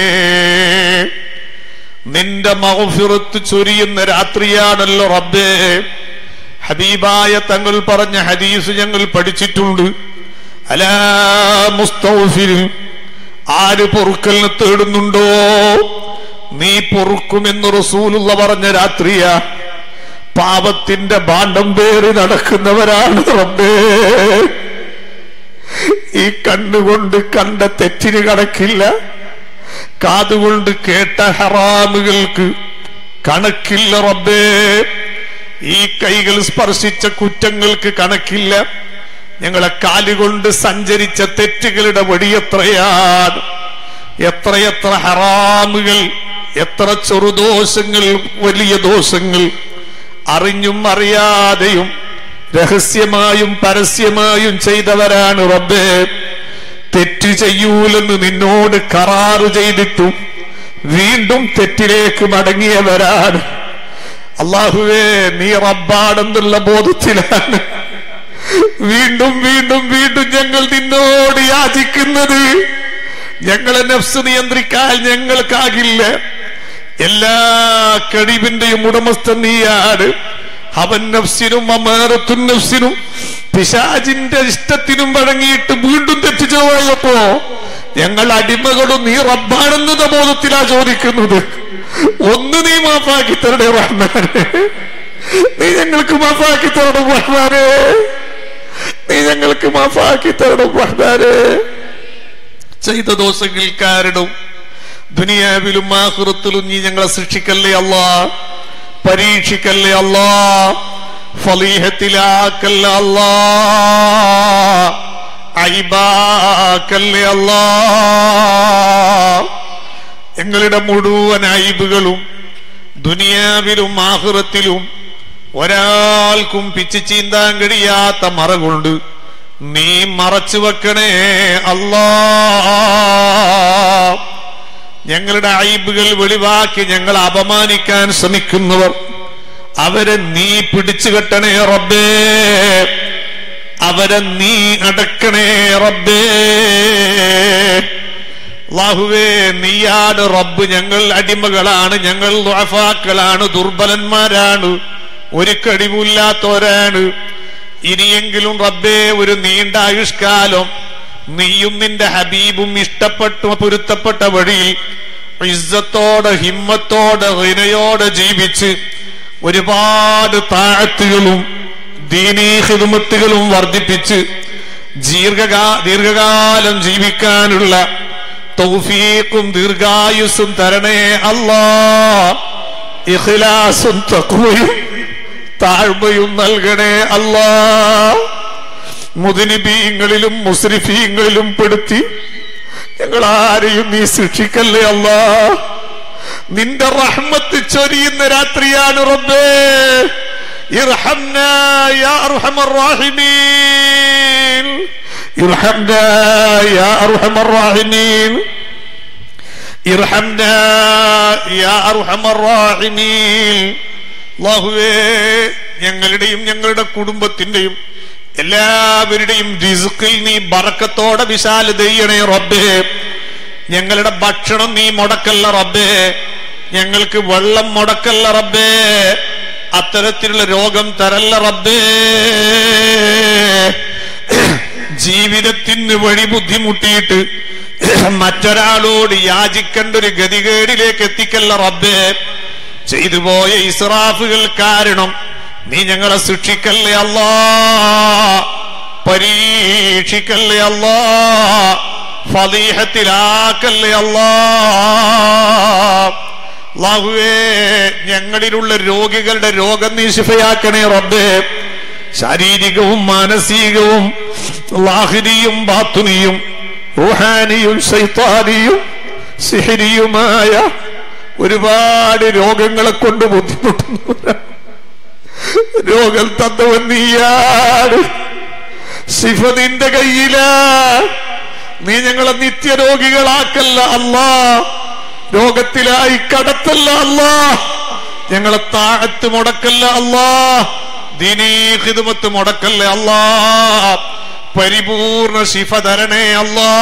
നിന്റെ മഗ്ഫിറത്ത് ചൊരിയുന്ന രാത്രിയാണല്ലോ റബ്ബേ. ഹബീബായ തങ്ങൾ പറഞ്ഞ ഹദീസ് ഞങ്ങൾ പഠിച്ചിട്ടുണ്ട്. അലാ മുസ്തഗ്ഫിർ, ആര് പൊറുക്കലിനെ തേടുന്നുണ്ടോ നീ പൊറുക്കുമെന്ന് റസൂലുള്ള പറഞ്ഞ രാത്രിയാ. പാപത്തിന്റെ ഭാണ്ഡം പേറി നടക്കുന്നവരാണ് റബ്ബേ. ഈ കണ്ണുകൊണ്ട് കണ്ട തെറ്റിന് കണക്കില്ല, കാതുകൊണ്ട് കേട്ട ഹറാമുകൾക്ക് കണക്കില്ല റബ്ബേ. ഈ കൈകൾ സ്പർശിച്ച കുറ്റങ്ങൾക്ക് കണക്കില്ല. ഞങ്ങളെ കാലുകൊണ്ട് സഞ്ചരിച്ച തെറ്റുകളുടെ വടി എത്രയാണ്. എത്രയെത്ര ഹറാമുകൾ, എത്ര ചെറുദോഷങ്ങൾ, വലിയ ദോഷങ്ങൾ അറിഞ്ഞും അറിയാതെയും രഹസ്യമായും പരസ്യമായും ചെയ്തവരാണ് റബ്ബേ. തെറ്റ് ചെയ്യൂലെന്ന് നിന്നോട് കരാറ് ചെയ്തിട്ടും വീണ്ടും തെറ്റിലേക്ക് മടങ്ങിയവരാണ്. അല്ലാഹുവേ, നീ റബ്ബാണെന്നുള്ള ബോധത്തിലാണ് വീണ്ടും വീണ്ടും വീണ്ടും ഞങ്ങൾ നിന്നോട് യാചിക്കുന്നത്. ഞങ്ങളെ നഫ്സ് നിയന്ത്രിക്കാൻ ഞങ്ങൾക്കാകില്ല. എല്ലാ കഴിവിന്റെയും ഉടമസ്ഥൻ നീയാണ്. അവൻ നഫ്സിനും അമാറത്തുൻ നഫ്സിനും പിശാചിന്റെ ഇഷ്ടത്തിനും വഴങ്ങിയിട്ട് വീണ്ടും തെറ്റിച്ചു പോയപ്പോ ഞങ്ങൾ അടിമകളും നീ റബ്ബാണെന്ന ബോധത്തിലാ ചോദിക്കുന്നത്. ഒന്ന് നീ മാഫാക്കി തരണേ റഹ്മാനെ, നീ ഞങ്ങൾക്ക് മാഫാക്കി തരണം റഹ്മാനെ, നീ ഞങ്ങൾക്ക് മാഫാക്കി തരണം റഹ്മാനെ. ചെയ്ത ദോഷങ്ങൾ കാരണം ദുനിയാവിലും ആഖിറത്തിലും നീ ഞങ്ങളെ ശിക്ഷിക്കല്ലേ അല്ലാ, പരീക്ഷിക്കല്ലേ അല്ലാ, ഫളീഹത്തിലാക്കല്ലേ അല്ലാ, ഐബാക്കല്ലേ അല്ലാ. ഞങ്ങളുടെ മുഴുവൻ ഐബുകളും ദുനിയാവിലും ആഖിറത്തിലും ഒരാൾക്കും പിച്ചു ചീന്താൻ കഴിയാത്ത മറ കൊണ്ട് നീ മറച്ചു വെക്കണേ അല്ലാ. ഞങ്ങളുടെ ഐബുകൾ വെളിവാക്കി ഞങ്ങൾ അപമാനിക്കാൻ ശ്രമിക്കുന്നവർ അവരെ നീ പിടിച്ചു കെട്ടണേ റബ്ബേ, അവരെ നീ അടക്കണേ റബ്ബേ. അല്ലാഹുവേ, നീയാണ് റബ്ബ്. ഞങ്ങൾ അടിമകളാണ്, ഞങ്ങൾ ദുഅഫാക്കളാണ്, ദുർബലന്മാരാണ്, ഒരു കഴിവില്ലാത്തവരാണ്. ഇനിയെങ്കിലും റബ്ബേ ഒരു നീണ്ട ആയുഷ്കാലം നീയും നിന്റെ ഹബീബും ഇഷ്ടപ്പെട്ടു പൊരുത്തപ്പെട്ട വഴിയിൽ ഇസ്സത്തോടെ ഹിമ്മത്തോടെ ഹിനയോടെ ജീവിച്ച് ഒരുപാട് താഅത്തുകളും ദീനീ ഖിദ്മത്തുകളും വർദ്ധിപ്പിച്ച് ദീർഘകാ ദീർഘകാലം ജീവിക്കാനുള്ള തൗഫീഖും ദീർഘായുസ്സും തരണേ അല്ലാ. ഇഖ്ലാസും തഖ്വയും താഴ്മയും നൽകണേ അല്ലാ. മുദ്നിബീങ്ങളിലും മുസ്രിഫീങ്ങളിലും പെടുത്തി ഞങ്ങൾ ആരെയും നീ ശിക്ഷിക്കല്ലേ അല്ലാ. നിന്റെ റഹ്മത്ത് ചൊരിയുന്ന രാത്രിയാണ് റബ്ബേ. ഇർഹംനാ യാ അർഹമർ റഹീമീൻ, ഇർഹംനാ യാ അർഹമർ റഹീമീൻ, ഇർഹംനാ യാ അർഹമർ റഹീമീൻ. അല്ലാഹുവേ, ഞങ്ങളുടെയും ഞങ്ങളുടെ കുടുംബത്തിന്റെയും എല്ലാവരുടെയും റിസ്ഖിൽ നീ ബറക്കത്തോടെ വിശാലത ചെയ്യണേ റബ്ബേ. ഞങ്ങളുടെ ഭക്ഷണം നീ മുടക്കല്ല റബ്ബേ, ഞങ്ങൾക്ക് വെള്ളം മുടക്കല്ല റബ്ബേ, അത്തരത്തിലുള്ള രോഗം തരല്ല റബ്ബേ. ജീവിതത്തിന് വഴി ബുദ്ധിമുട്ടിയിട്ട് മറ്റൊരാളോട് യാചിക്കേണ്ട ഒരു ഗതികേടിലേക്ക് എത്തിക്കല്ല റബ്ബേ. ചെയ്തുപോയ ഇസ്രാഫുകൾ കാരണം നീ ഞങ്ങളെ ശിക്ഷിക്കല്ലേ അല്ലാ, പരീക്ഷിക്കല്ലേ അല്ലാ, ഫളീഹത്തിലാക്കല്ലേ അല്ലാ. അല്ലാഹുവേ, ഞങ്ങളിലുള്ള രോഗികളുടെ രോഗം നീ ശിഫയാക്കണേ റബ്ബേ. ശാരീരികവും മാനസികവും ലാഹിരിയും ബാത്തുനിയും റൂഹാനിയും ശൈത്താനിയും സിഹ്രിയുമായ ഒരുപാട് രോഗങ്ങളെ കൊണ്ട് ബുദ്ധിമുട്ടുന്നവരാണ്. രോഗം തന്നവൻ നീയാണ്, ശിഫ നിന്റെ കയ്യിലാ. നീ ഞങ്ങളെ നിത്യരോഗികളാക്കല്ല അല്ലാ, രോഗത്തിലായി കടത്തല്ല അല്ലാ, ഞങ്ങളെ താഴത്ത് മുടക്കല്ല അല്ലാ, ദീനീ ഖിദ്മത്ത് മുടക്കല്ല അല്ലാ. പരിപൂർണ ശിഫ തരണേ അല്ലാ,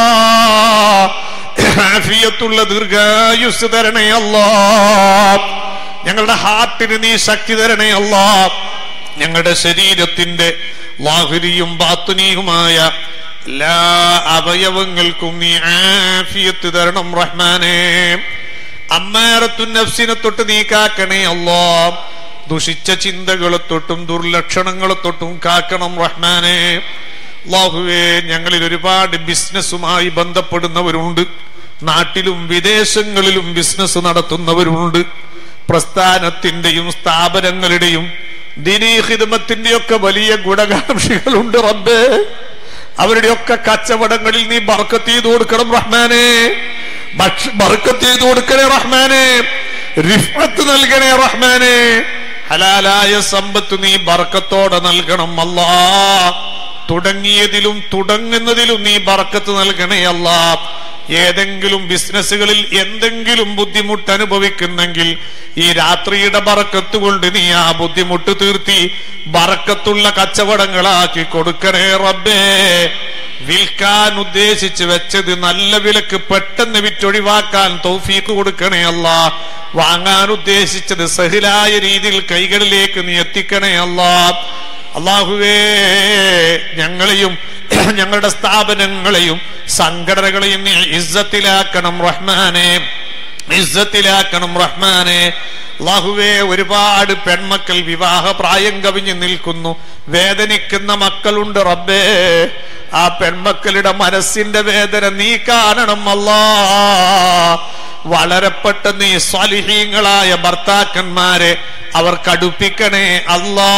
ആഫിയത്തുള്ള ദീർഘായുസ് തരണേ അല്ലാ, ഞങ്ങളുടെ ഹാർട്ടിന് നീ ശക്തി തരണേ അല്ലാ, ഞങ്ങളുടെ ശരീരത്തിന്റെ ലാഹിരിയും ബാത്തുനിയുമായ എല്ലാ അവയവങ്ങൾക്കും നീ ആഫിയത്ത് തരണം റഹ്മാനേ. അമ്മാറത്തു നഫ്സിനെ തൊട്ട് നീ കാക്കണേ അല്ലാ, ദുഷിച്ച ചിന്തകളെ തൊട്ടും ദുർലക്ഷണങ്ങളെ തൊട്ടും കാക്കണം റഹ്മാനേ. അല്ലാഹുവേ, ഞങ്ങളിൽ ഒരുപാട് ബിസിനസ്സുമായി ബന്ധപ്പെടുന്നവരുണ്ട്, നാട്ടിലും വിദേശങ്ങളിലും ബിസിനസ് നടത്തുന്നവരുണ്ട്, പ്രസ്ഥാനത്തിന്റെയും സ്ഥാപനങ്ങളുടെയും ദീനീ ഖിദ്മത്തിന്റെയൊക്കെ വലിയ ഗുണകാംക്ഷികളുണ്ട് റബ്ബേ. അവരുടെയൊക്കെ കച്ചവടങ്ങളിൽ നീ ബർക്കത്ത് ചെയ്തു കൊടുക്കണം റഹ്മാനേ, ബർക്കത്ത് ചെയ്തു കൊടുക്കണേ റഹ്മാനേ, റിഫ്അത്ത് നൽകണേ റഹ്മാനേ, ഹലാലായ സമ്പത്ത് നീ ബർക്കത്തോടെ നൽകണം അല്ലാ, തുടങ്ങിയതിലും തുടങ്ങുന്നതിലും നീ ബർക്കത്ത് നൽകണേ അല്ലാ. ഏതെങ്കിലും ബിസിനസ്സുകളിൽ എന്തെങ്കിലും ബുദ്ധിമുട്ട് അനുഭവിക്കുന്നെങ്കിൽ ഈ രാത്രിയുടെ ബറക്കത്ത് കൊണ്ട് നീ ആ ബുദ്ധിമുട്ട് തീർത്തി ബറക്കത്തുള്ള കച്ചവടങ്ങളാക്കി കൊടുക്കണേ റബ്ബേ. വിൽക്കാൻ ഉദ്ദേശിച്ച് വെച്ചത് നല്ല വിലക്ക് പെട്ടെന്ന് വിറ്റൊഴിവാക്കാൻ തൗഫീഖ് കൊടുക്കണേ അല്ലാ. വാങ്ങാൻ ഉദ്ദേശിച്ചത് സഹിലായ രീതിയിൽ കൈകളിലേക്ക് നീ എത്തിക്കണേ അല്ലാ. അല്ലാഹുവേ, ഞങ്ങളെയും ഞങ്ങളുടെ സ്ഥാപനങ്ങളെയും സംഘടനകളെയും നീ ഇസ്സത്തിലാക്കണം റഹ്മാനേ, ഇസ്സത്തിലാക്കണം റഹ്മാനേ. അല്ലാഹുവേ, ഒരുപാട് പെൺമക്കൾ വിവാഹ പ്രായം കവിഞ്ഞു നിൽക്കുന്നു, വേദനിക്കുന്ന മക്കളുണ്ട് റബ്ബേ. ആ പെൺമക്കളുടെ മനസ്സിന്റെ വേദന നീ കാണണം അല്ലാ. വളരെ പെട്ടെന്ന് ഈ സ്വാലിഹീങ്ങളായ ഭർത്താക്കന്മാരെ അവർക്ക് അടുപ്പിക്കണേ അല്ലാ.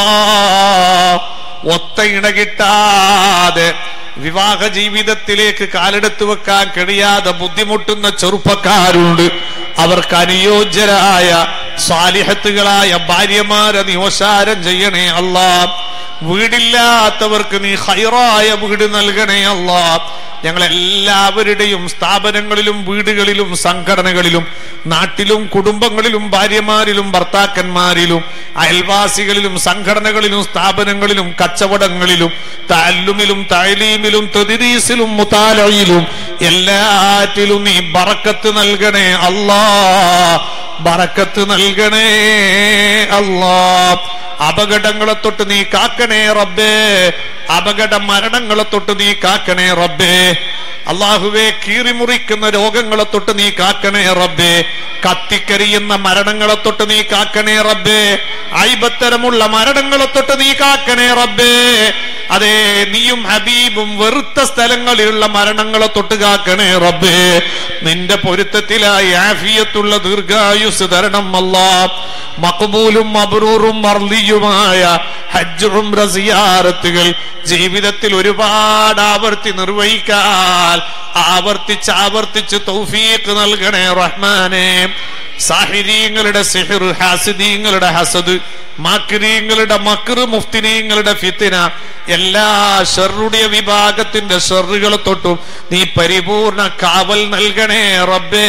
ഒത്ത ഇണ കിട്ടാതെ വിവാഹ ജീവിതത്തിലേക്ക് കാലെടുത്തു വെക്കാൻ കഴിയാതെ ബുദ്ധിമുട്ടുന്ന ചെറുപ്പക്കാരുണ്ട്, അവർക്ക് അനുയോജ്യരായ സാലിഹത്തുകളായ ഭാര്യമാരെ നീ ഓശാരം ചെയ്യണേ അല്ലാ. വീടില്ലാത്തവർക്ക് നീ ഖൈറായ വീട് നൽകണേ അല്ലാ. ഞങ്ങളെല്ലാവരുടെയും സ്ഥാപനങ്ങളിലും വീടുകളിലും സംഘടനകളിലും നാട്ടിലും കുടുംബങ്ങളിലും ഭാര്യമാരിലും ഭർത്താക്കന്മാരിലും അയൽവാസികളിലും സംഘടനകളിലും സ്ഥാപനങ്ങളിലും കച്ചവടങ്ങളിലും തഅല്ലുമിലും തഅലീമിലും തദ്രീസിലും മുതാലയിലും എല്ലാറ്റിലും നീ ബറക്കത്ത് നൽകണേ അല്ലാ, ബറക്കത്ത് നൽകണേ അല്ലാ. അപകടങ്ങളെ തൊട്ട് നീ കാക്കണേ റബ്ബേ, അപകട മരണങ്ങളെ തൊട്ട് നീ കാക്കണേ റബ്ബേ. അല്ലാഹുവേ, കീറിമുറിക്കുന്ന രോഗങ്ങളെ തൊട്ട് നീ കാക്കണേ റബ്ബേ, കത്തിക്കരിയുന്ന മരണങ്ങളെ തൊട്ട് നീ കാക്കണേ റബ്ബേ, ഐബത്തരമുള്ള മരണങ്ങളെ തൊട്ട് നീ കാക്കണേ റബ്ബേ. അതേ, നീയും ഹബീബും വെറുത്ത സ്ഥലങ്ങളിലുള്ള മരണങ്ങളെ തൊട്ട് കാക്കണേ റബ്ബേ. നിന്റെ പൊരുത്തത്തിലായി ആഫിയത്തുള്ള ദീർഘായുസ് തരണം അല്ലാ. മഖ്ബൂലും മബ്റൂറും മർളിയുമായ ഹജ്ജ് ഉംറ സിയാറത്തുകൾ ജീവിതത്തിൽ ഒരുപാട് ആവർത്തി നിർവഹിക്കാൻ ആവർത്തിച്ച് ആവർത്തിച്ച് തൗഫീഖ് നൽകണേ റഹ്മാനേ. സാഹിരീങ്ങളുടെ സിഹ്ർ, ഹാസിദീങ്ങളുടെ ഹസദ്, മാക്കിരീങ്ങളുടെ മക്ർ, മുഫ്തിനീങ്ങളുടെ ഫിത്ന, എല്ലാ ഷർറുடைய വിഭാഗത്തിന്റെ ഷർറുകളെ തൊട്ടും നീ പരിപൂർണ കാവൽ നൽകണേ റബ്ബേ.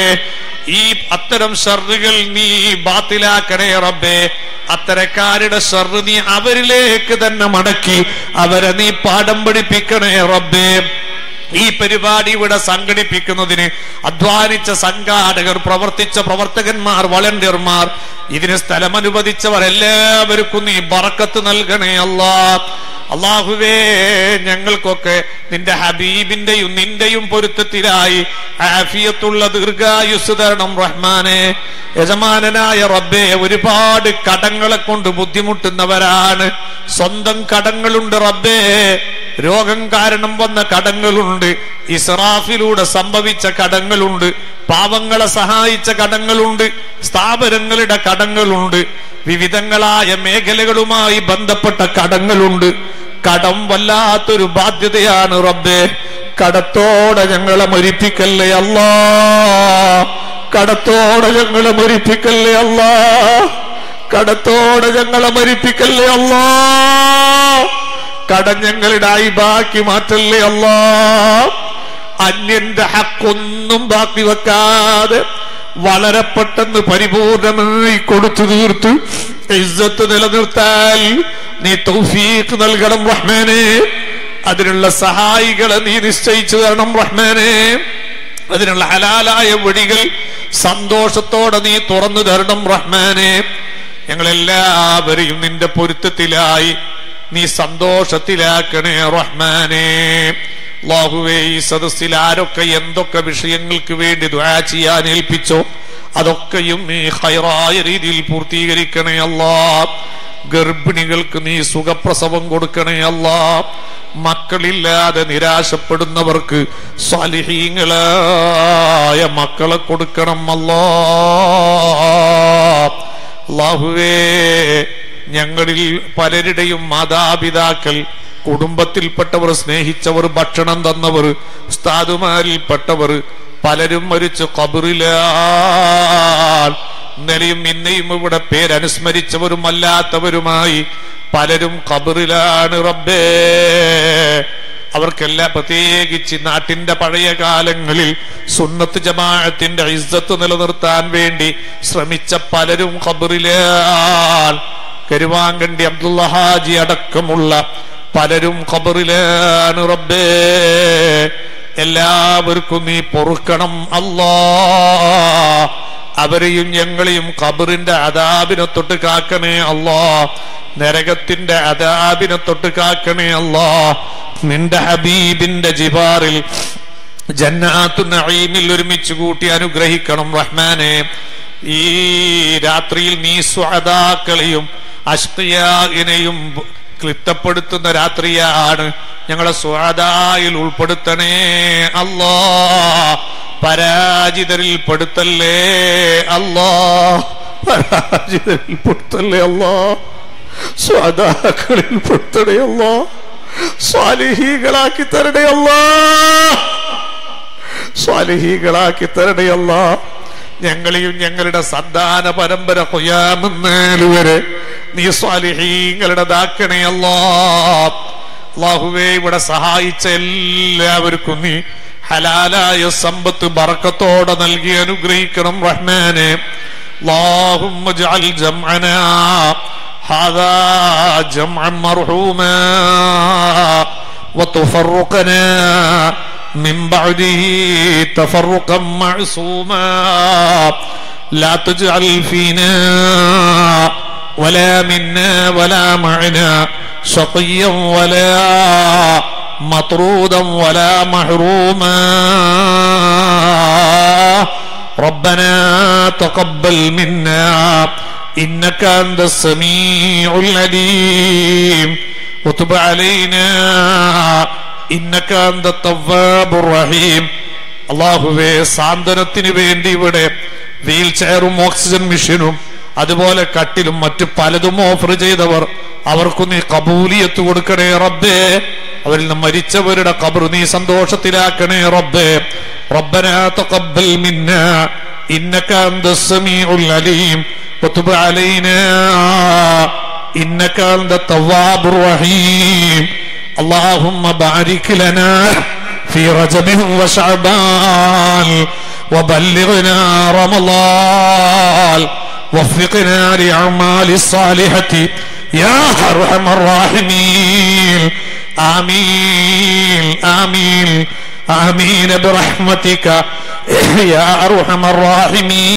ഈ അത്തരം ഷർറുകൾ നീ ബാത്തിലാക്കണേ റബ്ബേ. അത്തരക്കാരുടെ ഷർറ് നീ അവരിലേക്ക് തന്നെ മടക്കി അവരെ നീ പാഠം പഠിപ്പിക്കണേ റബ്ബേ. ഈ പരിപാടി ഇവിടെ സംഘടിപ്പിക്കുന്നതിന് അധ്വാനിച്ച സംഘാടകർ, പ്രവർത്തിച്ച പ്രവർത്തകന്മാർ, വളണ്ടിയർമാർ, ഇതിന് സ്ഥലം അനുവദിച്ചവർ എല്ലാവർക്കും നീ ബറക്കത്ത് നൽകണേ അല്ലാ. അല്ലാഹുവേ, ഞങ്ങൾക്കൊക്കെ നിന്റെ ഹബീബിന്റെയും നിന്റെയും പൊരുത്തത്തിലായി ആഫിയത്തുള്ള ദീർഘായുസ് തരണം റഹ്മാനെ. യജമാനനായ റബ്ബേ, ഒരുപാട് കടങ്ങളെ കൊണ്ട് ബുദ്ധിമുട്ടുന്നവരാണ്. സ്വന്തം കടങ്ങളുണ്ട് റബ്ബേ, രോഗം കാരണം വന്ന കടങ്ങളുണ്ട്, ഇസ്റാഫിലൂടെ സംഭവിച്ച കടങ്ങളുണ്ട്, പാവങ്ങളെ സഹായിച്ച കടങ്ങളുണ്ട്, സ്ഥാപനങ്ങളുടെ കടങ്ങളുണ്ട്, വിവിധങ്ങളായ മേഖലകളുമായി ബന്ധപ്പെട്ട കടങ്ങളുണ്ട്. കടം വല്ലാത്തൊരു ബാധ്യതയാണ് റബ്ബേ. കടത്തോടെ ഞങ്ങളെ മരിപ്പിക്കല്ലേ അല്ലാ, കടത്തോടെ ഞങ്ങളെ മരിപ്പിക്കല്ലേ അല്ലാ, കടത്തോടെ ഞങ്ങളെ മരിപ്പിക്കല്ലേ അല്ലാ. കടം ഞങ്ങളുടെ ആയിബാക്കി മാറ്റല്ലേ അല്ലാ. അന്യന്റെ ഹക്കൊന്നും ബാക്കി വെക്കാതെ വളരെ പെട്ടെന്ന് പരിപൂർണമായി കൊടുത്തു തീർത്ത് ഇസ്സത്ത് നിലനിർത്താൻ നീ തൗഫീഖ് നൽകണം റഹ്മാനേ. അതിനുള്ള സഹായികളെ നീ നിശ്ചയിച്ചു തരണം റഹ്മാനേ. അതിനുള്ള ഹലാലായ വഴികൾ സന്തോഷത്തോടെ നീ തുറന്നു തരണം റഹ്മാനേ. ഞങ്ങളെല്ലാവരെയും നിന്റെ പൊരുത്തത്തിലായി നീ സന്തോഷത്തിലാക്കണേ റഹ്മാനേ. അല്ലാഹുവേ, ഈ സദസ്സിൽ ആരൊക്കെ എന്തൊക്കെ വിഷയങ്ങൾക്ക് വേണ്ടി ദുആ ചെയ്യാൻ ഏൽപ്പിച്ചോ അതൊക്കെയും നീ ഖൈറായ രീതിയിൽ പൂർത്തീകരിക്കണേ അല്ലാ. ഗർഭിണികൾക്ക് നീ സുഖപ്രസവം കൊടുക്കണേ അല്ലാ. മക്കളില്ലാതെ നിരാശപ്പെടുന്നവർക്ക് സ്വാലിഹീങ്ങളായ മക്കളെ കൊടുക്കണം അല്ലാ. അല്ലാഹുവേ, ഞങ്ങളിൽ പലരുടെയും മാതാപിതാക്കൾ, കുടുംബത്തിൽപ്പെട്ടവർ, സ്നേഹിച്ചവർ, ഭക്ഷണം തന്നവർ, ഉസ്താദുമാരിൽപ്പെട്ടവർ പലരും മരിച്ചു ഖബറിലാണ്. ഇന്നലെയും ഇന്നയും ഇവിടെ പേരനുസ്മരിച്ചവരും അല്ലാത്തവരുമായി പലരും ഖബറിലാണ് റബ്ബേ. അവർക്കെല്ലാം പ്രത്യേകിച്ച് നാട്ടിന്റെ പഴയ കാലങ്ങളിൽ സുന്നത്ത് ജമാഅത്തിന്റെ ഇസ്സത്ത് നിലനിർത്താൻ വേണ്ടി ശ്രമിച്ച പലരും ഖബറിലാണ്. കരുവാങ്കണ്ടി അബ്ദുള്ള ഹാജി അടക്കമുള്ള പലരും ഖബറിലാണ് റബ്ബേ. എല്ലാവർക്കും നീ പൊറുക്കണം അല്ലാ. അവരെയും ഞങ്ങളെയും ഖബറിന്റെ അദാബിനെ തൊട്ട് കാക്കണേ അല്ലാ. നരകത്തിന്റെ അദാബിനെ തൊട്ട് കാക്കണേ അല്ലാ. നിന്റെ ഹബീബിന്റെ ജിബാറിൽ ജന്നാത്തു നഈമിൽ ഒരുമിച്ച് കൂട്ടി അനുഗ്രഹിക്കണം റഹ്മാനെ. ഈ രാത്രിയിൽ നീ സുഅദാക്കളെയും അഷ്ഖിയാഇനെയും ക്ലിപ്തപ്പെടുത്തുന്ന രാത്രിയാണ്. ഞങ്ങളെ സുഅദായിൽ ഉൾപ്പെടുത്തണേ അല്ലാ. പരാജിതരിൽ പെടുത്തല്ലേ അല്ലാ. പരാജിതരിൽ പെടുത്തല്ലേ അല്ലാ. സുഅദാക്കളിൽ പെടുത്തണേ അല്ലാ. സ്വാലിഹീകളാക്കി തരണേ അല്ലാ. സ്വാലിഹീകളാക്കി തരണേ അല്ലാ. ഞങ്ങളെയും ഞങ്ങളുടെ സന്താന പരമ്പര ഖിയാമത്ത് വരെ നീ സ്വാലിഹീങ്ങളുടേതാക്കണേ അല്ലാ. അല്ലാഹുവേ, ഇവിടെ സഹായിച്ച എല്ലാവർക്കും നീ ഹലാലായ സമ്പത്ത് ബറക്കത്തോടെ നൽകി അനുഗ്രഹിക്കണം റഹ്മാനെ. അല്ലാഹുമ്മ ജഅൽ ജംഅനാ ഹാദാ ജംഅൻ മർഹൂമാ വതഫറഖനാ മിൻ ബഅദിഹി തഫറഖൻ മഅസൂമാ ലാ തജ്അൽ ഫീനാ ولا منا ولا معنا شقيا ولا مطرودا ولا محروما. ربنا تقبل منا إنك أنت السميع العليم وتب علينا إنك أنت التواب الرحيم. അല്ലാഹുവേ, സാന്ത്വനത്തിന് വേണ്ടി ഇവിടെ വീൽ ചെയറും ഓക്സിജൻ മെഷീനും അതുപോലെ കട്ടിലും മറ്റു പലതും ഓഫർ ചെയ്തവർ അവർക്കു നീ കബൂലിയത്ത് കൊടുക്കണേ റബ്ബേ. അവരിൽ നിന്ന് മരിച്ചവരുടെ ഖബർ നീ സന്തോഷത്തിലാക്കണേ റബ്ബേ. റബ്ബനാ തഖബ്ബൽ മിന്നാ ഇന്നക അൻതസ് സമീഉൽ അലീം വതുബ് അലൈനാ ഇന്നക അൻതത് തവ്വാബുർ റഹീം. اللهم بارك لنا في رجب وشعبان وبلغنا رمضان وفقنا لأعمال الصالحة يا أرحم الراحمين. آمين آمين آمين برحمتك يا أرحم الراحمين.